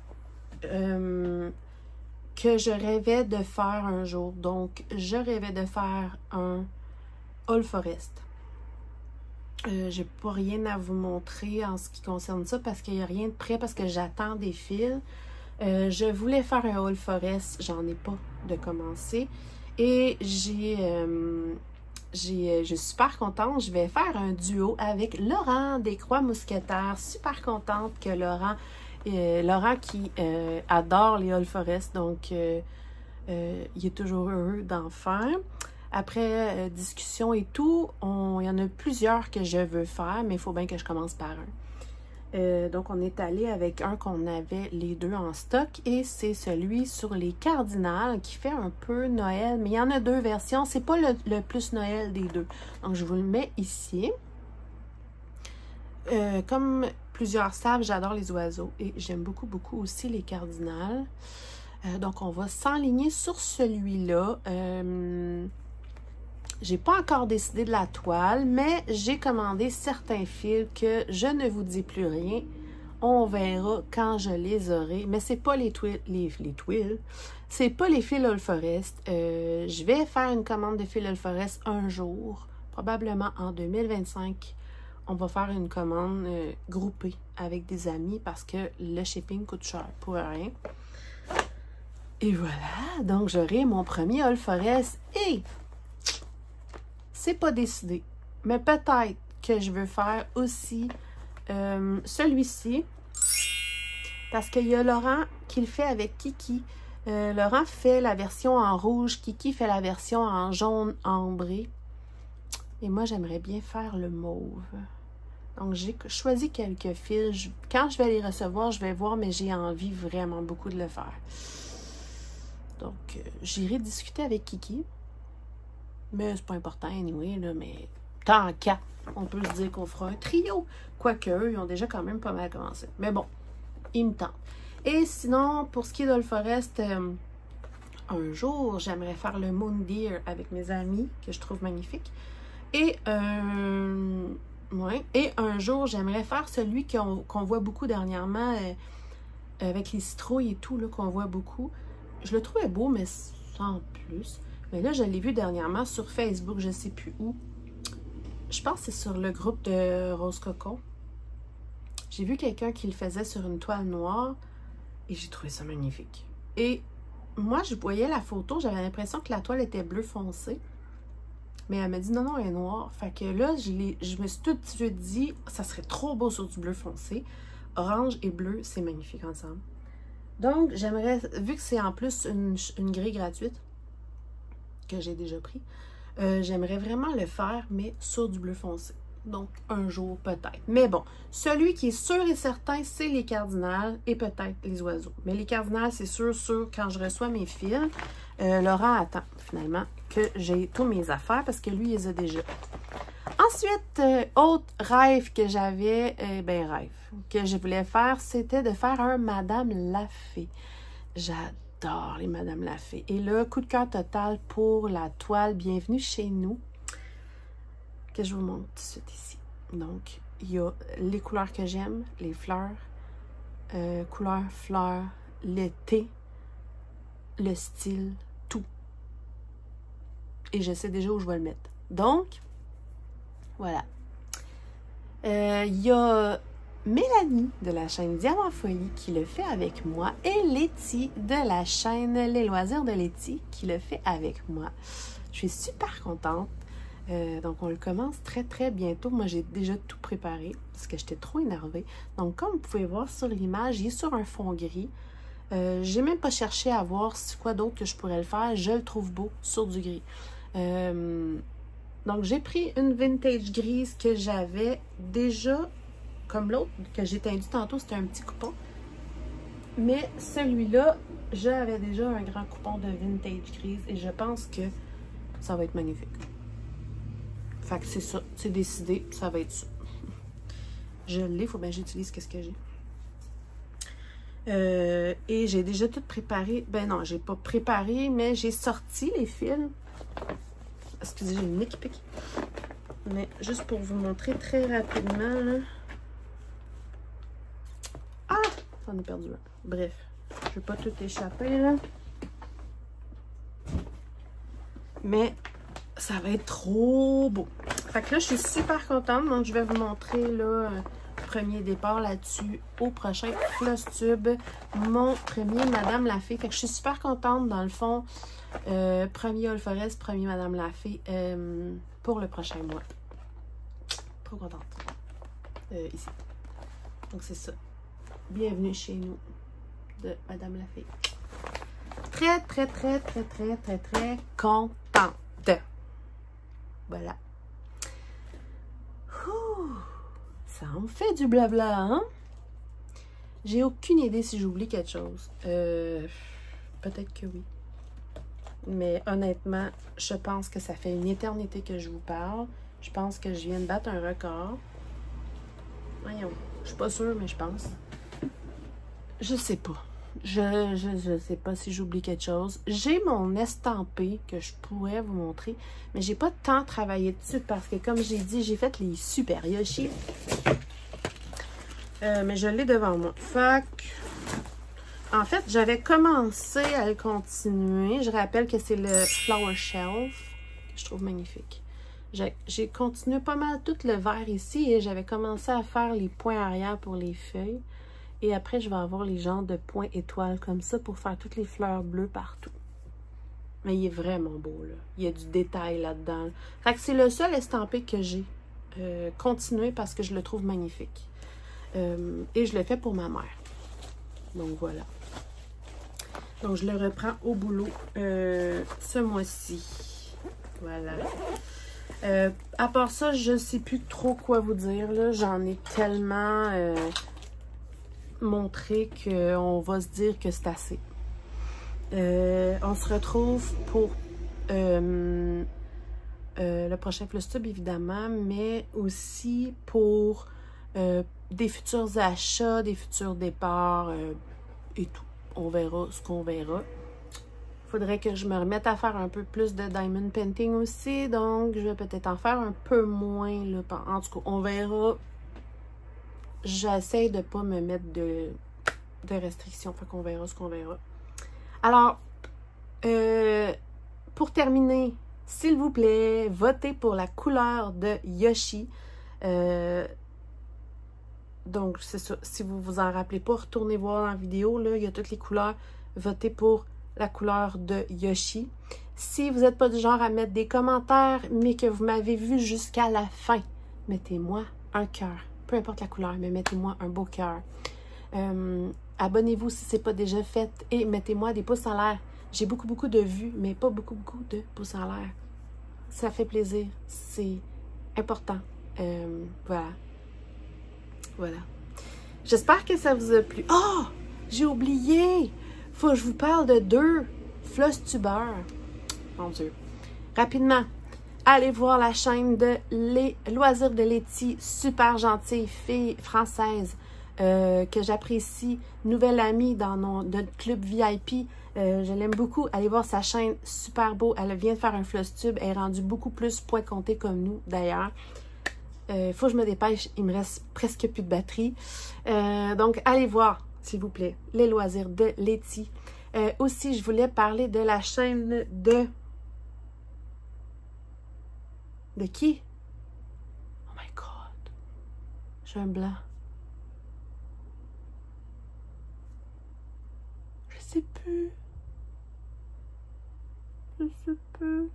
que je rêvais de faire un jour. Donc, je rêvais de faire un All Forest. J'ai pas rien à vous montrer en ce qui concerne ça parce qu'il n'y a rien de prêt parce que j'attends des fils. Je voulais faire un All Forest. J'en ai pas de commencer. Et je suis super contente. Je vais faire un duo avec Laurent des Croix Mousquetaires. Super contente que Laurent qui adore les All Forest. Donc, il est toujours heureux d'en faire. Après discussion et tout, il y en a plusieurs que je veux faire, mais il faut bien que je commence par un. Donc, on est allé avec un qu'on avait les 2 en stock et c'est celui sur les cardinals qui fait un peu Noël, mais il y en a 2 versions. C'est pas le plus Noël des 2. Donc, je vous le mets ici. Comme plusieurs savent, j'adore les oiseaux et j'aime beaucoup, beaucoup aussi les cardinals. Donc, on va s'enligner sur celui-là. J'ai pas encore décidé de la toile, mais j'ai commandé certains fils que je ne vous dis plus rien. On verra quand je les aurai. Mais c'est pas les tuiles. C'est pas les fils All Forest. Je vais faire une commande de fils All Forest un jour. Probablement en 2025. On va faire une commande groupée avec des amis parce que le shipping coûte cher pour rien. Et voilà. Donc j'aurai mon premier All Forest et... C'est pas décidé, mais peut-être que je veux faire aussi celui-ci, parce qu'il y a Laurent qui le fait avec Kiki. Laurent fait la version en rouge, Kiki fait la version en jaune ambré. Et moi, j'aimerais bien faire le mauve. Donc, j'ai choisi quelques fils. Quand je vais les recevoir, je vais voir, mais j'ai envie vraiment beaucoup de le faire. Donc, j'irai discuter avec Kiki. Mais c'est pas important, anyway, là, mais tant qu'à, on peut se dire qu'on fera un trio. Quoique, eux, ils ont déjà quand même pas mal commencé. Mais bon, ils me tentent. Et sinon, pour ce qui est d'All Forest, un jour, j'aimerais faire le Moon Deer avec mes amis, que je trouve magnifique. Et, et un jour, j'aimerais faire celui qu'on voit beaucoup dernièrement, avec les citrouilles et tout, qu'on voit beaucoup. Je le trouvais beau, mais sans plus. Mais là, je l'ai vu dernièrement sur Facebook, je ne sais plus où. Je pense que c'est sur le groupe de Rose Coco. J'ai vu quelqu'un qui le faisait sur une toile noire et j'ai trouvé ça magnifique. Et moi, je voyais la photo, j'avais l'impression que la toile était bleu foncé. Mais elle m'a dit non, non, elle est noire. Fait que là, je me suis tout de suite dit, ça serait trop beau sur du bleu foncé. Orange et bleu, c'est magnifique ensemble. Donc, j'aimerais, vu que c'est en plus une grille gratuite, que j'ai déjà pris, j'aimerais vraiment le faire, mais sur du bleu foncé. Donc, un jour peut-être. Mais bon, celui qui est sûr et certain, c'est les cardinals et peut-être les oiseaux. Mais les cardinals, c'est sûr, quand je reçois mes fils, Laurent attend finalement que j'ai tous mes affaires parce que lui, il les a déjà. Ensuite, autre rêve que j'avais, que je voulais faire, c'était de faire un Madame Lafay. J'adore les Madame Lafay. Et là, coup de cœur total pour la toile Bienvenue chez nous, que je vous montre tout de suite ici. Donc, il y a les couleurs que j'aime, les fleurs, couleurs, fleurs, l'été, le style, tout. Et je sais déjà où je vais le mettre. Donc, voilà. Il y a Mélanie de la chaîne Diamant Folie qui le fait avec moi et Letty de la chaîne Les Loisirs de Letty qui le fait avec moi. Je suis super contente. Donc, on le commence très, très bientôt. Moi, j'ai déjà tout préparé parce que j'étais trop énervée. Donc, comme vous pouvez voir sur l'image, il est sur un fond gris. J'ai même pas cherché à voir quoi d'autre que je pourrais le faire. Je le trouve beau sur du gris. Donc, j'ai pris une vintage grise que j'avais déjà, comme l'autre que j'ai tendu tantôt, c'était un petit coupon. Mais celui-là, j'avais déjà un grand coupon de vintage grise et je pense que ça va être magnifique. Fait que c'est ça, c'est décidé, ça va être ça. Je l'ai, il faut bien que j'utilise qu'est-ce que j'ai. Et j'ai déjà tout préparé. Ben non, j'ai pas préparé, mais j'ai sorti les fils. Excusez, j'ai une nez qui pique. Mais juste pour vous montrer très rapidement, là. Ah! J'en ai perdu un. Bref, je vais pas tout échapper, là. Mais ça va être trop beau. Fait que là, je suis super contente. Donc, je vais vous montrer, là, premier départ là-dessus au prochain Floss Tube. Mon premier Madame Lafay. Fait que je suis super contente, dans le fond. Premier All Forest, premier Madame Lafay pour le prochain mois. Trop contente. Ici. Donc, c'est ça. Bienvenue chez nous de Madame Lafay. Très, très, très, très, très, très, très contente. Voilà. Ouh, ça en fait du blabla, hein? J'ai aucune idée si j'oublie quelque chose. Peut-être que oui. Mais honnêtement, je pense que ça fait une éternité que je vous parle. Je pense que je viens de battre un record. Voyons. Je suis pas sûre, mais je pense. Je sais pas. Je sais pas si j'oublie quelque chose. J'ai mon estampé que je pourrais vous montrer, mais j'ai pas tant travaillé dessus parce que, comme j'ai dit, j'ai fait les Super Yoshi. Mais je l'ai devant moi. Fait que, en fait, j'avais commencé à le continuer. Je rappelle que c'est le Flower Shelf, que je trouve magnifique. J'ai continué pas mal tout le vert ici et j'avais commencé à faire les points arrière pour les feuilles. Et après, je vais avoir les genres de points étoiles comme ça pour faire toutes les fleurs bleues partout. Mais il est vraiment beau, là. Il y a du détail là-dedans. Fait que c'est le seul estampé que j'ai continué parce que je le trouve magnifique. Et je le fais pour ma mère. Donc, voilà. Donc, je le reprends au boulot ce mois-ci. Voilà. À part ça, je ne sais plus trop quoi vous dire, là. J'en ai tellement... montrer qu'on va se dire que c'est assez. On se retrouve pour le prochain Floss Tube, évidemment, mais aussi pour des futurs achats, des futurs départs et tout. On verra ce qu'on verra. Faudrait que je me remette à faire un peu plus de diamond painting aussi, donc je vais peut-être en faire un peu moins, là. En tout cas, on verra. J'essaie de ne pas me mettre de restrictions, fait qu'on verra ce qu'on verra. Alors, pour terminer, s'il vous plaît, votez pour la couleur de Yoshi. Donc, c'est ça. Si vous vous en rappelez pas, retournez voir dans la vidéo. Là, il y a toutes les couleurs. votez pour la couleur de Yoshi. Si vous n'êtes pas du genre à mettre des commentaires, mais que vous m'avez vu jusqu'à la fin, mettez-moi un cœur. Peu importe la couleur, mais mettez-moi un beau cœur. Abonnez-vous si ce n'est pas déjà fait et mettez-moi des pouces en l'air. J'ai beaucoup de vues, mais pas beaucoup de pouces en l'air. Ça fait plaisir. C'est important. Voilà. Voilà. J'espère que ça vous a plu. Oh! J'ai oublié! Faut que je vous parle de 2 floss-tubeurs. Mon Dieu. Rapidement, allez voir la chaîne de Les Loisirs de Letty. Super gentille fille française que j'apprécie. Nouvelle amie dans notre club VIP. Je l'aime beaucoup. Allez voir sa chaîne. Super beau. Elle vient de faire un floss-tube. Elle est rendue beaucoup plus point compté comme nous, d'ailleurs. Faut que je me dépêche. Il me reste presque plus de batterie. Donc, allez voir, s'il vous plaît, Les Loisirs de Letty. Aussi, je voulais parler de la chaîne de... De qui? Oh my God. J'ai un blanc. Je sais plus. Je sais plus.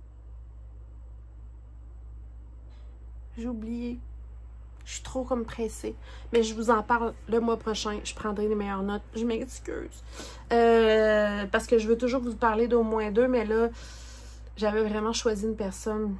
J'ai oublié. Je suis trop comme pressée. Mais je vous en parle le mois prochain. Je prendrai les meilleures notes. Je m'excuse. Parce que je veux toujours vous parler d'au moins 2. Mais là, j'avais vraiment choisi une personne.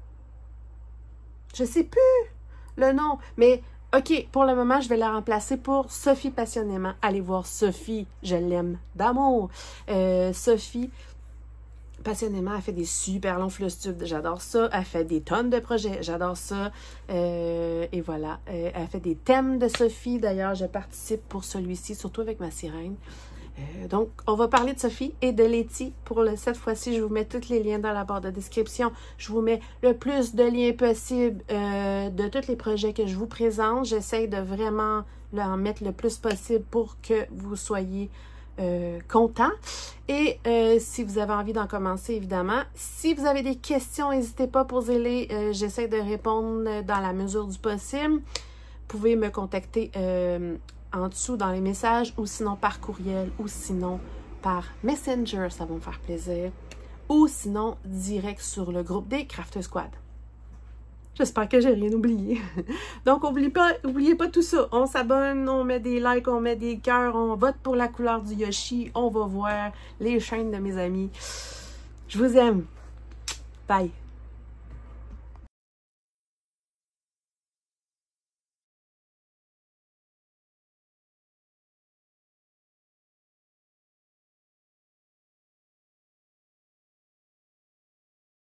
Je sais plus le nom. Mais OK, pour le moment, je vais la remplacer pour Sophie Passionnément. Allez voir Sophie. Je l'aime d'amour. Sophie Passionnément, elle fait des super longs floss-tubes. J'adore ça. Elle fait des tonnes de projets. J'adore ça. Et voilà. Elle fait des thèmes de Sophie. D'ailleurs, je participe pour celui-ci, surtout avec ma sirène. Donc, on va parler de Sophie et de Letty. Cette fois-ci, je vous mets tous les liens dans la barre de description. Je vous mets le plus de liens possible de tous les projets que je vous présente. J'essaie de vraiment en mettre le plus possible pour que vous soyez content. Et si vous avez envie d'en commencer, évidemment. Si vous avez des questions, n'hésitez pas à poser-les. J'essaie de répondre dans la mesure du possible. Vous pouvez me contacter en dessous dans les messages ou sinon par courriel ou sinon par Messenger, ça va me faire plaisir. Ou sinon direct sur le groupe des Craft Squad. J'espère que j'ai rien oublié. Donc, oubliez pas tout ça. On s'abonne, on met des likes, on met des cœurs, on vote pour la couleur du Yoshi. On va voir les chaînes de mes amis. Je vous aime. Bye.